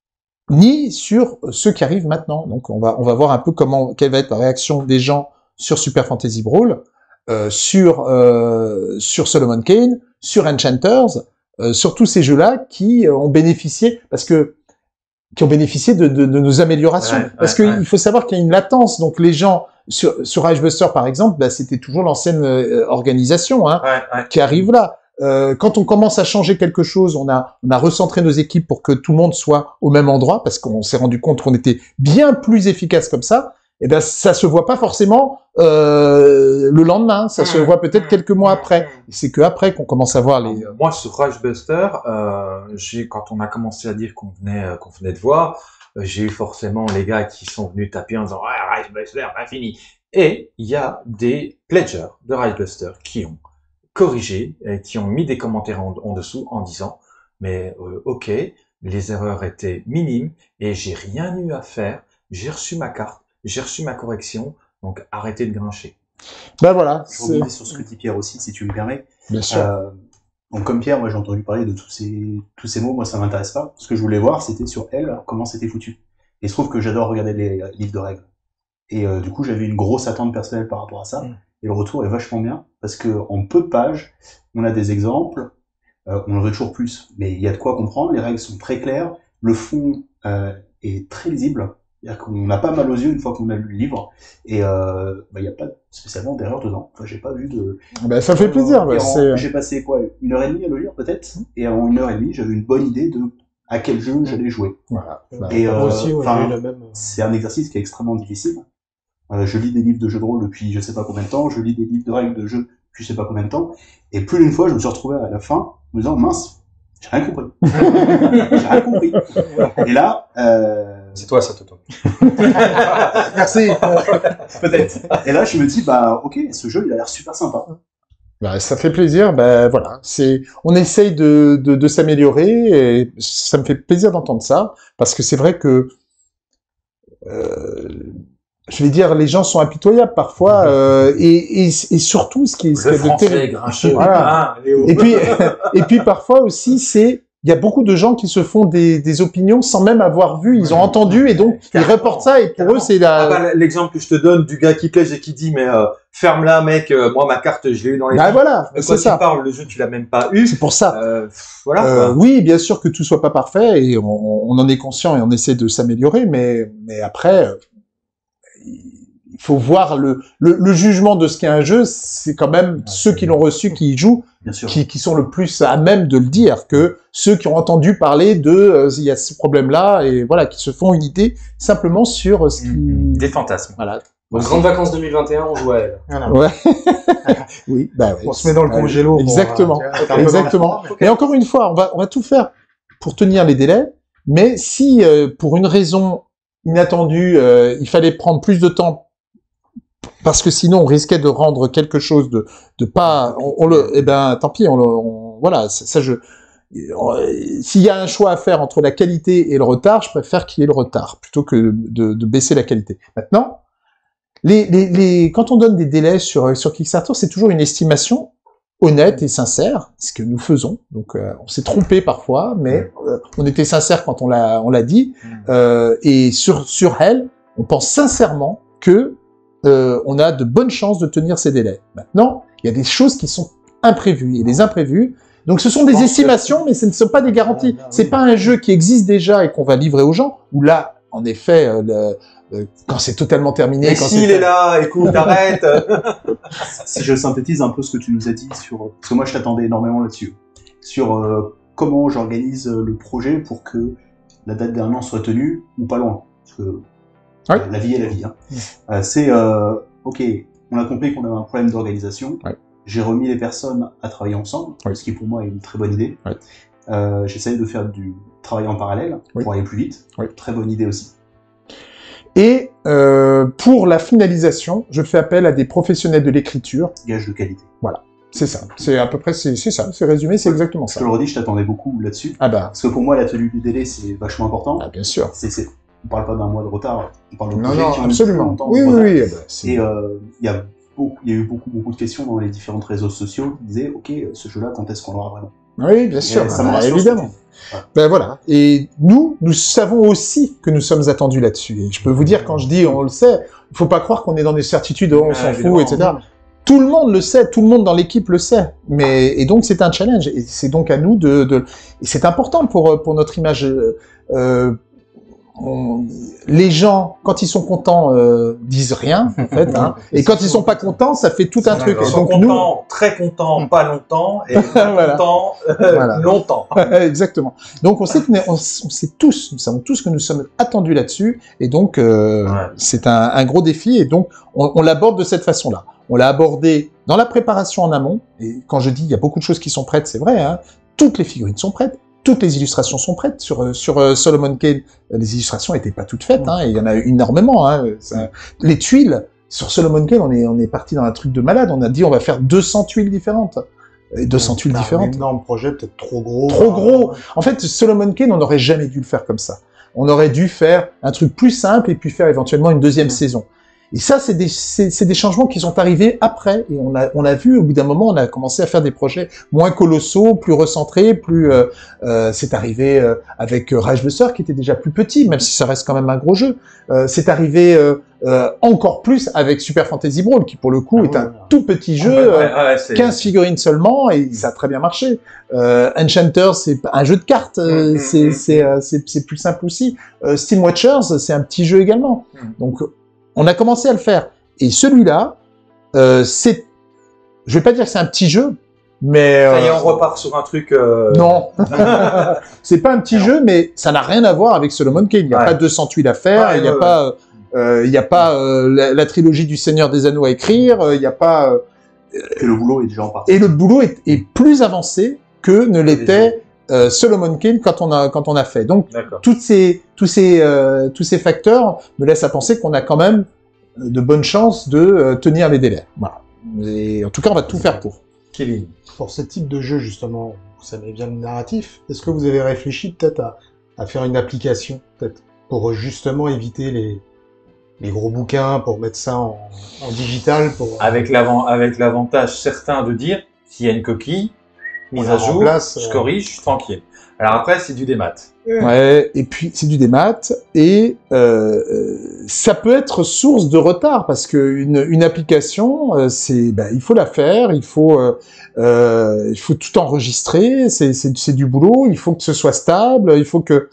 ni sur ceux qui arrivent maintenant. Donc, on va on va voir un peu comment quelle va être la réaction des gens sur Super Fantasy Brawl, euh, sur euh, sur Solomon Kane, sur Enchanters, euh, sur tous ces jeux-là qui euh, ont bénéficié parce que qui ont bénéficié de de, de nos améliorations. Ouais, parce ouais, qu'il ouais. faut savoir qu'il y a une latence. Donc, les gens sur sur Icebuster par exemple, bah, c'était toujours l'ancienne euh, organisation hein, ouais, ouais. qui arrive là. Euh, quand on commence à changer quelque chose, on a, on a recentré nos équipes pour que tout le monde soit au même endroit, parce qu'on s'est rendu compte qu'on était bien plus efficace comme ça. Et ben, ça se voit pas forcément euh, le lendemain, ça mmh, se voit peut-être mmh, quelques mois mmh, après. C'est que après qu'on commence à voir les. Moi, sur Rushbuster, euh, j'ai quand on a commencé à dire qu'on venait, euh, qu'on venait de voir, euh, j'ai eu forcément les gars qui sont venus taper en disant ouais, Rushbuster, pas fini. Et il y a des pledgers de Rushbuster qui ont corrigé et qui ont mis des commentaires en, en dessous en disant mais euh, ok, les erreurs étaient minimes et j'ai rien eu à faire, j'ai reçu ma carte, j'ai reçu ma correction, donc arrêtez de grincher. Ben voilà. Je rebondis sur ce que dit Pierre aussi, si tu me permets. Bien sûr. Euh, donc comme Pierre, moi j'ai entendu parler de tous ces tous ces mots, moi ça m'intéresse pas. Ce que je voulais voir, c'était sur elle comment c'était foutu. Et il se trouve que j'adore regarder les livres de règles. Et euh, du coup, j'avais une grosse attente personnelle par rapport à ça. Mm. Et le retour est vachement bien, parce que en peu de pages, on a des exemples, euh, on en veut toujours plus, mais il y a de quoi comprendre, les règles sont très claires, le fond euh, est très lisible, c'est-à-dire qu'on n'a pas mal aux yeux une fois qu'on a lu le livre, et euh, bah, il n'y a pas spécialement d'erreur dedans, enfin j'ai pas vu de... Ben, ça fait plaisir, bah, c'est... J'ai passé quoi, une heure et demie à le lire peut-être, et en une heure et demie, j'avais une bonne idée de à quel jeu j'allais jouer. Voilà. Bah, et euh, aussi, ouais, même... c'est un exercice qui est extrêmement difficile. Euh, je lis des livres de jeux de rôle depuis je sais pas combien de temps, je lis des livres de règles de jeu depuis je sais pas combien de temps, et plus d'une fois je me suis retrouvé à la fin me disant mince, j'ai rien compris. J'ai rien compris. Et là, euh... c'est toi ça, Toto. Merci. Peut-être. Et là je me dis bah ok, ce jeu il a l'air super sympa. Bah, ça fait plaisir, ben voilà, c'est, on essaye de, de, de s'améliorer et ça me fait plaisir d'entendre ça parce que c'est vrai que, euh, je vais dire, les gens sont impitoyables parfois euh, et, et, et surtout ce qui est, ce le qui est de terrible. grincheux. Voilà. Ah, Léo. Et puis, et puis parfois aussi c'est, il y a beaucoup de gens qui se font des, des opinions sans même avoir vu, ils ont entendu et donc ils reportent ça et pour Carrément. eux c'est la. Ah bah, l'exemple que je te donne du gars qui pêche et qui dit mais euh, ferme-la mec, euh, moi ma carte je l'ai eu dans les. Bah voilà, mais c'est quand tu ça. parles le jeu tu l'as même pas eu. C'est pour ça. Euh, voilà. Euh, oui, bien sûr que tout soit pas parfait et on, on en est conscient et on essaie de s'améliorer, mais mais après. Euh, il faut voir le, le, le jugement de ce qu'est un jeu, c'est quand même ah, ceux qui l'ont reçu, qui y jouent, qui, qui sont le plus à même de le dire que ceux qui ont entendu parler de euh, il y a ce problème-là et voilà, qui se font une idée simplement sur ce qui... Des fantasmes. Voilà. Donc, grandes vacances deux mille vingt et un, on joue à elle. Voilà. Ouais. Oui, bah ouais. On se met dans le Ouais, congélo. pour, Exactement. euh, tu vois, être un peu dans le Exactement. froid. Mais encore une fois, on va, on va tout faire pour tenir les délais. Mais si, euh, pour une raison inattendue, euh, il fallait prendre plus de temps, parce que sinon on risquait de rendre quelque chose de, de pas, on, on le, eh ben, tant pis, on le, on- voilà, ça, ça, je, on- s'il y a un choix à faire entre la qualité et le retard, je préfère qu'il y ait le retard plutôt que de, de baisser la qualité. Maintenant, les, les, les, quand on donne des délais sur, sur Kickstarter, c'est toujours une estimation honnête et sincère, ce que nous faisons. Donc, euh, on s'est trompé parfois, mais euh, on était sincère quand on l'a, on l'a dit. Euh, et sur sur elle, on pense sincèrement que euh, on a de bonnes chances de tenir ces délais. Maintenant, il y a des choses qui sont imprévues et les imprévus. Donc, ce sont des estimations, mais ce ne sont pas des garanties. C'est pas un jeu qui existe déjà et qu'on va livrer aux gens. Où là, en effet, euh, le, euh, quand c'est totalement terminé, Mais quand s'il c'est est là, écoute, arrête. Si je synthétise un peu ce que tu nous as dit sur, parce que moi je t'attendais énormément là-dessus, sur euh, comment j'organise euh, le projet pour que la date d'un an soit tenue ou pas loin. Parce que Ouais. euh, la vie est la vie. Hein. Euh, c'est euh, ok, on a compris qu'on avait un problème d'organisation. Ouais. J'ai remis les personnes à travailler ensemble, Ouais. ce qui pour moi est une très bonne idée. Ouais. Euh, J'essaye de faire du travail en parallèle Oui. pour aller plus vite. Oui. Très bonne idée aussi. Et euh, pour la finalisation, je fais appel à des professionnels de l'écriture. Gage de qualité. C'est ça. C'est à peu près, c'est c'est ça. C'est résumé, c'est exactement Je ça. te le redis, je t'attendais beaucoup là-dessus. Ah bah, Parce que pour moi, la tenue du délai, c'est vachement important. ah, bien sûr. C'est, c'est, on parle pas d'un mois de retard, on parle de Non, projets non, qui ont eu plus absolument. longtemps Oui, de oui, retard. oui. ah bah, c'est- Et euh, il y a beaucoup, il y a eu beaucoup, beaucoup de questions dans les différents réseaux sociaux qui disaient, ok, ce jeu-là, quand est-ce qu'on l'aura vraiment? Oui, bien sûr. Et ça me Ah, rassure, évidemment. ce que tu dis. Voilà. Ben voilà. Et nous, nous savons aussi que nous sommes attendus là-dessus. Et je peux vous dire, quand je dis on le sait, il faut pas croire qu'on est dans des certitudes, oh, on Ah, s'en évidemment. fout, et cetera. Tout le monde le sait, tout le monde dans l'équipe le sait. Mais et donc c'est un challenge. Et c'est donc à nous de. de... Et c'est important pour pour notre image. Euh, on- les gens, quand ils sont contents, euh, disent rien en fait. Hein. Et quand ils sont pas contents, ça fait tout un truc. Ils Et sont donc nous, contents, très contents, pas longtemps, et pas Voilà. contents, euh, Voilà. longtemps. exactement. Donc on sait qu'on est- on, on sait tous, nous savons tous que nous sommes attendus là-dessus, et donc euh, Ouais. c'est un, un gros défi, et donc on, on l'aborde de cette façon-là. On l'a abordé dans la préparation en amont, et quand je dis il y a beaucoup de choses qui sont prêtes, c'est vrai, hein, toutes les figurines sont prêtes, toutes les illustrations sont prêtes. Sur, euh, sur euh, Solomon Kane, les illustrations n'étaient pas toutes faites, hein, et il y en a eu énormément. Hein, ça- les tuiles, sur Solomon Kane, on est, on est parti dans un truc de malade, on a dit on va faire deux cents tuiles différentes. Et deux cents tuiles Bah, différentes. Un énorme projet, peut-être trop gros. Trop hein. gros. En fait, Solomon Kane, on n'aurait jamais dû le faire comme ça. On aurait dû faire un truc plus simple et puis faire éventuellement une deuxième Mm. saison. Et ça, c'est des, c'est, c'est des changements qui sont arrivés après. Et on a, on a vu, au bout d'un moment, on a commencé à faire des projets moins colossaux, plus recentrés, plus. Euh, euh, c'est arrivé euh, avec euh, Rage Buster, qui était déjà plus petit, même si ça reste quand même un gros jeu. Euh, c'est arrivé euh, euh, encore plus avec Super Fantasy Brawl, qui pour le coup Ah est ouais, un ouais. tout petit jeu. Ouais, euh, ouais, ouais, c'est- quinze figurines seulement et ça a très bien marché. Euh, Enchanter, c'est un jeu de cartes, euh, Mm, c'est mm, c'est euh, c'est c'est plus simple aussi. Euh, Steam Watchers, c'est un petit jeu également. Mm. Donc on a commencé à le faire. Et celui-là, euh, c'est, je vais pas dire que c'est un petit jeu, mais Ça y est, euh, on repart sur un truc. euh, non, c'est pas un petit jeu, mais ça n'a rien à voir avec Solomon Kane. Il n'y a Ouais. pas deux cents tuiles à faire, Ouais, il n'y a ouais, pas, euh, il y a pas euh, la, la trilogie du Seigneur des Anneaux à écrire, euh, il n'y a pas. euh, Et le boulot est déjà en partie. Et le boulot est, est plus avancé que ne l'était euh, Solomon Kane quand on a quand on a fait. Donc D'accord. toutes ces tous ces euh, tous ces facteurs me laissent à penser qu'on a quand même de bonnes chances de euh, tenir les délais. Voilà. Et en tout cas, on va tout faire pour. Kevin. Pour ce type de jeu, justement, vous savez bien le narratif. Est-ce que vous avez réfléchi peut-être à, à faire une application, peut-être, pour justement éviter les, les gros bouquins, pour mettre ça en, en digital, pour Avec l'avant, avec l'avantage certain de dire, s'il y a une coquille, On mise la à jour, remplace, je euh. corrige, je suis tranquille. Alors après, c'est du démat. Ouais. Et puis c'est du démat et euh, euh, ça peut être source de retard parce que une, une application, euh, c'est, ben, il faut la faire, il faut, euh, euh, il faut tout enregistrer, c'est, c'est, c'est du boulot, il faut que ce soit stable, il faut que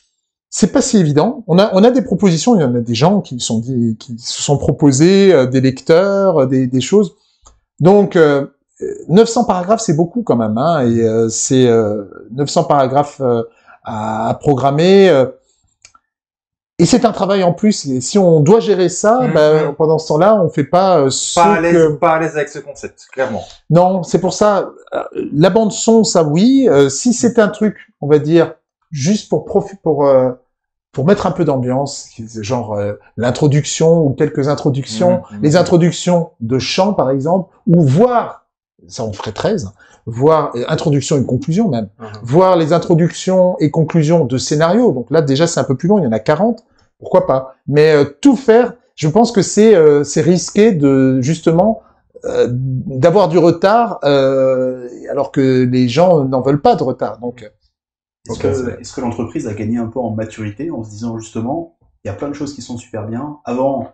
c'est pas si évident. On a, on a des propositions, il y en a des gens qui sont dit, qui se sont proposés, euh, des lecteurs, euh, des, des choses. Donc euh, neuf cents paragraphes, c'est beaucoup quand même, hein, et euh, c'est euh, neuf cents paragraphes euh, à, à programmer. Euh, Et c'est un travail en plus. Et si on doit gérer ça, Mmh, bah, mmh. pendant ce temps-là, on fait pas euh, ce Pas à l'aise, que... pas à l'aise avec ce concept, clairement. Non, c'est pour ça. euh, La bande son, ça oui. Euh, si c'est un truc, on va dire, juste pour profi- pour euh, pour mettre un peu d'ambiance, genre euh, l'introduction ou quelques introductions, Mmh, mmh. les introductions de chant par exemple, ou voir, ça on ferait treize, voir euh, introduction et conclusion même, Mhm. voir les introductions et conclusions de scénarios. Donc là déjà c'est un peu plus long, il y en a quarante, pourquoi pas. Mais euh, tout faire, je pense que c'est euh, c'est risqué de justement euh, d'avoir du retard euh, alors que les gens n'en veulent pas de retard. Donc Est-ce Ok, que, c'est- est-ce que l'entreprise a gagné un peu en maturité en se disant justement, il y a plein de choses qui sont super bien. Avant,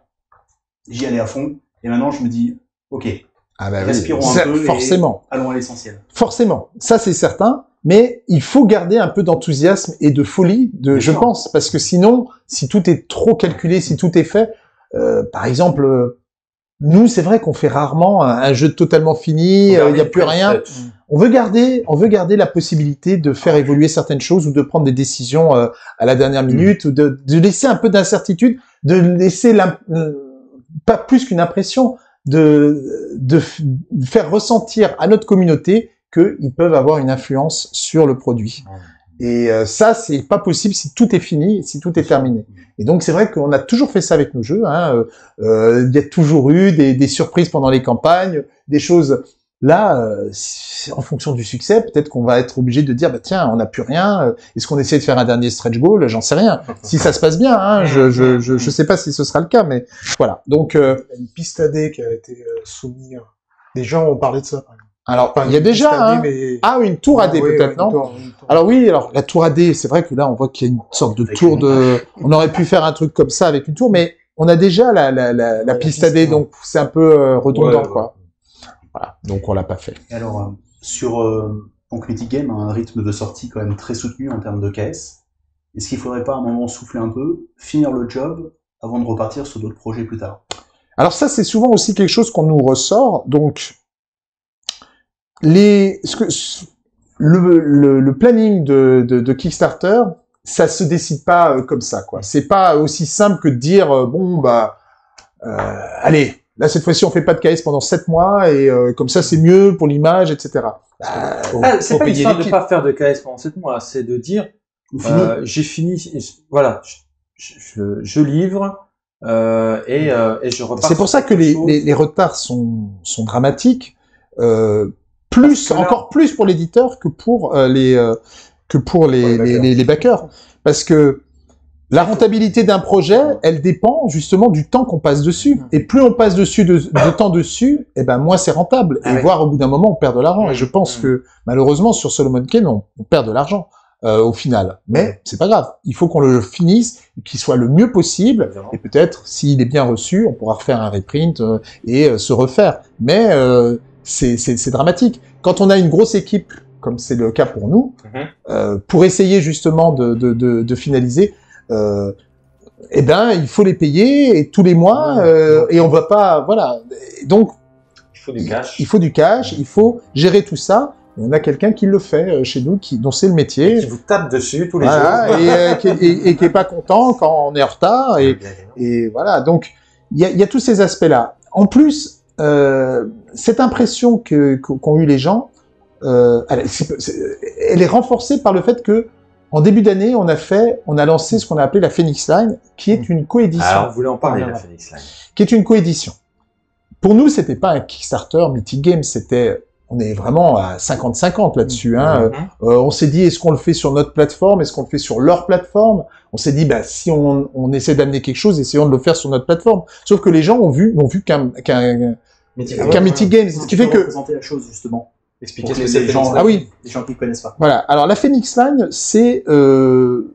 j'y allais à fond, et maintenant je me dis, ok, ah bah oui, respirons un c'est- peu et forcément. allons à l'essentiel. Forcément, ça c'est certain, mais il faut garder un peu d'enthousiasme et de folie, de, Bien je sûr. pense, parce que sinon, si tout est trop calculé, si tout est fait, euh, par exemple, euh, nous c'est vrai qu'on fait rarement un, un jeu totalement fini, euh, il n'y a plus rien. On veut garder, on veut garder la possibilité de faire évoluer certaines choses ou de prendre des décisions euh, à la dernière minute, ou de, de laisser un peu d'incertitude, de laisser l'im- euh, pas plus qu'une impression, de, de f- de faire ressentir à notre communauté qu'ils peuvent avoir une influence sur le produit. Et euh, ça, c'est pas possible si tout est fini, si tout est terminé. Et donc, c'est vrai qu'on a toujours fait ça avec nos jeux. Hein. Euh, euh, il y a toujours eu des, des surprises pendant les campagnes, des choses. Là, euh, si- en fonction du succès, peut-être qu'on va être obligé de dire, bah tiens, on n'a plus rien. euh, Est-ce qu'on essaie de faire un dernier stretch goal? J'en sais rien. Si ça se passe bien, hein, je, je, je, je sais pas si ce sera le cas, mais voilà. Donc, euh, Il y a une piste A D qui a été euh, soumise. Des gens ont parlé de ça. par exemple. alors, Enfin, il y a une piste déjà. A D, Hein. mais... Ah, une tour A D Ah, oui, peut-être, ouais, non une tour, une tour. Alors oui, alors la tour A D, c'est vrai que là, on voit qu'il y a une sorte de Avec tour une- de... On aurait pu faire un truc comme ça avec une tour, mais on a déjà la, la, la, la la piste piste, A D, ouais. donc c'est un peu euh, redondant, Ouais, ouais. quoi. Voilà, donc on l'a pas fait. Et alors, euh, sur euh, donc Mythic Game a un rythme de sortie quand même très soutenu en termes de K S. Est-ce qu'il faudrait pas à un moment souffler un peu, finir le job, avant de repartir sur d'autres projets plus tard? Alors ça, c'est souvent aussi quelque chose qu'on nous ressort, donc les... Ce que... le, le, le planning de, de, de Kickstarter, ça se décide pas euh, comme ça, quoi. C'est pas aussi simple que de dire, euh, bon, bah, euh, allez, là, cette fois-ci, on fait pas de K S pendant sept mois, et euh, comme ça, c'est mieux pour l'image, et cetera. Bah, Faut- Ah, c'est faut pas payer histoire de l'équipe. pas faire de K S pendant sept mois, c'est de dire, Ou fini euh, j'ai fini, voilà, je, je, je livre, euh, et, euh, et je repars. c'est pour sur ça que quelque les, chose. les, les retards sont, sont dramatiques, euh, plus, Parce que là- encore plus pour l'éditeur que pour euh, les, euh, que pour les, Pour les les, backers. les, les backers. Parce que la rentabilité d'un projet, elle dépend justement du temps qu'on passe dessus. Et plus on passe dessus de, de temps dessus, et ben moins c'est rentable. Ah et ouais. voire au bout d'un moment, on perd de l'argent. Mmh, Et je pense mmh. que malheureusement sur Solomon Kane, on, on perd de l'argent euh, au final. Mais c'est pas grave. Il faut qu'on le finisse, qu'il soit le mieux possible. Évidemment. Et peut-être, s'il est bien reçu, on pourra refaire un reprint euh, et euh, se refaire. Mais euh, c'est c'est- c'est dramatique. Quand on a une grosse équipe, comme c'est le cas pour nous, Mhm. euh, pour essayer justement de, de, de, de finaliser, euh, eh ben, il faut les payer et tous les mois, Ouais. euh, et on va pas, voilà. Et donc, Il faut du cash. il faut du cash, il faut gérer tout ça. On a quelqu'un qui le fait euh, chez nous, qui dont c'est le Et métier, qui vous tape dessus tous les voilà, jours. et, euh, qui, est- et, et qui est pas content quand on est en retard. Et, et voilà, donc il y a, il y a tous ces aspects-là. En plus, euh, cette impression que qu'ont eu les gens, euh, elle, c'est- c'est- elle est renforcée par le fait que en début d'année, on a fait, on a lancé ce qu'on a appelé la Phoenix Line, qui est une coédition, Alors, on voulait en parler, Ah, la Phoenix Line. qui est une coédition. Pour nous, c'était pas un Kickstarter Mythic Games, c'était, on est vraiment à cinquante cinquante là-dessus. Hein. Mhm. Euh, on s'est dit, est-ce qu'on le fait sur notre plateforme, est-ce qu'on le fait sur leur plateforme? On s'est dit, bah, si on, on essaie d'amener quelque chose, essayons de le faire sur notre plateforme. Sauf que les gens ont vu, n'ont vu qu'un qu'un Mythic qu'un Game. Mythic Games, ce qui fait que, Présenter la chose justement. Expliquer Pour ce que que les c'est gens, Ah oui. les gens qui ne connaissent pas. voilà. Alors la Phoenix Line, c'est euh,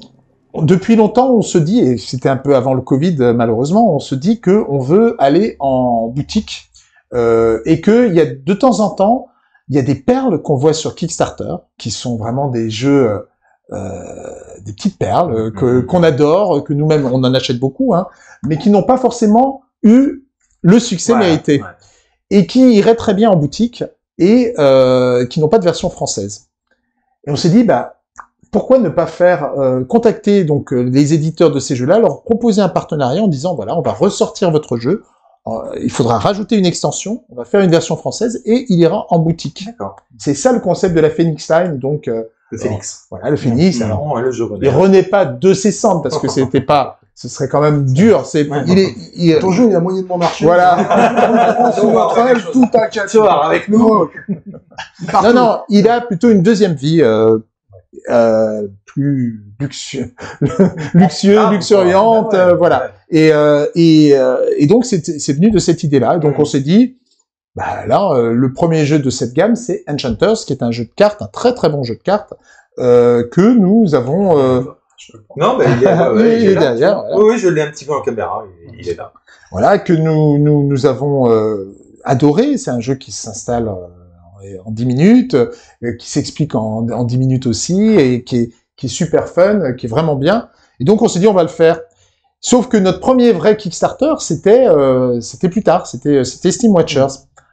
depuis longtemps, on se dit, et c'était un peu avant le Covid, euh, malheureusement, on se dit que on veut aller en boutique euh, et que il y a de temps en temps, il y a des perles qu'on voit sur Kickstarter qui sont vraiment des jeux, euh, euh, des petites perles euh, que Mhm. qu'on adore, que nous-mêmes on en achète beaucoup, hein, mais qui n'ont pas forcément eu le succès Voilà, mérité ouais. et qui iraient très bien en boutique et euh, qui n'ont pas de version française. Et on s'est dit, bah pourquoi ne pas faire euh, contacter donc euh, les éditeurs de ces jeux-là, leur proposer un partenariat en disant voilà, on va ressortir votre jeu, euh, il faudra rajouter une extension, on va faire une version française et il ira en boutique. D'accord. C'est ça le concept de la Phoenix Time, donc euh, Le Phoenix. voilà le Phoenix. Alors, Non, le jeu il renaît pas de ses cendres parce que c'était pas, ce serait quand même dur. C'est, Ouais. il est, il- Ton jeu, il a moyennement marché. voilà. Sur notre aile, tout un Soir avec nous. Non, non, il a plutôt une deuxième vie, euh, euh, plus luxueux, luxueux, Ah, luxuriante, ouais, euh, voilà. ouais. Et, euh, et, euh, et donc c'est, c'est venu de cette idée-là. Donc Mm. on s'est dit, bah là, euh, le premier jeu de cette gamme, c'est Enchanters, qui est un jeu de cartes, un très très bon jeu de cartes, euh, que nous avons. Euh, Non, ben il est, ouais, ouais, Oui, il il est est là. derrière, voilà. Oui, oui, je l'ai un petit peu en caméra. Il, il est là. Voilà, que nous nous, nous avons euh, adoré. C'est un jeu qui s'installe euh, en dix minutes, euh, qui s'explique en, en dix minutes aussi, et qui est, qui est super fun, qui est vraiment bien. Et donc on s'est dit on va le faire. Sauf que notre premier vrai Kickstarter, c'était euh, c'était plus tard, c'était c'était Steam Watchers.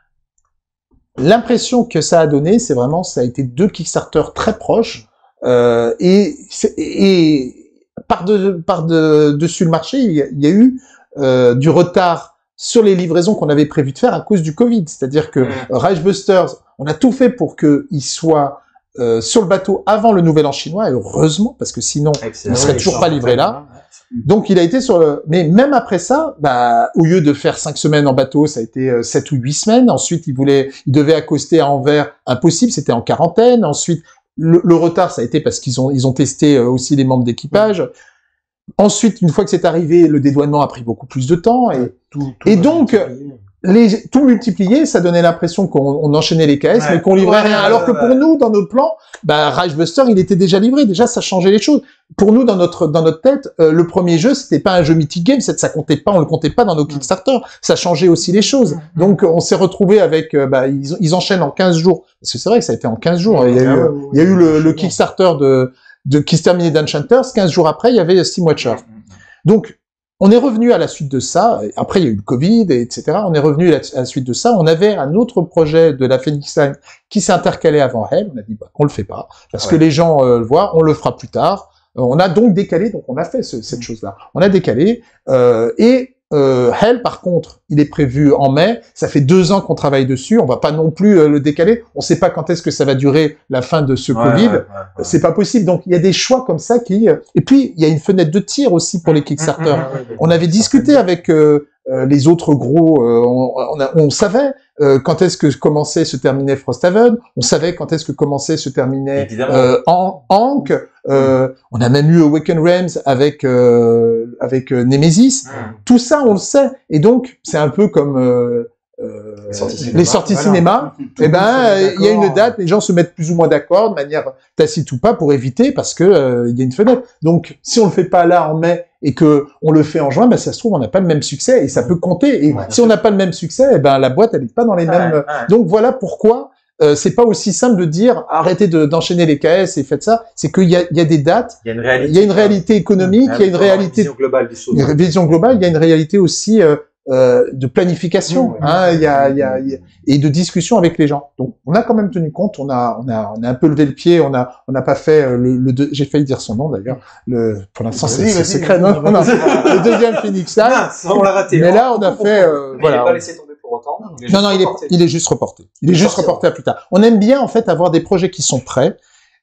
L'impression que ça a donné, c'est vraiment ça a été deux Kickstarter très proches, euh, et, c'est- et par de, par de, dessus le marché, il y a, il y a eu euh, du retard sur les livraisons qu'on avait prévu de faire à cause du Covid. C'est-à-dire que Mm. Reichbusters, on a tout fait pour qu'il soit euh, sur le bateau avant le Nouvel An chinois, et heureusement, parce que sinon, Excellent. on serait oui, toujours ça, pas livré là. Donc il a été sur le... Mais même après ça, bah, au lieu de faire cinq semaines en bateau, ça a été euh, sept ou huit semaines. Ensuite, il voulait, il devait accoster à Anvers, impossible, c'était en quarantaine. Ensuite, le, le retard, ça a été parce qu'ils ont, ils ont testé euh, aussi les membres d'équipage. Ensuite, une fois que c'est arrivé, le dédouanement a pris beaucoup plus de temps. Et, Tout, tout Et va donc, multiplier. les, tout multiplié, ça donnait l'impression qu'on on enchaînait les K S, Ouais. mais qu'on livrait Ouais, rien. ouais, Alors que ouais. pour nous, dans nos plans, bah, Reichbuster, il était déjà livré. Déjà, ça changeait les choses. Pour nous, dans notre dans notre tête, euh, le premier jeu, c'était pas un jeu Mythic Game, c'est- ça comptait pas, on le comptait pas dans nos Kickstarter. Ça changeait aussi les choses. Donc, on s'est retrouvé avec, euh, bah, ils, ils enchaînent en quinze jours. Parce que c'est vrai que ça a été en quinze jours. Il y a eu, euh, il y a eu le, le Kickstarter de de qui se terminait d'Enchanters. quinze jours après, il y avait Steam Watcher. Donc, on est revenu à la suite de ça. Après, il y a eu le Covid, et etc. On est revenu à la suite de ça. On avait un autre projet de la Phoenix Time qui s'est intercalé avant elle. On a dit, bah, on le fait pas. Parce Ouais. que les gens euh, le voient. On le fera plus tard. Euh, on a donc décalé. Donc, on a fait ce- cette chose-là. On a décalé. Euh, et euh, Hell, par contre, il est prévu en mai. Ça fait deux ans qu'on travaille dessus. On va pas non plus euh, le décaler. On sait pas quand est-ce que ça va durer la fin de ce Ouais, Covid. ouais, ouais, ouais. C'est pas possible. Donc, il y a des choix comme ça qui... euh, Et puis, il y a une fenêtre de tir aussi pour les Kickstarter. On avait discuté avec euh, euh, les autres gros, euh, on, on, a- on savait euh, quand est-ce que commençait se terminait Frosthaven, on savait quand est-ce que commençait se terminait Évidemment. euh, An- Ankh, euh, on a même eu Awaken Realms avec euh, avec euh, Nemesis. Mmh. Tout ça, on le sait. Et donc, c'est un peu comme euh, euh, Les sorties les cinéma. sorties Voilà. cinéma. Tout Eh le monde se ben, met euh, il y a une d'accord. date, les gens se mettent plus ou moins d'accord de manière tacite ou pas pour éviter parce que euh, il y a une fenêtre. Donc, si on le fait pas là en mai et que on le fait en juin, ben ça se trouve on n'a pas le même succès et ça peut compter. Et Ouais, si on n'a pas le même succès, eh ben la boîte elle est pas dans les Ouais, mêmes. ouais. Donc voilà pourquoi. Euh, c'est pas aussi simple de dire arrêtez de- d'enchaîner les K S et faites ça. C'est qu'il y a, il y a des dates, Il y a une réalité. il y a une réalité économique, il y a une réalité vision globale des choses. une vision globale, il y a une réalité aussi euh, euh, de planification, Mmh, hein, il y a, il y a, il y a- et de discussion avec les gens. Donc, on a quand même tenu compte, on a, on a, on a un peu levé le pied, on a, on n'a pas fait euh, le, le deux- j'ai failli dire son nom d'ailleurs. Le, pour l'instant, c'est Vas-y, c'est vas-y, secret. vas-y, Non, non, non. Le deuxième Phoenix Time. Mince, on l'a raté. Mais là, on a fait, euh, Mais il voilà. n'est pas laissé tomber pour autant. est Non, non, juste il est, reporté. il est juste reporté. Il est juste Reporté, reporté à plus tard. On aime bien, en fait, avoir des projets qui sont prêts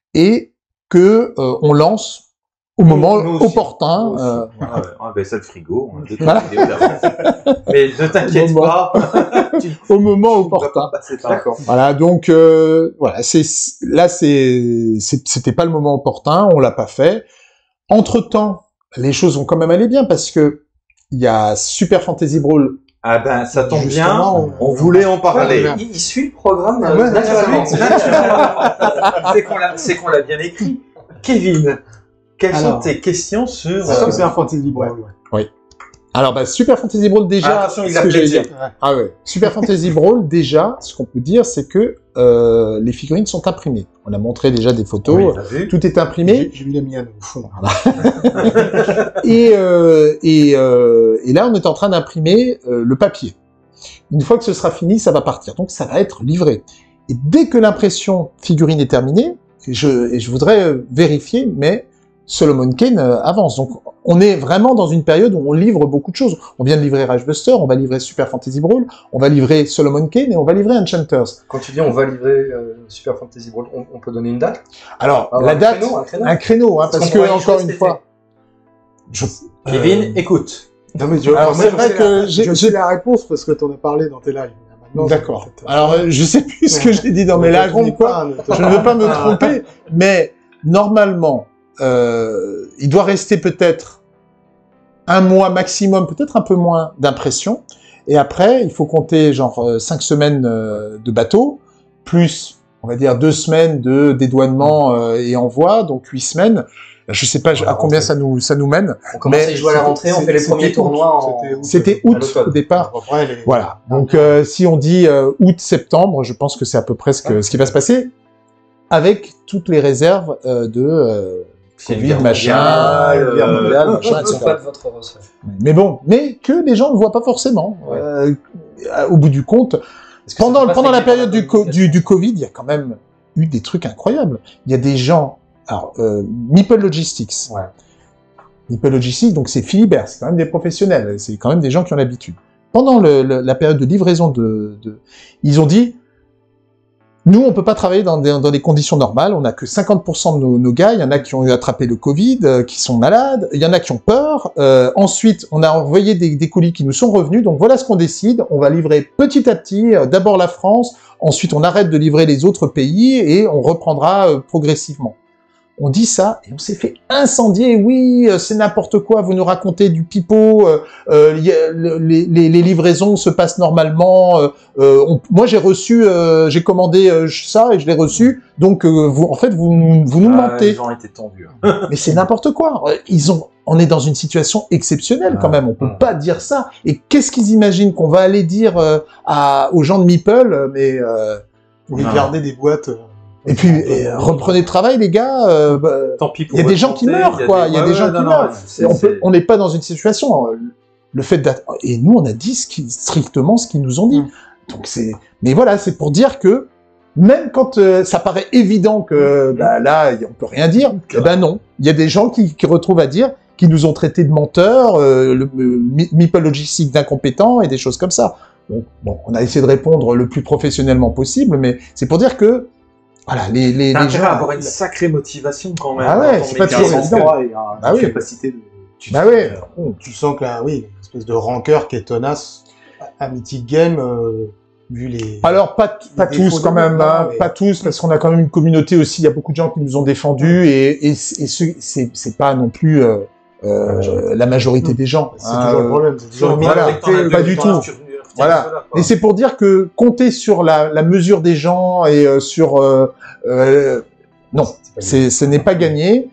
et que euh, on lance au moment Nous aussi. opportun. Nous aussi. euh, Ouais, ouais, on baisse le frigo. On a deux, trois Voilà. vidéos d'avance. Mais ne t'inquiète Moment. pas. tu au moment tu ne vas pas opportun. passer par là. D'accord. Voilà, donc euh, voilà, c'est là c'est c'est- c'était pas le moment opportun, on l'a pas fait. Entre-temps, les choses ont quand même allé bien parce que il y a Super Fantasy Brawl. Ah ben, ça tombe bien. Justement, On, on- voulait en parler. Il, il suit le programme Ah euh, ouais, naturellement. C'est naturellement. C'est qu'on l'a, c'est qu'on l'a bien écrit. Kevin, quelles sont Alors. tes questions sur Ça, euh, c'est un fantasy brawl. Ouais. Alors bah Super Fantasy Brawl déjà, Ah, attention, il ce a que j'allais plaisir. dire. Ah ouais, Super Fantasy Brawl déjà, ce qu'on peut dire c'est que euh, les figurines sont imprimées. On a montré déjà des photos, Oui, t'as vu. tout est imprimé. J'ai j'ai vu la mienne au fond. Et, euh, et, euh, et là, on est en train d'imprimer euh, le papier. Une fois que ce sera fini, ça va partir. Donc, ça va être livré. Et dès que l'impression figurine est terminée, et je, et je voudrais euh, vérifier, mais Solomon Kane euh, avance. Donc, on est vraiment dans une période où on livre beaucoup de choses. On vient de livrer Rage Buster, on va livrer Super Fantasy Brawl, on va livrer Solomon Kane et on va livrer Enchanters. Quand tu dis on va livrer euh, Super Fantasy Brawl, on, on peut donner une date? Alors, Ah, la un date, créneau, un créneau. un créneau, hein, Parce parce qu'on que, pourra y encore jouer une cet fois, je, Kevin, euh, écoute. Non, mais je, Alors, moi, c'est je vrai sais que la- j'ai- je j'ai- sais la réponse parce que t'en as parlé dans tes lives. Maintenant, D'accord. c'est- Alors, euh, je sais plus ce que j'ai dit dans mes Ne te lives, ni trompe quoi. pas, ne te- Je ne veux pas me tromper, mais normalement, euh, il doit rester peut-être un mois maximum, peut-être un peu moins d'impression. Et après, il faut compter genre euh, cinq semaines euh, de bateau, plus, on va dire, deux semaines de dédouanement euh, et envoi, donc huit semaines. Je sais pas à combien ça nous ça nous mène. On commence Mais à y jouer à la c'était- rentrée, on fait les c'était premiers août, tournois en... c'était août. C'était à août l'automne. au départ. Après, les- Voilà. Donc, euh, si on dit euh, août-septembre, je pense que c'est à peu près ce, que, ce qui va se passer, avec toutes les réserves euh, de euh, C'est une Covid, guerre machin, mondiale, guerre euh, mondiale, machin, Je ne et cetera. pas de votre ressort. Mais bon, mais que les gens ne voient pas forcément. Ouais. Euh, au bout du compte, Est-ce que ça pendant, peut pas pendant la s'aider par période du, co- communication du, du Covid, il y a quand même eu des trucs incroyables. Il y a des gens, alors, euh, Meeple Logistics. Ouais. Meeple Logistics, donc c'est Philibert, c'est quand même des professionnels, c'est quand même des gens qui ont l'habitude. Pendant le, le- la période de livraison de, de, ils ont dit, nous, on peut pas travailler dans des, dans des conditions normales. On a que cinquante pour cent de nos, nos gars. Il y en a qui ont eu attrapé le Covid, euh, qui sont malades. Il y en a qui ont peur. Euh, ensuite, on a envoyé des, des colis qui nous sont revenus. Donc voilà ce qu'on décide. On va livrer petit à petit. euh, D'abord la France. Ensuite, on arrête de livrer les autres pays et on reprendra euh, progressivement. On dit ça et on s'est fait incendier. Oui, euh, c'est n'importe quoi. Vous nous racontez du pipeau. Euh, euh, y a- le- les, les, les livraisons se passent normalement. Euh, euh, on- moi, j'ai reçu, euh, j'ai commandé euh, ça et je l'ai reçu. Donc, euh, vous, en fait, vous, nous- vous nous Ah, mentez. les gens étaient tendus. hein. Mais c'est n'importe quoi. Euh, Ils ont, on est dans une situation exceptionnelle quand même. On peut Ouais. pas dire ça. Et qu'est-ce qu'ils imaginent qu'on va aller dire euh, à, aux gens de Meeple? Mais euh, Oui, Non. garder des boîtes. euh, et puis et, euh, reprenez le travail, les gars. Euh, bah, Tant pis pour il y a des votre gens qui santé, meurent, quoi. Il y a ouais, des ouais, gens non, qui non, meurent. c'est- Et on c'est- peut, on n'est pas dans une situation. euh, Le fait d'être, et nous, on a dit ce qui, strictement ce qu'ils nous ont dit. Mm. Donc c'est, mais voilà, c'est pour dire que même quand euh, ça paraît évident que bah, là, y- on peut rien dire, eh ben non. Il y a des gens qui, qui retrouvent à dire, qui nous ont traités de menteurs, euh, le euh, Mi- Meeple Logistics d'incompétents et des choses comme ça. Donc bon, on a essayé de répondre le plus professionnellement possible, mais c'est pour dire que voilà, les les, T'as les gens. intérêt à avoir une sacrée motivation quand même. Ah ouais, dans ton c'est pas métier. toujours un évident. sang-froid et un- Ah une oui. capacité de... Tu Bah te- ouais. Tu sens que là, oui, une espèce de rancœur qui est tenace à Mythic Game, euh, vu les... Alors pas pas Des tous défauts quand de même, monde, hein, non, mais- pas tous parce qu'on a quand même une communauté aussi. Il y a beaucoup de gens qui nous ont défendus et et, c'est- et ce- c'est c'est pas non plus euh, euh, la majorité des gens. C'est hein, toujours le euh, problème. C'est toujours une Voilà. minorité. Pas du tout. Voilà. Et c'est pour dire que compter sur la, la mesure des gens et euh, sur euh, euh, non, c'est ce n'est pas gagné.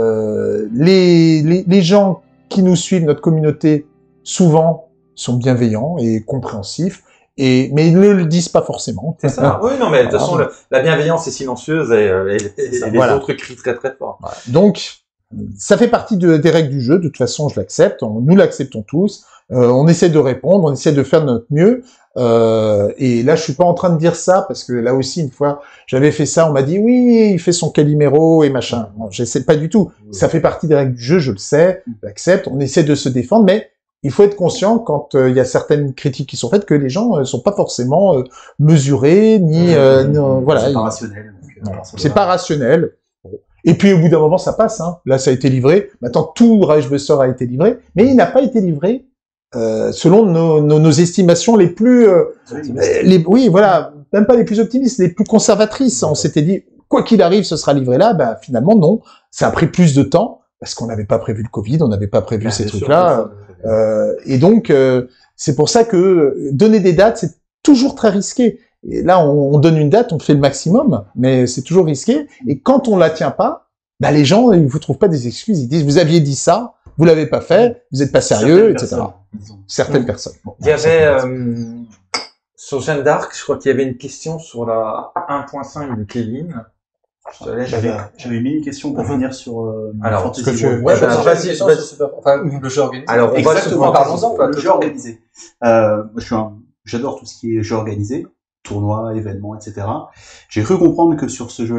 Euh, les, les les gens qui nous suivent, notre communauté, souvent sont bienveillants et compréhensifs. Et mais ils ne le disent pas forcément. C'est ça. Oui, non, mais de toute façon, Voilà. le- la bienveillance est silencieuse et, euh, et- et- et les Voilà. autres crient très très fort. Donc, ça fait partie de- des règles du jeu. De toute façon, je l'accepte. On- Nous l'acceptons tous. Euh, on essaie de répondre, on essaie de faire de notre mieux. Euh, et là, je suis pas en train de dire ça parce que là aussi, une fois, j'avais fait ça. On m'a dit oui, il fait son Calimero et machin. Non, j'essaie pas du tout. Ça fait partie des règles du jeu. Je le sais. Je l'accepte. On essaie de se défendre, mais il faut être conscient quand euh, il y a certaines critiques qui sont faites que les gens euh, sont pas forcément euh, mesurés ni euh, non, voilà. C'est ils- pas rationnel. donc, euh, non, voilà, ça c'est va. pas rationnel. Et puis au bout d'un moment, ça passe. Hein. Là, ça a été livré. Maintenant, tout Rage Buster a été livré, mais il n'a pas été livré euh, selon nos, nos, nos estimations les plus, euh, les, oui, voilà, même pas les plus optimistes, les plus conservatrices. On s'était dit, quoi qu'il arrive, ce sera livré là. Ben finalement, non. Ça a pris plus de temps parce qu'on n'avait pas prévu le Covid, on n'avait pas prévu Bien ces sûr, trucs-là. bien sûr. Euh, et donc, euh, c'est pour ça que donner des dates, c'est toujours très risqué. Et là, on, on donne une date, on fait le maximum, mais c'est toujours risqué. Et quand on la tient pas, bah, les gens, ils vous trouvent pas des excuses. Ils disent, vous aviez dit ça, vous l'avez pas fait, vous êtes pas sérieux, Certaines et cetera. personnes, disons. Certaines personnes. Bon, Il y avait, certaines personnes. euh, sur Jeanne d'Arc, je crois qu'il y avait une question sur la un point cinq de Kevin. Je te laisse. J'avais j'avais mis une question pour finir sur euh, Alors, Fantasy ce que tu- World. Ouais, bah, bah, vas-y, vas-y, vas-y. c'est super. Enfin, le jeu organisé. Alors, on va Exactement, se- parlons-en. Pas Le tout jeu le organisé. Euh, moi, je suis un, j'adore tout ce qui est jeu organisé, tournois, événements, et cetera. J'ai cru comprendre que sur ce jeu-là,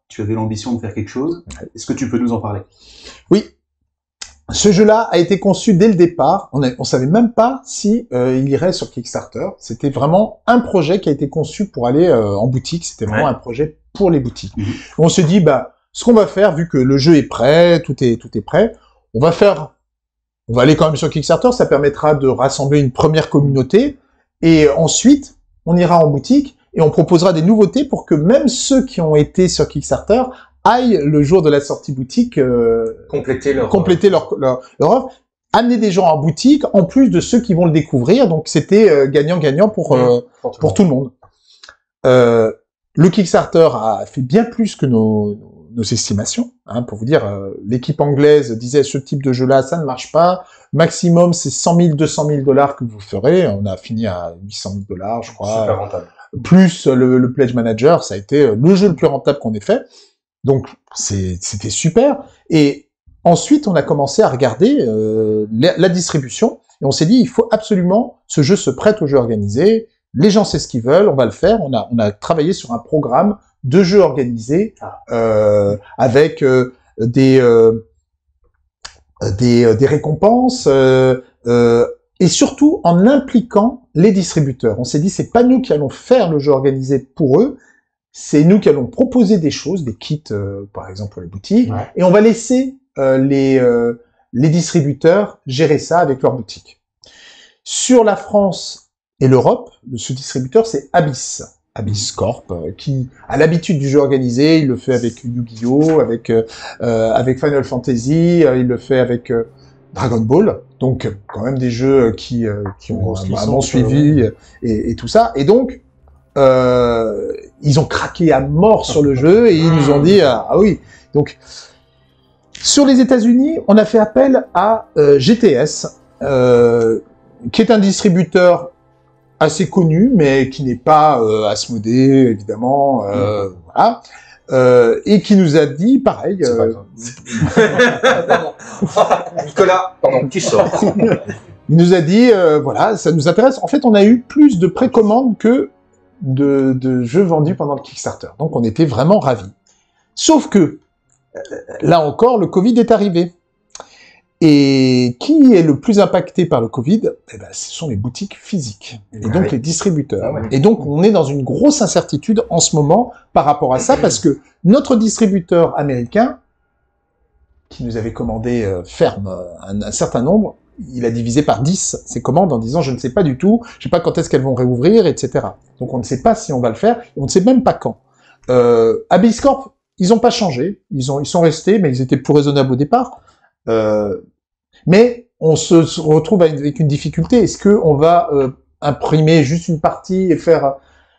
tu avais l'ambition de faire quelque chose. Est-ce que tu peux nous en parler? Oui. Ce jeu-là a été conçu dès le départ. On, a, on savait même pas si euh, il irait sur Kickstarter. C'était vraiment un projet qui a été conçu pour aller euh, en boutique. C'était vraiment Ouais. un projet pour les boutiques. Mhm. On s'est dit, bah, ce qu'on va faire, vu que le jeu est prêt, tout est tout est prêt, on va faire, on va aller quand même sur Kickstarter. Ça permettra de rassembler une première communauté, et ensuite, on ira en boutique et on proposera des nouveautés pour que même ceux qui ont été sur Kickstarter aillent le jour de la sortie boutique euh, Compléter leur... compléter leur, leur, leur offre, amener des gens en boutique, en plus de ceux qui vont le découvrir. Donc, c'était euh, gagnant-gagnant pour, euh, Pour tout pour tout le monde. Euh, le Kickstarter a fait bien plus que nos, nos, nos estimations. Hein, pour vous dire, euh, l'équipe anglaise disait ce type de jeu-là, ça ne marche pas. Maximum, c'est cent mille, deux cent mille dollars que vous ferez. On a fini à huit cent mille dollars, je crois. Super rentable. Plus le, le Pledge Manager, ça a été le jeu le plus rentable qu'on ait fait. Donc, c'est, c'était super. Et ensuite, on a commencé à regarder euh, la, la distribution, et on s'est dit, il faut absolument, ce jeu se prête au jeu organisé, les gens savent ce qu'ils veulent, on va le faire. On a, on a travaillé sur un programme de jeux organisés, euh, avec euh, des, euh, des, des récompenses, euh, euh, et surtout en impliquant les distributeurs. On s'est dit, c'est pas nous qui allons faire le jeu organisé pour eux, c'est nous qui allons proposer des choses, des kits, euh, par exemple pour les boutiques, Ouais. et on va laisser euh, les euh, les distributeurs gérer ça avec leurs boutiques. Sur la France et l'Europe, ce distributeur, c'est Abyss, Abyss Corp, euh, qui a l'habitude du jeu organisé. Il le fait avec Yu-Gi-Oh, avec euh, euh, avec Final Fantasy, euh, il le fait avec euh, Dragon Ball. Donc euh, quand même des jeux qui euh, qui ont Grosse un, un licence, bon suivi, euh, et, et tout ça. Et donc euh, ils ont craqué à mort sur le jeu et ils nous ont dit ah, ah oui. Donc sur les États-Unis, on a fait appel à euh, G T S, euh, qui est un distributeur assez connu, mais qui n'est pas euh, Asmodée, évidemment, euh, voilà, euh, et qui nous a dit pareil. C'est pas euh, grave. Nicolas, pardon, qui sort? il nous a dit euh, voilà, ça nous intéresse. En fait, on a eu plus de précommandes que de, de jeux vendus pendant le Kickstarter, donc on était vraiment ravis. Sauf que là encore, le Covid est arrivé. Et qui est le plus impacté par le Covid? Eh ben, ce sont les boutiques physiques, et donc Ouais. les distributeurs. Ah ouais. Et donc, on est dans une grosse incertitude en ce moment par rapport à ça, parce que notre distributeur américain, qui nous avait commandé euh, ferme euh, un, un certain nombre, il a divisé par dix ses commandes en disant « je ne sais pas du tout, je sais pas quand est-ce qu'elles vont réouvrir, et cetera » Donc, on ne sait pas si on va le faire, et on ne sait même pas quand. Euh, Abyss Corp, ils n'ont pas changé, ils, ont, ils sont restés, mais ils étaient plus raisonnables au départ. Euh, mais on se, se retrouve avec une difficulté. Est-ce que on va euh, imprimer juste une partie et faire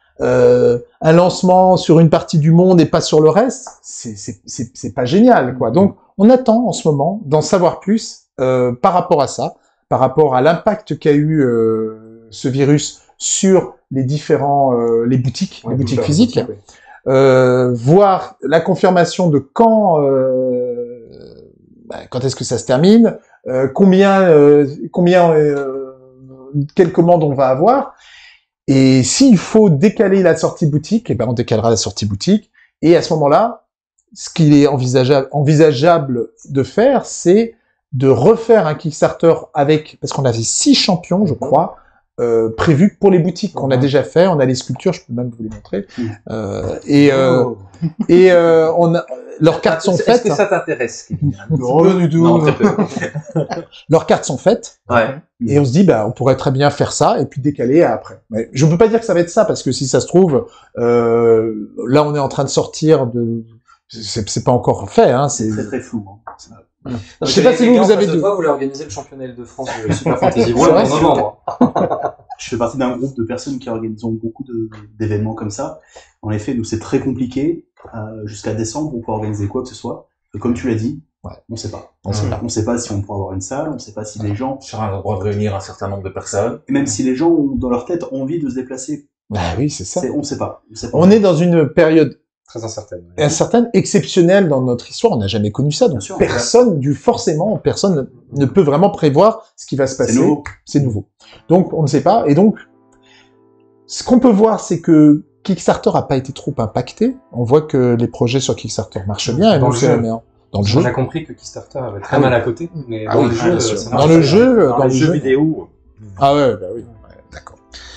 euh, un lancement sur une partie du monde et pas sur le reste? C'est, c'est, c'est, c'est pas génial, quoi. Donc, on attend en ce moment d'en savoir plus euh, par rapport à ça, par rapport à l'impact qu'a eu euh, ce virus sur les différents euh, les boutiques, les boutiques physiques. Boutique, oui. Euh, voir la confirmation de quand euh, bah, quand est-ce que ça se termine, euh, combien euh, combien euh, quelles commandes on va avoir, et s'il faut décaler la sortie boutique, eh ben on décalera la sortie boutique, et à ce moment-là, ce qu'il est envisageable envisageable de faire, c'est de refaire un Kickstarter avec, parce qu'on avait six champions, je crois, Euh, prévu pour les boutiques qu'on a déjà fait. On a les sculptures, je peux même vous les montrer. Euh, et euh, Oh. et euh, on a, leurs cartes sont Est-ce faites. que ça t'intéresse, Kevin? Rien du tout. Non, très peu. Leurs cartes sont faites. Ouais. Et on se dit, bah, on pourrait très bien faire ça et puis décaler à après. Mais je peux pas dire que ça va être ça, parce que si ça se trouve, euh, là, on est en train de sortir de. C'est, c'est pas encore fait, hein. C'est. C'est très très flou. Hein. Je sais pas si vous, vous avez de deux. fois, vous voulez organiser le championnat de France de Super Fantasy C'est World vrai, en c'est novembre. Je fais partie d'un groupe de personnes qui organisons beaucoup de, d'événements comme ça. En effet, nous, c'est très compliqué. Euh, jusqu'à décembre, on peut organiser quoi que ce soit. Et comme tu l'as dit, Ouais. on sait pas. On sait pas. On sait pas si on pourra avoir une salle, on sait pas si les gens, Sur un endroit de réunir un certain nombre de personnes. et même si les gens ont dans leur tête envie de se déplacer, Bah oui, c'est ça. c'est, on sait pas. On, sait pas. On est dans une période Très incertaine. ouais. incertaine, exceptionnelle dans notre histoire. On n'a jamais connu ça. Donc Bien sûr. personne, du forcément, personne ne peut vraiment prévoir ce qui va se passer. C'est nouveau. C'est nouveau. Donc on ne sait pas. Et donc, ce qu'on peut voir, c'est que Kickstarter a pas été trop impacté. On voit que les projets sur Kickstarter marchent bien. Et Dans donc, le c'est jeu. la meilleure. Dans le jeu. J'ai compris que Kickstarter avait très Ah oui. mal à côté, mais Ah dans oui, le ah, jeu, bien sûr. ça Dans marche le bien. jeu, Dans, dans les le jeux jeu. vidéo. Ah ouais, bah oui. Ouais, d'accord.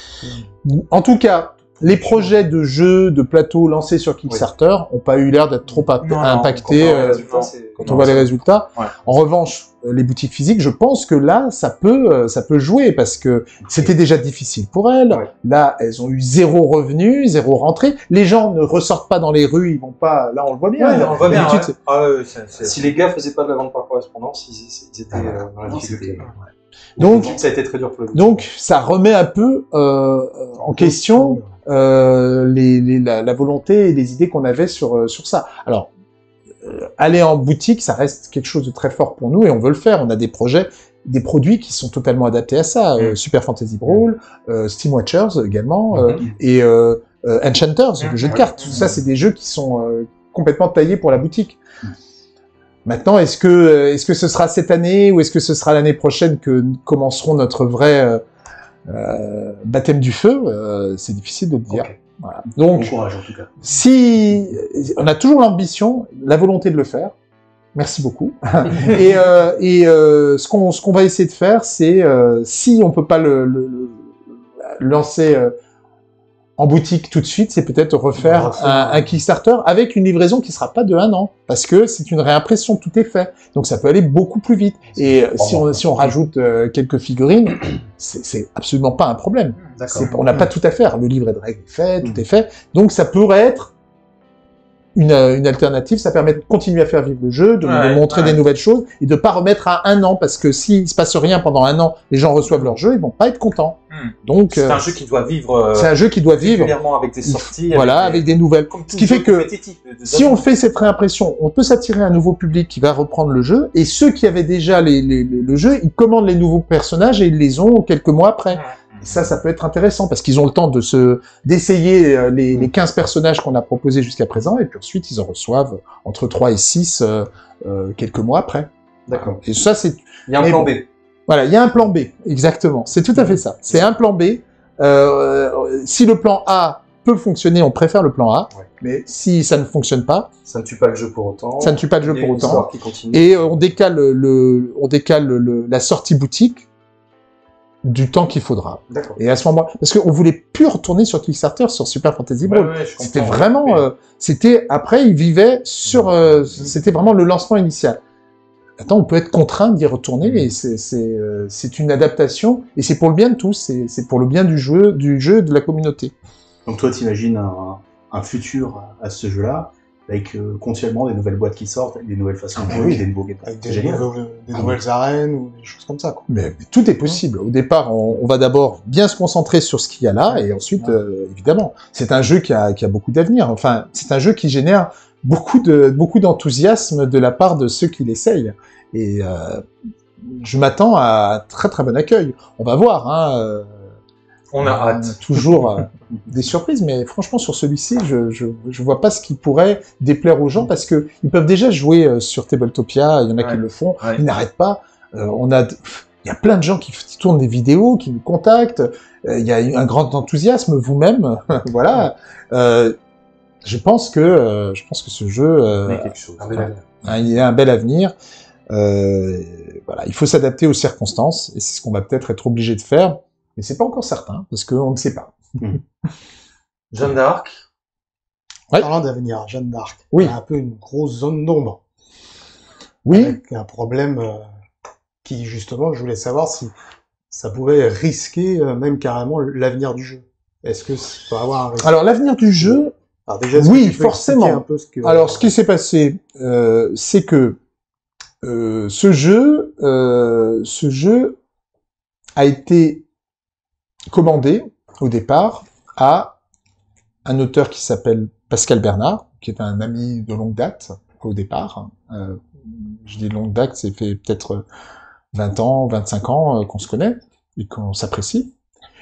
En tout cas, les projets de jeux, de plateaux lancés sur Kickstarter ont pas eu l'air d'être trop imp- Non, non, impactés. Comparé aux euh, résultats, c'est- quand Non, on voit les c'est- résultats. Ouais. En revanche, euh, les boutiques physiques, je pense que là, ça peut, euh, ça peut jouer parce que c'était déjà difficile pour elles. Ouais. Là, elles ont eu zéro revenu, zéro rentrée. Les gens ne ressortent pas dans les rues, ils vont pas. Là, on le voit bien. Ouais, on le voit bien. D'habitude, Ouais. Ah ouais, c'est- c'est- Si les gars faisaient pas de la vente par correspondance, ils, ils étaient euh, dans la Non, difficulté. c'était- Donc, ça a été très dur pour le Donc, ça remet un peu euh, en question euh, les, les, la, la volonté et les idées qu'on avait sur euh, sur ça. Alors, euh, aller en boutique, ça reste quelque chose de très fort pour nous et on veut le faire. On a des projets, des produits qui sont totalement adaptés à ça. Euh, Super Fantasy Brawl, euh, Steam Watchers également, euh, Mhm. et euh, euh, Enchanters, le Mhm. jeu de cartes. Tout ça, c'est des jeux qui sont euh, complètement taillés pour la boutique. Maintenant, est-ce que euh, est-ce que ce sera cette année ou est-ce que ce sera l'année prochaine que nous commencerons notre vrai euh, euh, baptême du feu? euh, C'est difficile de le dire. Ok. Voilà. Bon Donc, courage en tout cas. si on a toujours l'ambition, la volonté de le faire, merci beaucoup. et euh, et euh, ce qu'on ce qu'on va essayer de faire, c'est euh, si on peut pas le, le, le lancer euh, en boutique tout de suite, c'est peut-être refaire Refaire un, un- un Kickstarter avec une livraison qui sera pas de un an, parce que c'est une réimpression, tout est fait. Donc ça peut aller beaucoup plus vite. Et euh, si on, si on rajoute euh, quelques figurines, c'est c'est absolument pas un problème. D'accord. C'est- On n'a pas tout à faire. Le livret de règles est fait, tout est fait. Donc ça pourrait être une, euh, une alternative. Ça permet de continuer à faire vivre le jeu, de, de Ouais, montrer ouais. des nouvelles choses et de pas remettre à un an, parce que s'il se passe rien pendant un an, les gens reçoivent leur jeu, ils vont pas être contents. Hmm. Donc C'est euh, un jeu qui doit vivre euh, c'est un jeu qui doit vivre. régulièrement avec des sorties. Voilà, avec des nouvelles. comme Ce tout qui jeu fait que compétitif de- de- si on fait cette réimpression, on peut s'attirer un nouveau public qui va reprendre le jeu, et ceux qui avaient déjà les, les- les- le jeu, ils commandent les nouveaux personnages et ils les ont quelques mois après. Et ça, ça peut être intéressant parce qu'ils ont le temps de se d'essayer euh, les, les quinze personnages qu'on a proposés jusqu'à présent, et puis ensuite ils en reçoivent entre trois et six euh, euh, quelques mois après. D'accord. Et ça, c'est Il y a un Mais plan bon. B. voilà, il y a un plan B, exactement. C'est tout à fait ça. C'est un plan B. Euh, si le plan A peut fonctionner, on préfère le plan A. Ouais. Mais si ça ne fonctionne pas, Ça ne tue pas le jeu pour autant. ça ne tue pas le jeu Il y a pour une autant. histoire qui continue. Et euh, on décale le, le- on décale le- le- la sortie boutique du temps qu'il faudra. D'accord. Et à ce moment, parce qu'on voulait plus retourner sur Kickstarter sur Super Fantasy Ouais, Brawl. ouais, je C'était comprends. vraiment, Mais- euh, c'était après ils vivaient sur, euh, c'était vraiment le lancement initial. Maintenant, on peut être contraint d'y retourner, et c'est c'est euh, c'est une adaptation, et c'est pour le bien de tous, c'est c'est pour le bien du jeu, du jeu, et de la communauté. Donc toi, t'imagines un, un futur à ce jeu-là, avec euh, continuellement des nouvelles boîtes qui sortent, avec des nouvelles façons de Ah, jouer, oui. des nouveaux gameplays. Avec C'est des, génial. nouveaux- des Ah nouvelles arènes ou des choses comme ça, quoi. Mais, mais tout est possible. Au départ, on, on va d'abord bien se concentrer sur ce qu'il y a là, et ensuite, euh, évidemment, c'est un jeu qui a, qui a beaucoup d'avenir. Enfin, c'est un jeu qui génère beaucoup de beaucoup d'enthousiasme de la part de ceux qui l'essayent. Et euh, je m'attends à un très très bon accueil. On va voir. Hein, euh, On a hâte. toujours euh, des surprises, mais franchement sur celui-ci, je, je je vois pas ce qui pourrait déplaire aux gens, parce que ils peuvent déjà jouer euh, sur Tabletopia. Il y en a qui Ouais. le font. Ouais. Ils n'arrêtent pas. Euh, on a, pff, il y a plein de gens qui, qui tournent des vidéos, qui nous contactent. Euh, il y a eu un grand enthousiasme, vous-même. Voilà. Euh, je pense que euh, je pense que ce jeu, euh, Mais quelque chose. Un bel avenir. hein, il y a un bel avenir. Euh, voilà, il faut s'adapter aux circonstances, et c'est ce qu'on va peut-être être obligé de faire, mais c'est pas encore certain parce qu'on ne sait pas. Jeanne d'Arc. Ouais. Parlant d'avenir, Jeanne d'Arc. Oui. Il y a un peu une grosse zone d'ombre. Oui, Avec un problème euh, qui, justement, je voulais savoir si ça pouvait risquer euh, même carrément l'avenir du jeu. Est-ce que ça peut avoir un risque? alors l'avenir du jeu, Alors déjà, est-ce oui, que tu peux forcément. expliquer un peu ce que... alors ce qui s'est passé, euh, c'est que euh, ce jeu, euh, ce jeu a été commandé au départ à un auteur qui s'appelle Pascal Bernard, qui est un ami de longue date au départ. Euh, je dis longue date, c'est fait peut-être vingt ans, vingt-cinq ans euh, qu'on se connaît et qu'on s'apprécie.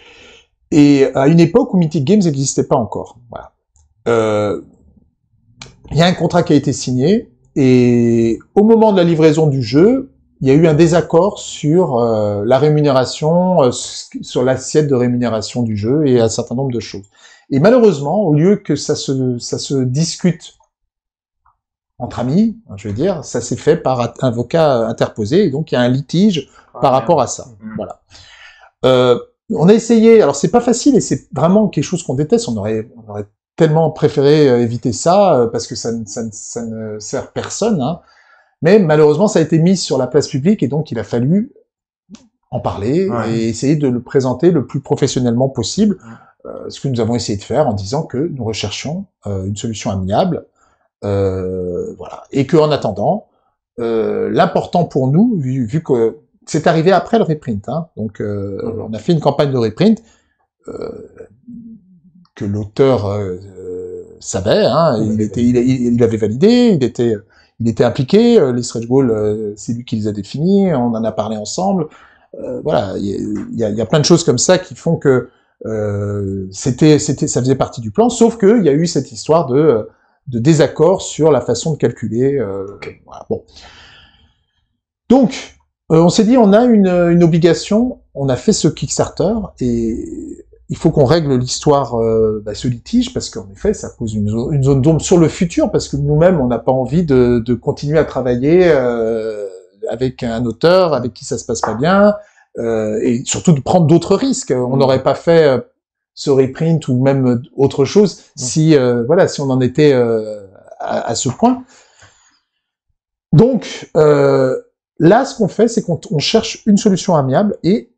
Et à une époque où Mythic Games n'existait pas encore. Voilà. Euh, il y a un contrat qui a été signé, et au moment de la livraison du jeu, il y a eu un désaccord sur euh, la rémunération, euh, sur l'assiette de rémunération du jeu et un certain nombre de choses. Et malheureusement, au lieu que ça se, ça se discute entre amis, je veux dire, ça s'est fait par un avocat interposé, et donc il y a un litige Ah, par merde. rapport à ça. Mm. Voilà. Euh, on a essayé, alors c'est pas facile et c'est vraiment quelque chose qu'on déteste, on aurait, on aurait tellement préféré euh, éviter ça, euh, parce que ça, ne- ça, ne- ça ne sert personne, hein. Mais malheureusement ça a été mis sur la place publique et donc il a fallu en parler Ouais. et essayer de le présenter le plus professionnellement possible, Ouais. euh, ce que nous avons essayé de faire en disant que nous recherchions euh, une solution amiable, euh, voilà, et que en attendant, euh, l'important pour nous, vu, vu que c'est arrivé après le reprint, hein, donc euh, Mhm. on a fait une campagne de reprint euh, que l'auteur euh, euh, savait, hein, Il il avait était, il, il, il avait validé, il était, il était impliqué, euh, les stretch goals, euh, c'est lui qui les a définis, on en a parlé ensemble, euh, voilà, il y, a- il y a, il y a plein de choses comme ça qui font que euh, c'était, c'était, ça faisait partie du plan, sauf que il y a eu cette histoire de de désaccord sur la façon de calculer. Euh, voilà, bon. Donc, euh, on s'est dit, on a une, une obligation, on a fait ce Kickstarter, et il faut qu'on règle l'histoire, euh, bah, ce litige, parce qu'en effet, ça pose une, zo- une zone d'ombre sur le futur, parce que nous-mêmes, on n'a pas envie de, de continuer à travailler euh, avec un auteur avec qui ça se passe pas bien, euh, et surtout de prendre d'autres risques. On n'aurait pas fait euh, ce reprint ou même euh, autre chose si, euh, voilà, si on en était euh, à, à ce point. Donc, euh, là, ce qu'on fait, c'est qu'on on cherche une solution amiable et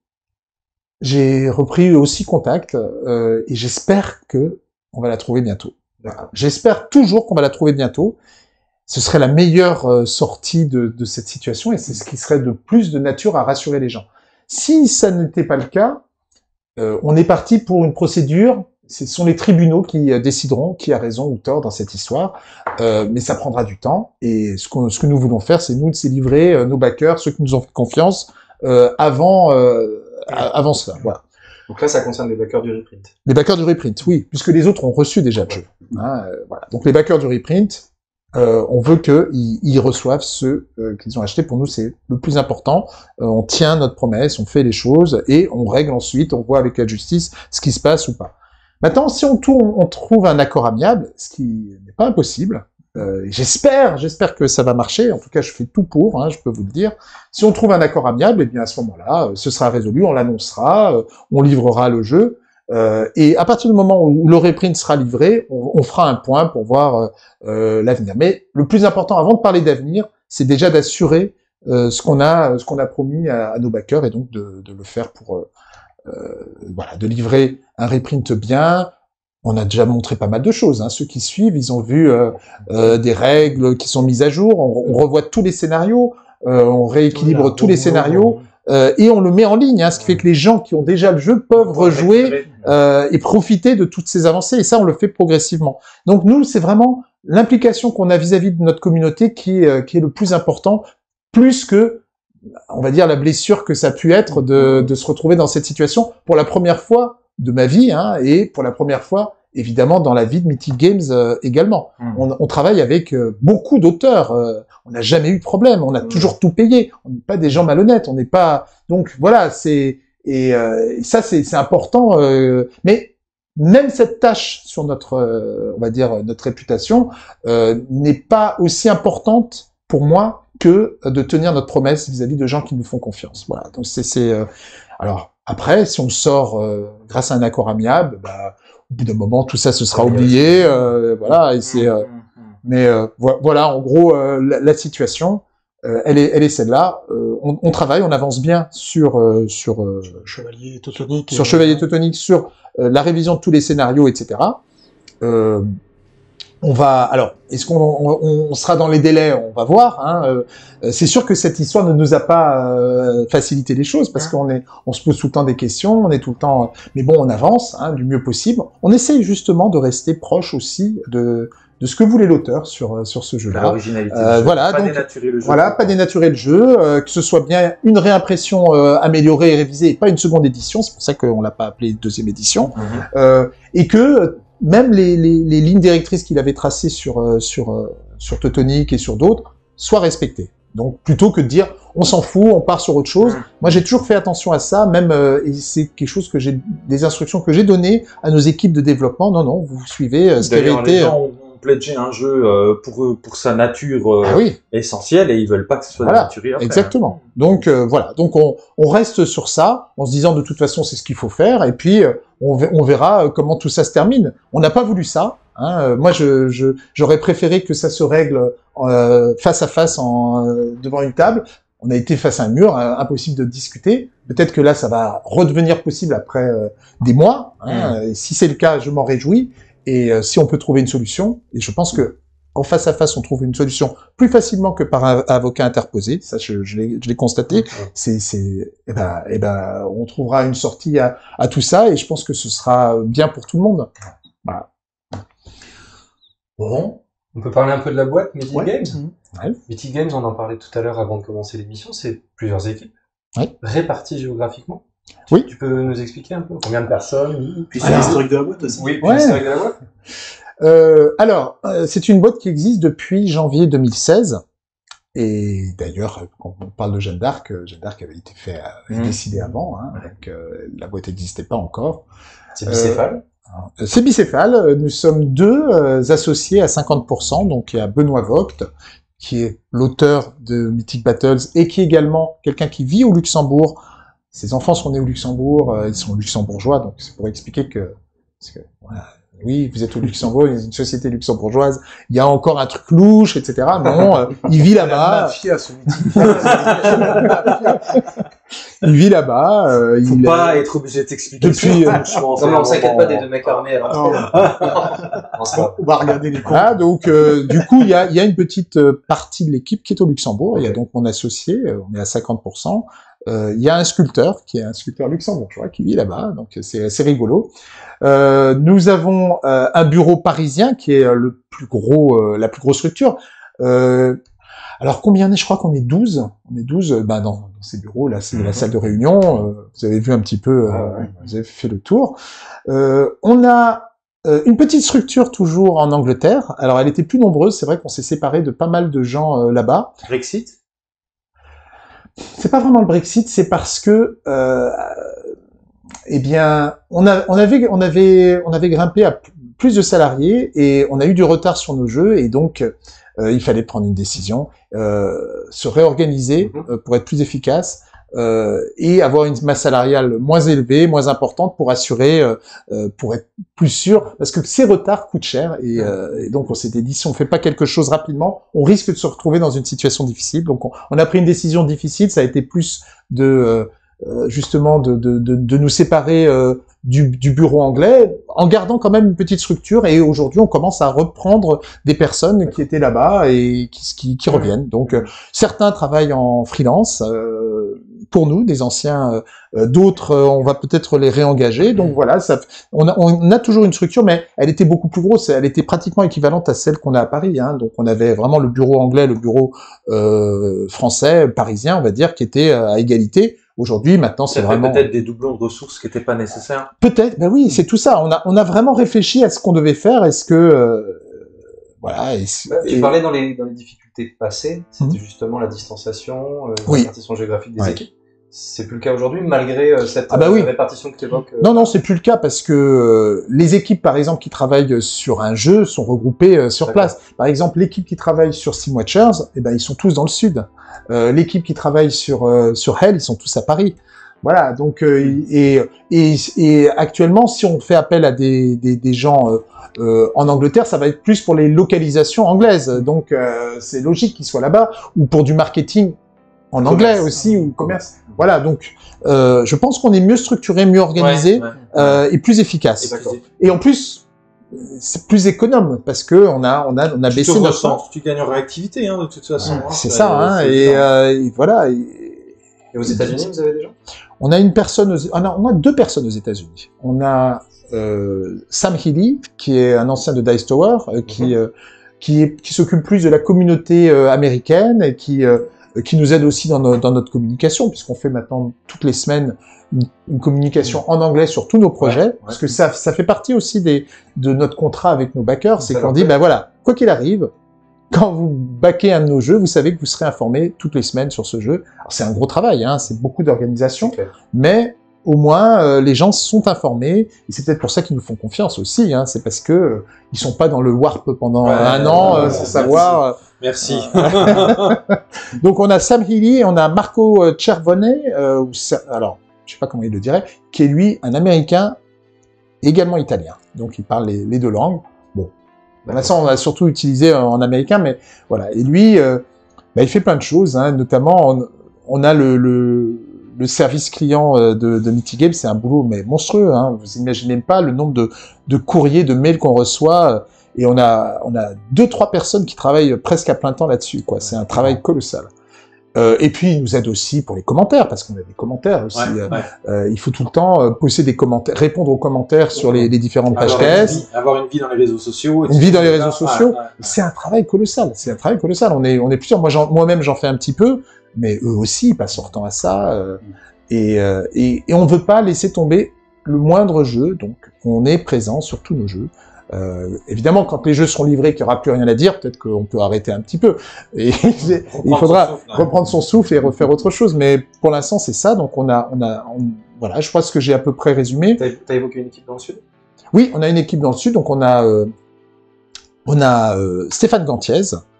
j'ai repris aussi contact euh, et j'espère que on va la trouver bientôt. Voilà. J'espère toujours qu'on va la trouver bientôt. Ce serait la meilleure euh, sortie de, de cette situation et c'est ce qui serait de plus de nature à rassurer les gens. Si ça n'était pas le cas, euh, on est parti pour une procédure. Ce sont les tribunaux qui euh, décideront qui a raison ou tort dans cette histoire, euh, mais ça prendra du temps. Et ce, qu'on, ce que nous voulons faire, c'est nous de livrer euh, nos backers, ceux qui nous ont fait confiance, euh, avant, euh, avant cela. Voilà. Donc là, ça concerne les backers du reprint. Les backers du reprint, oui, puisque les autres ont reçu déjà le jeu. Hein, euh, voilà. Donc les backers du reprint, euh, on veut qu'ils ils reçoivent ceux euh, qu'ils ont achetés. Pour nous, c'est le plus important. Euh, on tient notre promesse, on fait les choses et on règle ensuite, on voit avec la justice ce qui se passe ou pas. Maintenant, si on, tourne, on trouve un accord amiable, ce qui n'est pas impossible, euh, j'espère, j'espère que ça va marcher. En tout cas, je fais tout pour, hein, je peux vous le dire. Si on trouve un accord amiable, eh bien à ce moment-là, euh, ce sera résolu, on l'annoncera, euh, on livrera le jeu. Euh, et à partir du moment où le reprint sera livré, on, on fera un point pour voir euh, euh, l'avenir. Mais le plus important, avant de parler d'avenir, c'est déjà d'assurer euh, ce qu'on a, ce qu'on a promis à, à nos backers et donc de, de le faire pour, euh, euh, voilà, de livrer un reprint bien. On a déjà montré pas mal de choses. Hein. Ceux qui suivent, ils ont vu euh, euh, des règles qui sont mises à jour. On, on revoit tous les scénarios, euh, on rééquilibre Voilà, tous bon les boulot, scénarios. bon. Euh, et on le met en ligne, hein, ce qui fait que les gens qui ont déjà le jeu peuvent rejouer euh, et profiter de toutes ces avancées. Et ça, on le fait progressivement. Donc nous, c'est vraiment l'implication qu'on a vis-à-vis de notre communauté qui, euh, qui est le plus important, plus que, on va dire, la blessure que ça a pu être de, de se retrouver dans cette situation pour la première fois de ma vie, hein, et pour la première fois, évidemment, dans la vie de Mythic Games euh, également. Mmh. On, on travaille avec euh, beaucoup d'auteurs. Euh, on n'a jamais eu de problème. On a Mmh. toujours tout payé. On n'est pas des gens malhonnêtes. On n'est pas. Donc voilà, c'est et, euh, et ça c'est c'est important. Euh, mais même cette tâche sur notre, euh, on va dire notre réputation, euh, n'est pas aussi importante pour moi que de tenir notre promesse vis-à-vis de gens qui nous font confiance. Voilà. Donc c'est c'est. Euh, alors après, si on sort euh, grâce à un accord amiable, bah, au bout d'un moment, tout ça se sera oublié, euh, voilà. Et c'est, euh, mais euh, vo- voilà, en gros, euh, la, la situation, euh, elle est, elle est celle-là. Euh, on, on travaille, on avance bien sur euh, sur euh, Chevalier Teutonique. sur et- Chevalier Teutonique, sur euh, la révision de tous les scénarios, et cetera. Euh, on va, alors, est-ce qu'on on, on sera dans les délais? On va voir. Hein. Euh, c'est sûr que cette histoire ne nous a pas euh, facilité les choses parce qu'on est, on se pose tout le temps des questions, on est tout le temps, mais bon, on avance hein, du mieux possible. On essaye justement de rester proche aussi de de ce que voulait l'auteur sur sur ce jeu-là. L'originalité. Euh, du jeu. voilà, Pas donc, dénaturer le jeu. Voilà, pas dénaturer le jeu, euh, que ce soit bien une réimpression euh, améliorée et révisée, et pas une seconde édition. C'est pour ça qu'on l'a pas appelé deuxième édition. Mhm. Euh, et que même les, les, les lignes directrices qu'il avait tracées sur euh, sur euh, sur Teutonique et sur d'autres soient respectées. Donc plutôt que de dire on s'en fout, on part sur autre chose. Mmh. Moi j'ai toujours fait attention à ça, même euh, et c'est quelque chose que j'ai des instructions que j'ai données à nos équipes de développement. Non non, vous suivez euh, ce qui avait D'ailleurs, les été. gens ont pledgé un jeu euh, pour pour sa nature euh, Ah oui. essentielle et ils veulent pas que ce soit Voilà, dénaturé après. exactement. Donc euh, voilà, donc on, on reste sur ça, en se disant de toute façon c'est ce qu'il faut faire, et puis euh, on, ve- on verra euh, comment tout ça se termine. On n'a pas voulu ça. Hein. Euh, moi, je, je, j'aurais préféré que ça se règle euh, face à face en, euh, devant une table. On a été face à un mur, euh, impossible de discuter. Peut-être que là, ça va redevenir possible après euh, des mois. Hein. Et si c'est le cas, je m'en réjouis. Et euh, si on peut trouver une solution, et je pense que en face à face, on trouve une solution plus facilement que par un avocat interposé. Ça, je, je l'ai, je l'ai constaté. C'est, c'est, eh ben, eh ben, on trouvera une sortie à, à tout ça, et je pense que ce sera bien pour tout le monde. Voilà. Bon, on peut parler un peu de la boîte Mythic Ouais. Games. Ouais. Mythic Games, on en parlait tout à l'heure avant de commencer l'émission, c'est plusieurs équipes Ouais. réparties géographiquement. Oui. Tu peux nous expliquer un peu combien de personnes? Puis c'est Alors- l'historique de la boîte aussi. Oui, puis Ouais. l'historique de la boîte. Euh, alors, euh, c'est une boîte qui existe depuis janvier deux mille seize. Et d'ailleurs, quand on parle de Jeanne d'Arc, euh, Jeanne d'Arc avait été fait, euh, Mmh. décidé avant, hein, donc euh, la boîte n'existait pas encore. C'est bicéphale. Euh, C'est bicéphale. euh, Nous sommes deux euh, associés à cinquante pour cent. Donc il y a Benoît Vogt, qui est l'auteur de Mythic Battles et qui est également quelqu'un qui vit au Luxembourg. Ses enfants sont nés au Luxembourg, euh, ils sont luxembourgeois, donc c'est pour expliquer que, parce que voilà, oui, vous êtes au Luxembourg, il y a une société luxembourgeoise, il y a encore un truc louche, et cetera. Non, euh, il vit là-bas. mafia, ce Il vit là-bas. Euh, Faut il, pas être obligé de t'expliquer. Depuis, ça, euh, franchement, Non, mais on c'est s'inquiète un pas moment- des deux mecs armés à Non, l'entrée. Non, c'est pas- on va regarder les comptes. Voilà, donc euh, du coup, il y a, il y a une petite euh, partie de l'équipe qui est au Luxembourg. Il y a donc mon associé, euh, on est à cinquante pour cent. Euh, il y a un sculpteur qui est un sculpteur luxembourgeois qui vit là-bas, donc c'est assez rigolo. Euh, nous avons euh, un bureau parisien qui est euh, le plus gros, euh, la plus grosse structure. Euh, alors combien on est? Je crois qu'on est douze. On est douze. euh, Ben dans, dans ces bureaux là, c'est la salle de réunion. Euh, vous avez vu un petit peu, euh, Ah ouais. vous avez fait le tour. Euh, on a euh, une petite structure toujours en Angleterre. Alors elle était plus nombreuse. C'est vrai qu'on s'est séparé de pas mal de gens euh, là-bas. Brexit. C'est pas vraiment le Brexit, c'est parce que, euh, eh bien, on, a, on avait, on avait, on avait grimpé à p- plus de salariés et on a eu du retard sur nos jeux et donc euh, il fallait prendre une décision, euh, se réorganiser Mhm. euh, pour être plus efficace. Euh, et avoir une masse salariale moins élevée, moins importante pour assurer, euh, euh, pour être plus sûr, parce que ces retards coûtent cher et, euh, et donc on s'était dit si on fait pas quelque chose rapidement, on risque de se retrouver dans une situation difficile. Donc on, on a pris une décision difficile, ça a été plus de euh, euh, justement de, de, de, de nous séparer euh, du, du bureau anglais, en gardant quand même une petite structure. Et aujourd'hui, on commence à reprendre des personnes qui étaient là-bas et qui, qui, qui reviennent. Donc euh, certains travaillent en freelance. Euh, pour nous, des anciens, euh, d'autres, euh, on va peut-être les réengager. Donc voilà, ça, on, a, on a toujours une structure, mais elle était beaucoup plus grosse. Elle était pratiquement équivalente à celle qu'on a à Paris. Hein. Donc on avait vraiment le bureau anglais, le bureau euh, français, parisien, on va dire, qui était à égalité. Aujourd'hui, maintenant, c'est Ça fait vraiment peut-être des doublons de ressources qui n'étaient pas nécessaires. peut-être. Ben oui, c'est tout ça. On a, on a vraiment réfléchi à ce qu'on devait faire. Est-ce que euh, voilà. Et, Bah, tu et- parlais dans les, dans les difficultés passées, c'était Mhm. justement la distanciation, euh, la Oui. répartition géographique des Ouais. équipes. C'est plus le cas aujourd'hui, malgré euh, cette Ah bah euh, oui. répartition que tu évoques. Non, non, c'est plus le cas parce que euh, les équipes, par exemple, qui travaillent sur un jeu sont regroupées euh, sur D'accord. place. Par exemple, l'équipe qui travaille sur Steam Watchers, eh ben, ils sont tous dans le sud. Euh, l'équipe qui travaille sur euh, sur Hell, ils sont tous à Paris. Voilà. Donc, euh, et, et et actuellement, si on fait appel à des des, des gens euh, euh, en Angleterre, ça va être plus pour les localisations anglaises. Donc, euh, c'est logique qu'ils soient là-bas ou pour du marketing en anglais aussi ou commerce. Voilà. Donc, euh, je pense qu'on est mieux structuré, mieux organisé. Ouais, ouais. Euh, et plus efficace. D'accord. Et en plus, c'est plus économe parce que on a on a on a Tu te baissé notre recentres, tu gagnes en réactivité, hein, de toute façon. hein. c'est ça, hein, c'est et, évident. euh, et voilà. Et Et aux États-Unis, vous avez des gens? on a une personne, aux, on a, on a deux personnes aux États-Unis. On a euh, Sam Healy, qui est un ancien de Dice Tower, euh, qui Mhm. euh, qui est, qui s'occupe plus de la communauté euh, américaine et qui euh, qui nous aide aussi dans, no- dans notre communication, puisqu'on fait maintenant toutes les semaines une, une communication en anglais sur tous nos projets, Ouais, ouais. parce que ça, ça fait partie aussi des, de notre contrat avec nos backers, c'est Ça qu'on leur dit, plaît. ben voilà, quoi qu'il arrive, quand vous backez un de nos jeux, vous savez que vous serez informé toutes les semaines sur ce jeu. Alors, c'est un gros travail, hein, c'est beaucoup d'organisation, mais au moins euh, les gens sont informés. Et c'est peut-être pour ça qu'ils nous font confiance aussi. Hein, c'est parce que euh, ils sont pas dans le warp pendant Ouais, un ouais, an, ouais, euh, ouais, sans merci. savoir. Merci. Donc on a Sam Healy et on a Marco Cervone, euh, ou ça- alors je sais pas comment il le dirait, qui est lui un Américain, également italien. Donc il parle les, les deux langues. Bon, pour l'instant on va surtout utiliser en américain, mais voilà. Et lui, euh, bah, il fait plein de choses, hein, notamment on, on a le, le, le service client euh, de, de Mitigame, c'est un boulot mais monstrueux. Hein, vous imaginez pas le nombre de, de courriers, de mails qu'on reçoit. euh, Et on a, on a deux, trois personnes qui travaillent presque à plein temps là-dessus, quoi. C'est un travail colossal. Euh, et puis, il nous aide aussi pour les commentaires, parce qu'on a des commentaires aussi. Ouais, Euh, ouais. euh, il faut tout le temps euh, poster des commentaires, répondre aux commentaires sur les, les différentes pages Avoir une, T S. vie, avoir une vie dans les réseaux sociaux. Une vie dans les réseaux Ouais, sociaux. ouais, ouais. C'est un travail colossal. C'est un travail colossal. On est, on est plusieurs. Moi, j'en- moi-même, j'en fais un petit peu, mais eux aussi, ils passent leur temps à ça. euh, et, euh, et, et on ne veut pas laisser tomber le moindre jeu. Donc, on est présent sur tous nos jeux. Euh, évidemment, quand les jeux seront livrés, qu'il n'y aura plus rien à dire, peut-être qu'on peut arrêter un petit peu. Et il faudra son souffle, hein. reprendre son souffle et refaire autre chose. Mais pour l'instant, c'est ça. Donc, on a, on a, on- voilà. Je pense que j'ai à peu près résumé. T'as t'as évoqué une équipe dans le sud? Oui, on a une équipe dans le sud. Donc, on a, euh, on a euh, Stéphane Gantiez,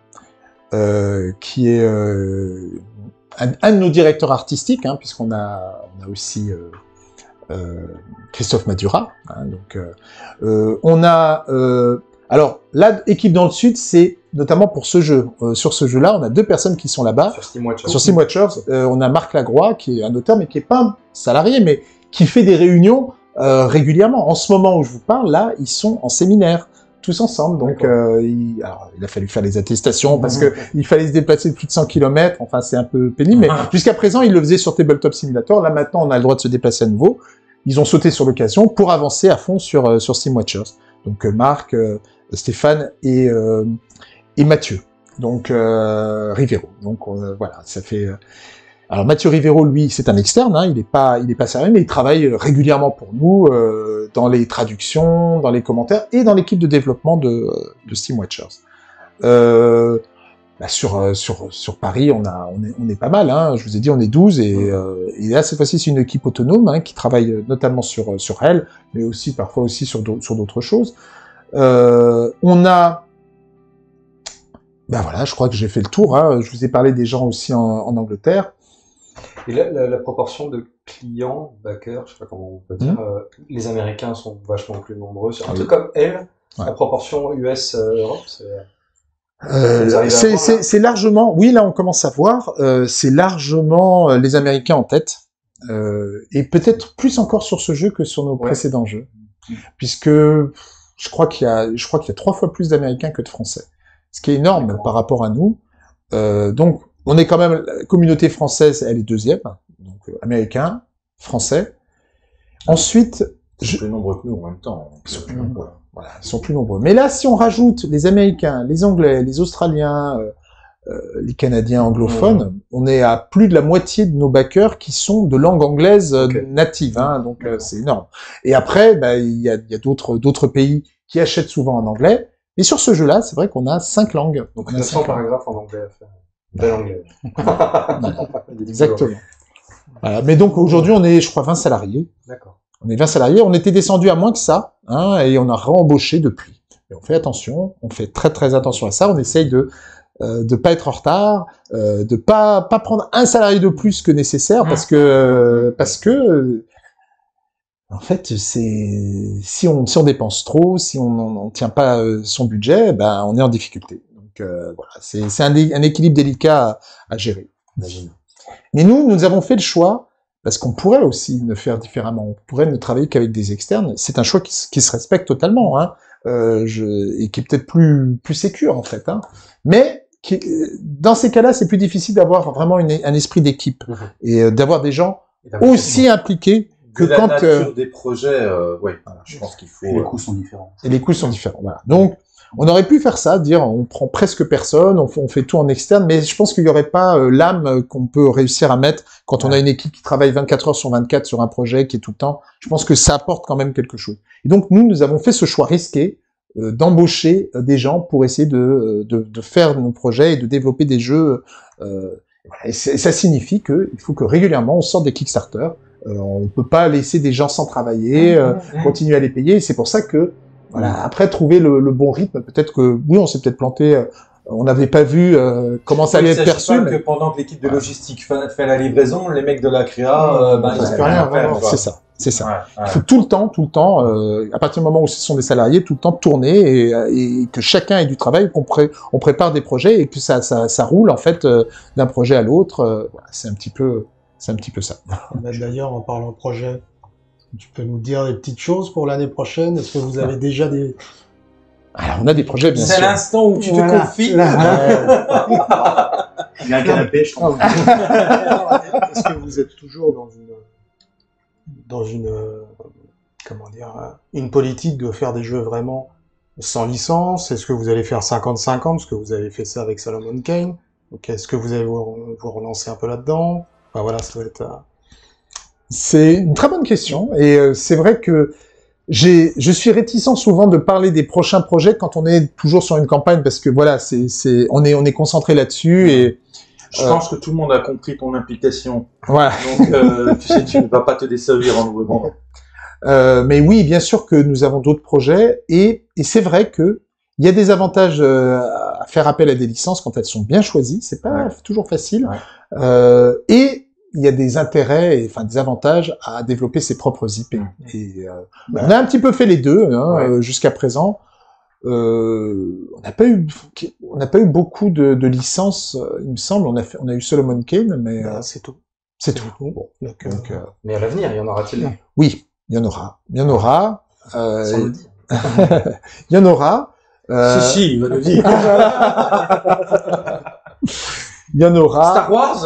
euh, qui est euh, un, un de nos directeurs artistiques, hein, puisqu'on a, on a aussi euh, euh, Christophe Madura. Hein, donc, euh, euh, on a, euh, alors là, équipe dans le sud, c'est notamment pour ce jeu. Euh, sur ce jeu-là, on a deux personnes qui sont là-bas. Sur Steam Watcher. Sur Steam Watchers, euh, on a Marc Lagroix, qui est un auteur, mais qui est pas un salarié, mais qui fait des réunions euh, régulièrement. En ce moment où je vous parle, là, ils sont en séminaire, tous ensemble. Donc, D'accord. euh, il, alors, il a fallu faire les attestations parce que il fallait se déplacer de plus de cent kilomètres. Enfin, c'est un peu pénible, mais jusqu'à présent, ils le faisaient sur Tabletop Simulator. Là, maintenant, on a le droit de se déplacer à nouveau. Ils ont sauté sur l'occasion pour avancer à fond sur euh, sur Steam Watchers. Donc, euh, Marc, euh, Stéphane et euh, et Mathieu. Donc euh, Rivero. Donc euh, voilà, ça fait. Euh... Alors Mathieu Rivero, lui, c'est un externe. Hein, il est pas, il est pas sérieux, mais il travaille régulièrement pour nous euh, dans les traductions, dans les commentaires et dans l'équipe de développement de, de Steam Watchers. Euh, bah sur euh, sur sur Paris, on a, on est on est pas mal. Hein, je vous ai dit, on est douze et, euh, et là cette fois-ci c'est une équipe autonome hein, qui travaille notamment sur sur elle, mais aussi parfois aussi sur d'autres sur d'autres choses. Euh, on a Ben voilà, je crois que j'ai fait le tour. Hein. Je vous ai parlé des gens aussi en, en Angleterre. Et là, la, la proportion de clients, backers, je sais pas comment on peut dire, euh, les Américains sont vachement plus nombreux. Sur un Ah truc oui. comme elle, Ouais. la proportion U S euh, Europe, c'est... Euh, Vous arrivez à c'est, voir, c'est, là c'est largement, oui, là on commence à voir, euh, c'est largement euh, les Américains en tête, euh, et peut-être plus encore sur ce jeu que sur nos Ouais. précédents jeux, puisque je crois qu'il y a, je crois qu'il y a trois fois plus d'Américains que de Français, ce qui est énorme D'accord. par rapport à nous. Euh, donc on est quand même, la communauté française, elle est deuxième, donc euh, Américains, Français. Ensuite, Ils je- sont plus nombreux que nous en même temps. Ils sont plus nombreux. Voilà, ils sont plus nombreux. Mais là, si on rajoute les Américains, les Anglais, les Australiens, euh, euh, les Canadiens anglophones, on est à plus de la moitié de nos backers qui sont de langue anglaise euh, Ok. native. Hein, donc euh, D'accord. c'est énorme. Et après, bah, il y a, il y a d'autres d'autres pays qui achètent souvent en anglais. Et sur ce jeu-là, c'est vrai qu'on a cinq langues. Donc On a neuf cents cinq langues. paragraphes en anglais à faire. Bel anglais. Il y a du Exactement. boulot. Voilà. Mais donc aujourd'hui, on est, je crois, vingt salariés. D'accord. On est vingt salariés, on était descendu à moins que ça, hein, et on a réembauché depuis. Et on fait attention, on fait très très attention à ça, on essaye de euh, de pas être en retard, euh, de pas pas prendre un salarié de plus que nécessaire, parce que euh, parce que euh, en fait c'est si on si on dépense trop, si on n'en tient pas euh, son budget, ben on est en difficulté. Donc euh, voilà, c'est c'est un, dé- un équilibre délicat à, à gérer. Imagine. Mais nous, nous avons fait le choix, parce qu'on pourrait aussi ne faire différemment, on pourrait ne travailler qu'avec des externes, c'est un choix qui, se- qui se respecte totalement, hein, euh, je, et qui est peut-être plus, plus sécure en fait, hein, mais qui, euh, dans ces cas-là, c'est plus difficile d'avoir vraiment une, un esprit d'équipe, Mhm. et euh, d'avoir des gens Et d'avoir aussi impliqués que De la quand... nature euh, des projets, euh, ouais, je pense qu'il faut. Et les euh, coûts sont différents. et les coûts sont différents. Voilà. Donc, on aurait pu faire ça, dire on prend presque personne, on, fait- on fait tout en externe, mais je pense qu'il n'y aurait pas euh, l'âme euh, qu'on peut réussir à mettre quand on a une équipe qui travaille vingt-quatre heures sur vingt-quatre sur un projet qui est tout le temps. Je pense que ça apporte quand même quelque chose. Et donc nous, nous avons fait ce choix risqué euh, d'embaucher euh, des gens pour essayer de, de, de faire nos projets et de développer des jeux. Euh, et ça signifie que il faut que régulièrement on sorte des Kickstarter. Euh, on peut pas laisser des gens sans travailler, euh, continuer à les payer. C'est pour ça que voilà. Après, trouver le, le bon rythme. Peut-être que oui, on s'est peut-être planté. Euh, on n'avait pas vu euh, comment ça allait être perçu. Il ne mais... s'agit pas que pendant que l'équipe de logistique fait, fait la livraison, les mecs de la créa, euh, ben, ils ouais, ont rien à faire. C'est ça. C'est ça. Ouais, ouais. Il faut tout le temps, tout le temps, euh, à partir du moment où ce sont des salariés, tout le temps tourner et, et que chacun ait du travail, qu'on pré on prépare des projets et que ça, ça, ça roule en fait euh, d'un projet à l'autre. Euh, voilà, c'est un petit peu, c'est un petit peu ça. D'ailleurs, en parlant de projet, tu peux nous dire des petites choses pour l'année prochaine? Est-ce que vous avez déjà des... Alors, on a des projets, bien sûr. C'est l'instant où tu te Voilà. confies. Là. Il y a un canapé, je pense. Est-ce que vous êtes toujours dans une, dans une, euh, comment dire, euh, une politique de faire des jeux vraiment sans licence? Est-ce que vous allez faire cinquante cinquante, parce que vous avez fait ça avec Solomon Kane? Donc, est-ce que vous allez vous, vous relancer un peu là-dedans? Enfin, voilà, ça va être... Euh... C'est une très bonne question, et euh, c'est vrai que j'ai, je suis réticent souvent de parler des prochains projets quand on est toujours sur une campagne, parce que voilà, c'est, c'est, on est, on est concentré là-dessus, et je euh, pense que tout le monde a compris ton implication. Voilà. Donc, euh, tu sais, tu ne vas pas te desservir en nous répondant. Euh, mais oui, bien sûr que nous avons d'autres projets, et, et c'est vrai que il y a des avantages euh, à faire appel à des licences quand elles sont bien choisies. C'est pas ouais. toujours facile, ouais. euh, et il y a des intérêts, et, enfin des avantages à développer ses propres I P. Mmh. Et euh, ouais. on a un petit peu fait les deux hein, ouais. euh, jusqu'à présent. Euh, on n'a pas eu, on n'a pas eu beaucoup de, de licences, il me semble. On a fait, on a eu Solomon Kane, mais bah, euh, c'est tout. C'est tout. Bon, donc, donc, euh, mais à l'avenir, il y en aura-t-il? Oui, il y en aura. Il y en aura. Euh, il y en aura. Euh... Si, si, il va le dire. Il y en aura. Star Wars.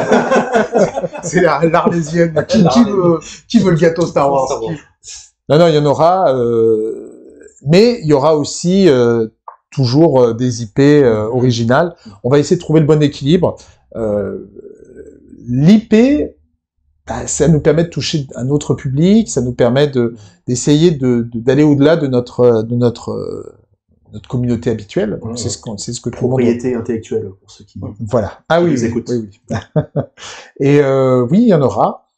C'est l'Arlésienne. Qui, qui, veut, qui veut le gâteau Star Wars, Star Wars. Non, non, il y en aura. Euh, mais il y aura aussi euh, toujours euh, des I P euh, originales. On va essayer de trouver le bon équilibre. Euh, L'I P, bah, ça nous permet de toucher un autre public. Ça nous permet de d'essayer de d'aller au-delà de notre de notre notre communauté habituelle. Mmh. C'est ce qu'on, c'est ce que propriété monde... intellectuelle pour ceux qui. Voilà. Ah oui, oui, oui, oui. Et euh, oui, il y en aura.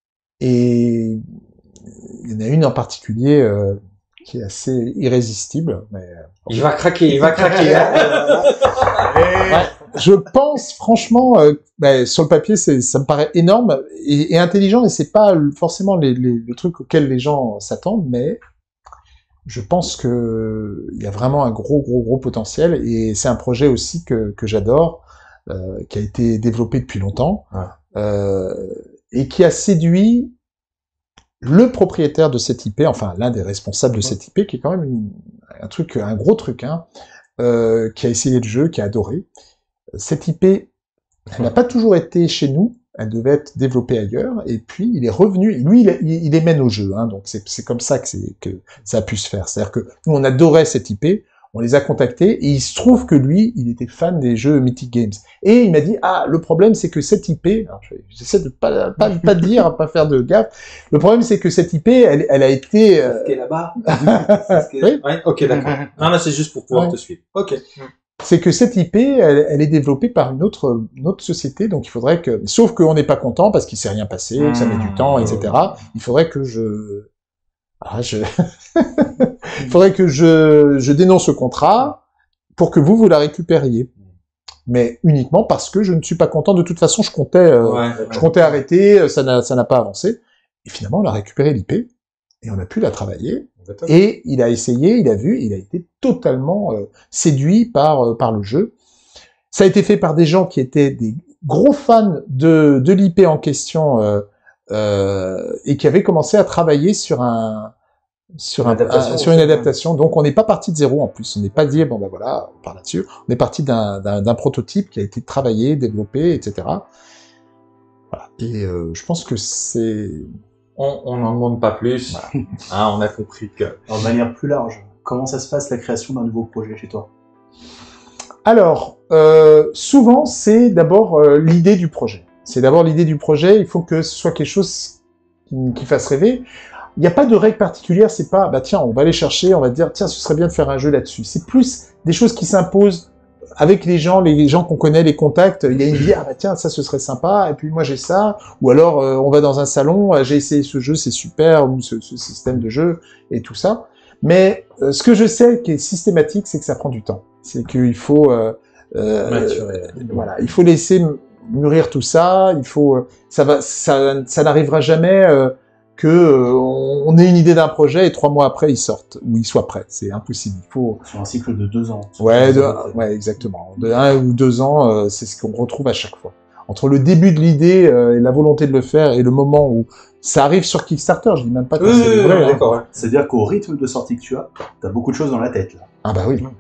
Et il y en a une en particulier euh, qui est assez irrésistible. Mais il va craquer, il va craquer. Hein. Ouais. Je pense franchement, euh, bah, sur le papier, c'est, ça me paraît énorme et, et intelligent, et c'est pas forcément les, les, les trucs auxquels les gens s'attendent, mais je pense que il y a vraiment un gros, gros, gros potentiel, et c'est un projet aussi que, que j'adore, euh, qui a été développé depuis longtemps, ouais. euh, et qui a séduit le propriétaire de cette I P, enfin l'un des responsables de cette I P, qui est quand même une, un truc, un gros truc, hein, euh, qui a essayé le jeu, qui a adoré. Cette I P, elle n'a pas toujours été chez nous. Elle devait être développée ailleurs, et puis il est revenu, et lui, il, il les mène au jeu, hein, donc c'est, c'est comme ça que, c'est, que ça a pu se faire. C'est-à-dire que nous, on adorait cette I P, on les a contactés, et il se trouve que lui, il était fan des jeux Mythic Games. Et il m'a dit, ah, le problème, c'est que cette I P, alors j'essaie de pas, pas, pas dire, pas faire de gaffe, le problème, c'est que cette I P, elle, elle a été... Euh... C'est ce là-bas. C'est ce oui, ouais, ok, d'accord. Non, là, c'est juste pour pouvoir ouais. te suivre. Ok. C'est que cette I P, elle, elle est développée par une autre, une autre société, donc il faudrait que, sauf qu'on n'est pas content parce qu'il s'est rien passé, que ça met du temps, et cetera. Il faudrait que je, ah, je, il faudrait que je, je dénonce ce contrat pour que vous vous la récupériez. Mais uniquement parce que je ne suis pas content. De toute façon, je comptais, euh, ouais, ouais. je comptais arrêter, ça n'a, ça n'a pas avancé. Et finalement, on a récupéré l'I P et on a pu la travailler. Et il a essayé, il a vu, il a été totalement euh, séduit par euh, par le jeu. Ça a été fait par des gens qui étaient des gros fans de de l'I P en question euh, euh, et qui avaient commencé à travailler sur un sur un, un sur une adaptation. Donc on n'est pas parti de zéro en plus. On n'est pas dit bon ben voilà, on part là-dessus. On est parti d'un d'un, d'un prototype qui a été travaillé, développé, et cetera. Voilà. Et euh, je pense que c'est On n'en demande pas plus. Voilà. Hein, on a compris que... Alors, de manière plus large, comment ça se passe la création d'un nouveau projet chez toi? Alors, euh, souvent, c'est d'abord euh, l'idée du projet. C'est d'abord l'idée du projet. Il faut que ce soit quelque chose qui, qui fasse rêver. il n'y a pas de règle particulière. C'est pas, bah tiens, on va aller chercher, on va dire, tiens, ce serait bien de faire un jeu là-dessus. C'est plus des choses qui s'imposent avec les gens, les gens qu'on connaît, les contacts. Il y a une idée, ah bah tiens, ça ce serait sympa. Et puis moi j'ai ça. Ou alors euh, on va dans un salon, euh, j'ai essayé ce jeu, c'est super, ou ce, ce système de jeu et tout ça. Mais euh, ce que je sais qui est systématique, c'est que ça prend du temps. C'est qu'il faut, euh, euh, Maturer. voilà, il faut laisser mûrir tout ça. Il faut, euh, ça va, ça, ça n'arrivera jamais euh, que euh, on ait une idée d'un projet et trois mois après ils sortent ou ils soient prêts. C'est impossible. Il faut, Sur un cycle de deux ans. ouais, de, ouais, exactement. De un ou deux ans, euh, c'est ce qu'on retrouve à chaque fois. Entre le début de l'idée euh, et la volonté de le faire et le moment où ça arrive sur Kickstarter, je dis même pas que Oui, c'est oui, livré, oui, hein. d'accord. Ouais. C'est-à-dire qu'au rythme de sortie que tu as, t'as beaucoup de choses dans la tête, là. Ah bah oui.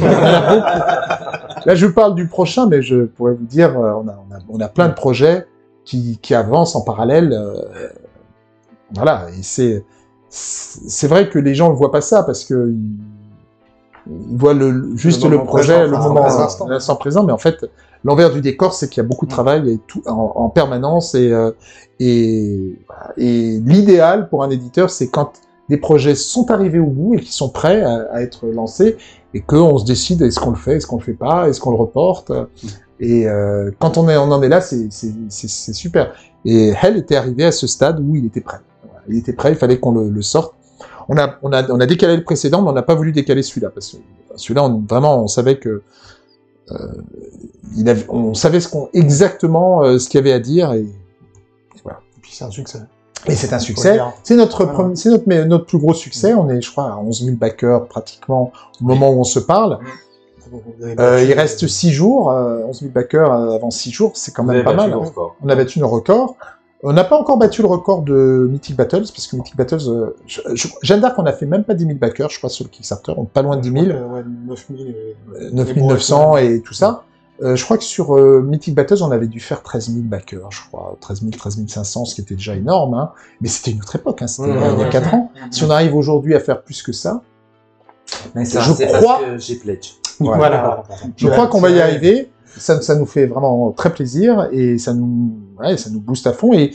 Là, je parle du prochain, mais je pourrais vous dire, euh, on a, on a, on a plein de projets qui, qui avancent en parallèle. Euh, voilà, et c'est, c'est vrai que les gens ne voient pas ça parce que ils, ils voient le, juste Le le, moment projet, présent, le enfin, moment, l'instant. l'instant présent, mais en fait, l'envers du décor, c'est qu'il y a beaucoup de travail et tout en, en permanence et euh, et, voilà. Et l'idéal pour un éditeur, c'est quand des projets sont arrivés au bout et qui sont prêts à, à être lancés et qu'on se décide est-ce qu'on le fait, est-ce qu'on le fait pas, est-ce qu'on le reporte. Et euh, quand on, est, on en est là, c'est, c'est, c'est, c'est super. Et Hell était arrivé à ce stade où il était prêt. Voilà. Il était prêt, il fallait qu'on le, le sorte. On a, on, a, on a décalé le précédent, mais on n'a pas voulu décaler celui-là. Parce que celui-là, on, vraiment, on savait que... Euh, il avait, on savait ce qu'on, exactement euh, ce qu'il y avait à dire. Et, et voilà. Et puis c'est un succès. Et c'est un Faut succès. le dire. C'est notre Voilà. premier, c'est notre, mais notre plus gros succès. On est, je crois, à onze mille backers pratiquement au moment où on se parle. Vous avez Euh, battu, il reste six jours, euh, onze mille backers euh, avant six jours, c'est quand Vous même avez pas battu mal. le Hein. record. On a battu nos records. On n'a pas encore battu le record de Mythic Battles, parce que Mythic Battles, euh, je, je, Jeanne d'Arc, on a fait même pas dix mille backers, je crois, sur le Kickstarter, on est pas loin de dix mille, euh, ouais, neuf mille et- euh, neuf mille neuf cents et tout ça. Euh, je crois que sur euh, Mythic Battles, on avait dû faire treize mille backers, je crois, treize mille, treize mille cinq cents, ce qui était déjà énorme, hein. Mais c'était une autre époque, hein. C'était Ouais, euh, il y a ouais, quatre ans. Si on arrive aujourd'hui à faire plus que ça, Mais ça, Je c'est crois- parce que j'ai pledge. ouais. Voilà. Je crois qu'on va y arriver. Ça, ça nous fait vraiment très plaisir et ça nous, ouais, ça nous booste à fond et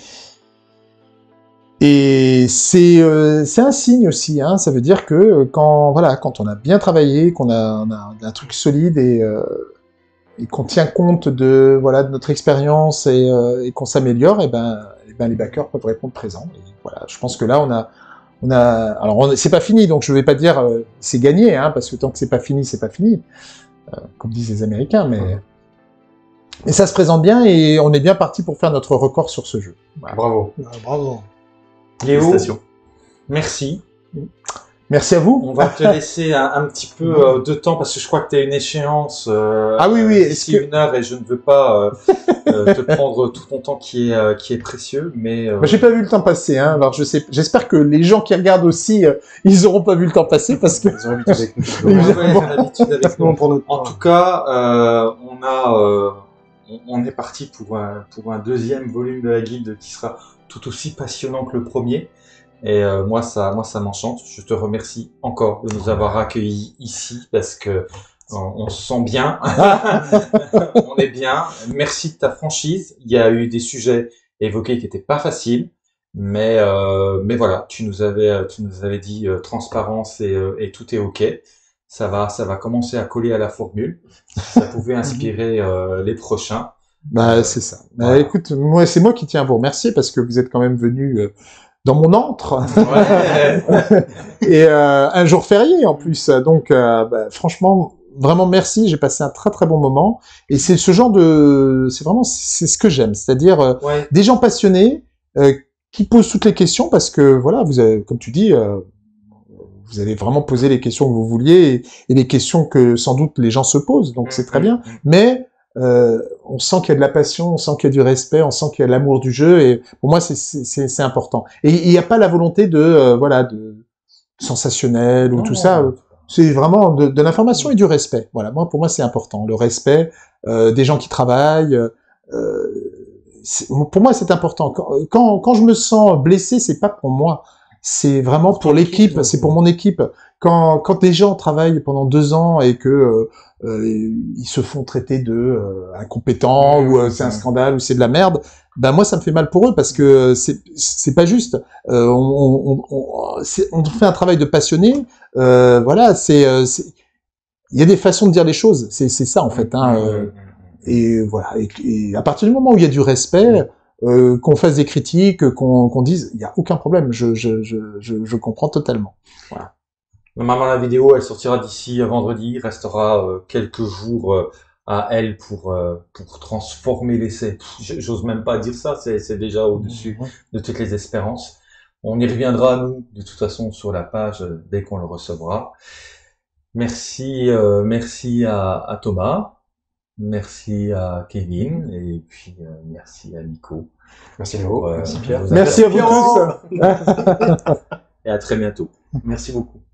et c'est euh, c'est un signe aussi. Hein, ça veut dire que euh, quand voilà, quand on a bien travaillé, qu'on a, on a un truc solide et euh, et qu'on tient compte de voilà de notre expérience et, euh, et qu'on s'améliore, et ben et ben les backers peuvent répondre présent. Et voilà, je pense que là on a on a alors on- c'est pas fini, donc je vais pas dire euh, c'est gagné, hein, parce que tant que c'est pas fini, c'est pas fini, euh, comme disent les Américains, mais mais ça se présente bien et on est bien parti pour faire notre record sur ce jeu. Voilà. Bravo. Ah, bravo. Léo, Félicitations. merci. Merci à vous. On va te laisser un, un petit peu euh, de temps parce que je crois que tu as une échéance euh, Ah oui, oui, euh, est-ce d'ici que- une heure et je ne veux pas euh, euh, te prendre tout ton temps qui est euh, qui est précieux, mais euh, Bah, j'ai pas vu le temps passer, hein. Alors je sais, j'espère que les gens qui regardent aussi, euh, ils auront pas vu le temps passer parce que Ils ont l'habitude avec nous. Oui, ouais, évidemment. ouais, j'ai l'habitude avec C'est bon nous. pour notre En part. tout cas, euh, on a euh, on, on est parti pour un pour un deuxième volume de la guilde qui sera tout aussi passionnant que le premier. Et euh, moi ça moi ça m'enchante. Je te remercie encore de nous avoir accueillis ici parce que on, on se sent bien, on est bien. Merci de ta franchise. Il y a eu des sujets évoqués qui étaient pas faciles, mais euh, mais voilà, tu nous avais tu nous avais dit euh, transparence et, euh, et tout est ok. Ça va ça va commencer à coller à la formule. Ça pouvait inspirer euh, les prochains. bah c'est ça. Bah, Voilà. écoute, moi c'est moi qui tiens à vous remercier parce que vous êtes quand même venu euh, dans mon antre Ouais. et euh, un jour férié en plus. Donc euh, bah, franchement, vraiment merci. J'ai passé un très très bon moment et c'est ce genre de, c'est vraiment c'est ce que j'aime, c'est-à-dire euh, Ouais. des gens passionnés euh, qui posent toutes les questions parce que voilà, vous avez, comme tu dis, euh, vous allez vraiment poser les questions que vous vouliez et, et les questions que sans doute les gens se posent, donc c'est très bien. Mais euh, on sent qu'il y a de la passion, on sent qu'il y a du respect, on sent qu'il y a de l'amour du jeu et pour moi c'est c'est c'est c'est important. Et il n'y a pas la volonté de euh, voilà de sensationnel ou Non, tout non, ça. non. C'est vraiment de, de l'information et du respect. Voilà, moi pour moi c'est important, le respect euh, des gens qui travaillent. Euh, c'est- pour moi c'est important. Quand, quand quand je me sens blessé, c'est pas pour moi, c'est vraiment pour l'équipe, c'est pour mon équipe. Quand quand des gens travaillent pendant deux ans et que euh, euh, ils se font traiter de euh, incompétents ou euh, c'est un scandale ou c'est de la merde, ben moi ça me fait mal pour eux parce que c'est c'est pas juste. Euh, on, on, on, c'est- on fait un travail de passionné. Euh, voilà, c'est euh, c'est- il y a des façons de dire les choses. C'est c'est ça en fait. Hein, euh, et voilà. Et, et à partir du moment où il y a du respect, euh, qu'on fasse des critiques, qu'on qu'on dise, il y a aucun problème. Je je je je, je comprends totalement. Normalement, la vidéo, elle sortira d'ici à vendredi. Il restera euh, quelques jours euh, à elle pour euh, pour transformer l'essai. Pff, J'ose même pas dire ça. C'est c'est déjà au-dessus de toutes les espérances. On y reviendra, nous, de toute façon, sur la page euh, dès qu'on le recevra. Merci, euh, merci à, à Thomas, merci à Kevin, et puis euh, merci à Nico. Merci Léo, Euh, merci Pierre. vos Merci à vous interventions. tous. Et à très bientôt. Merci beaucoup.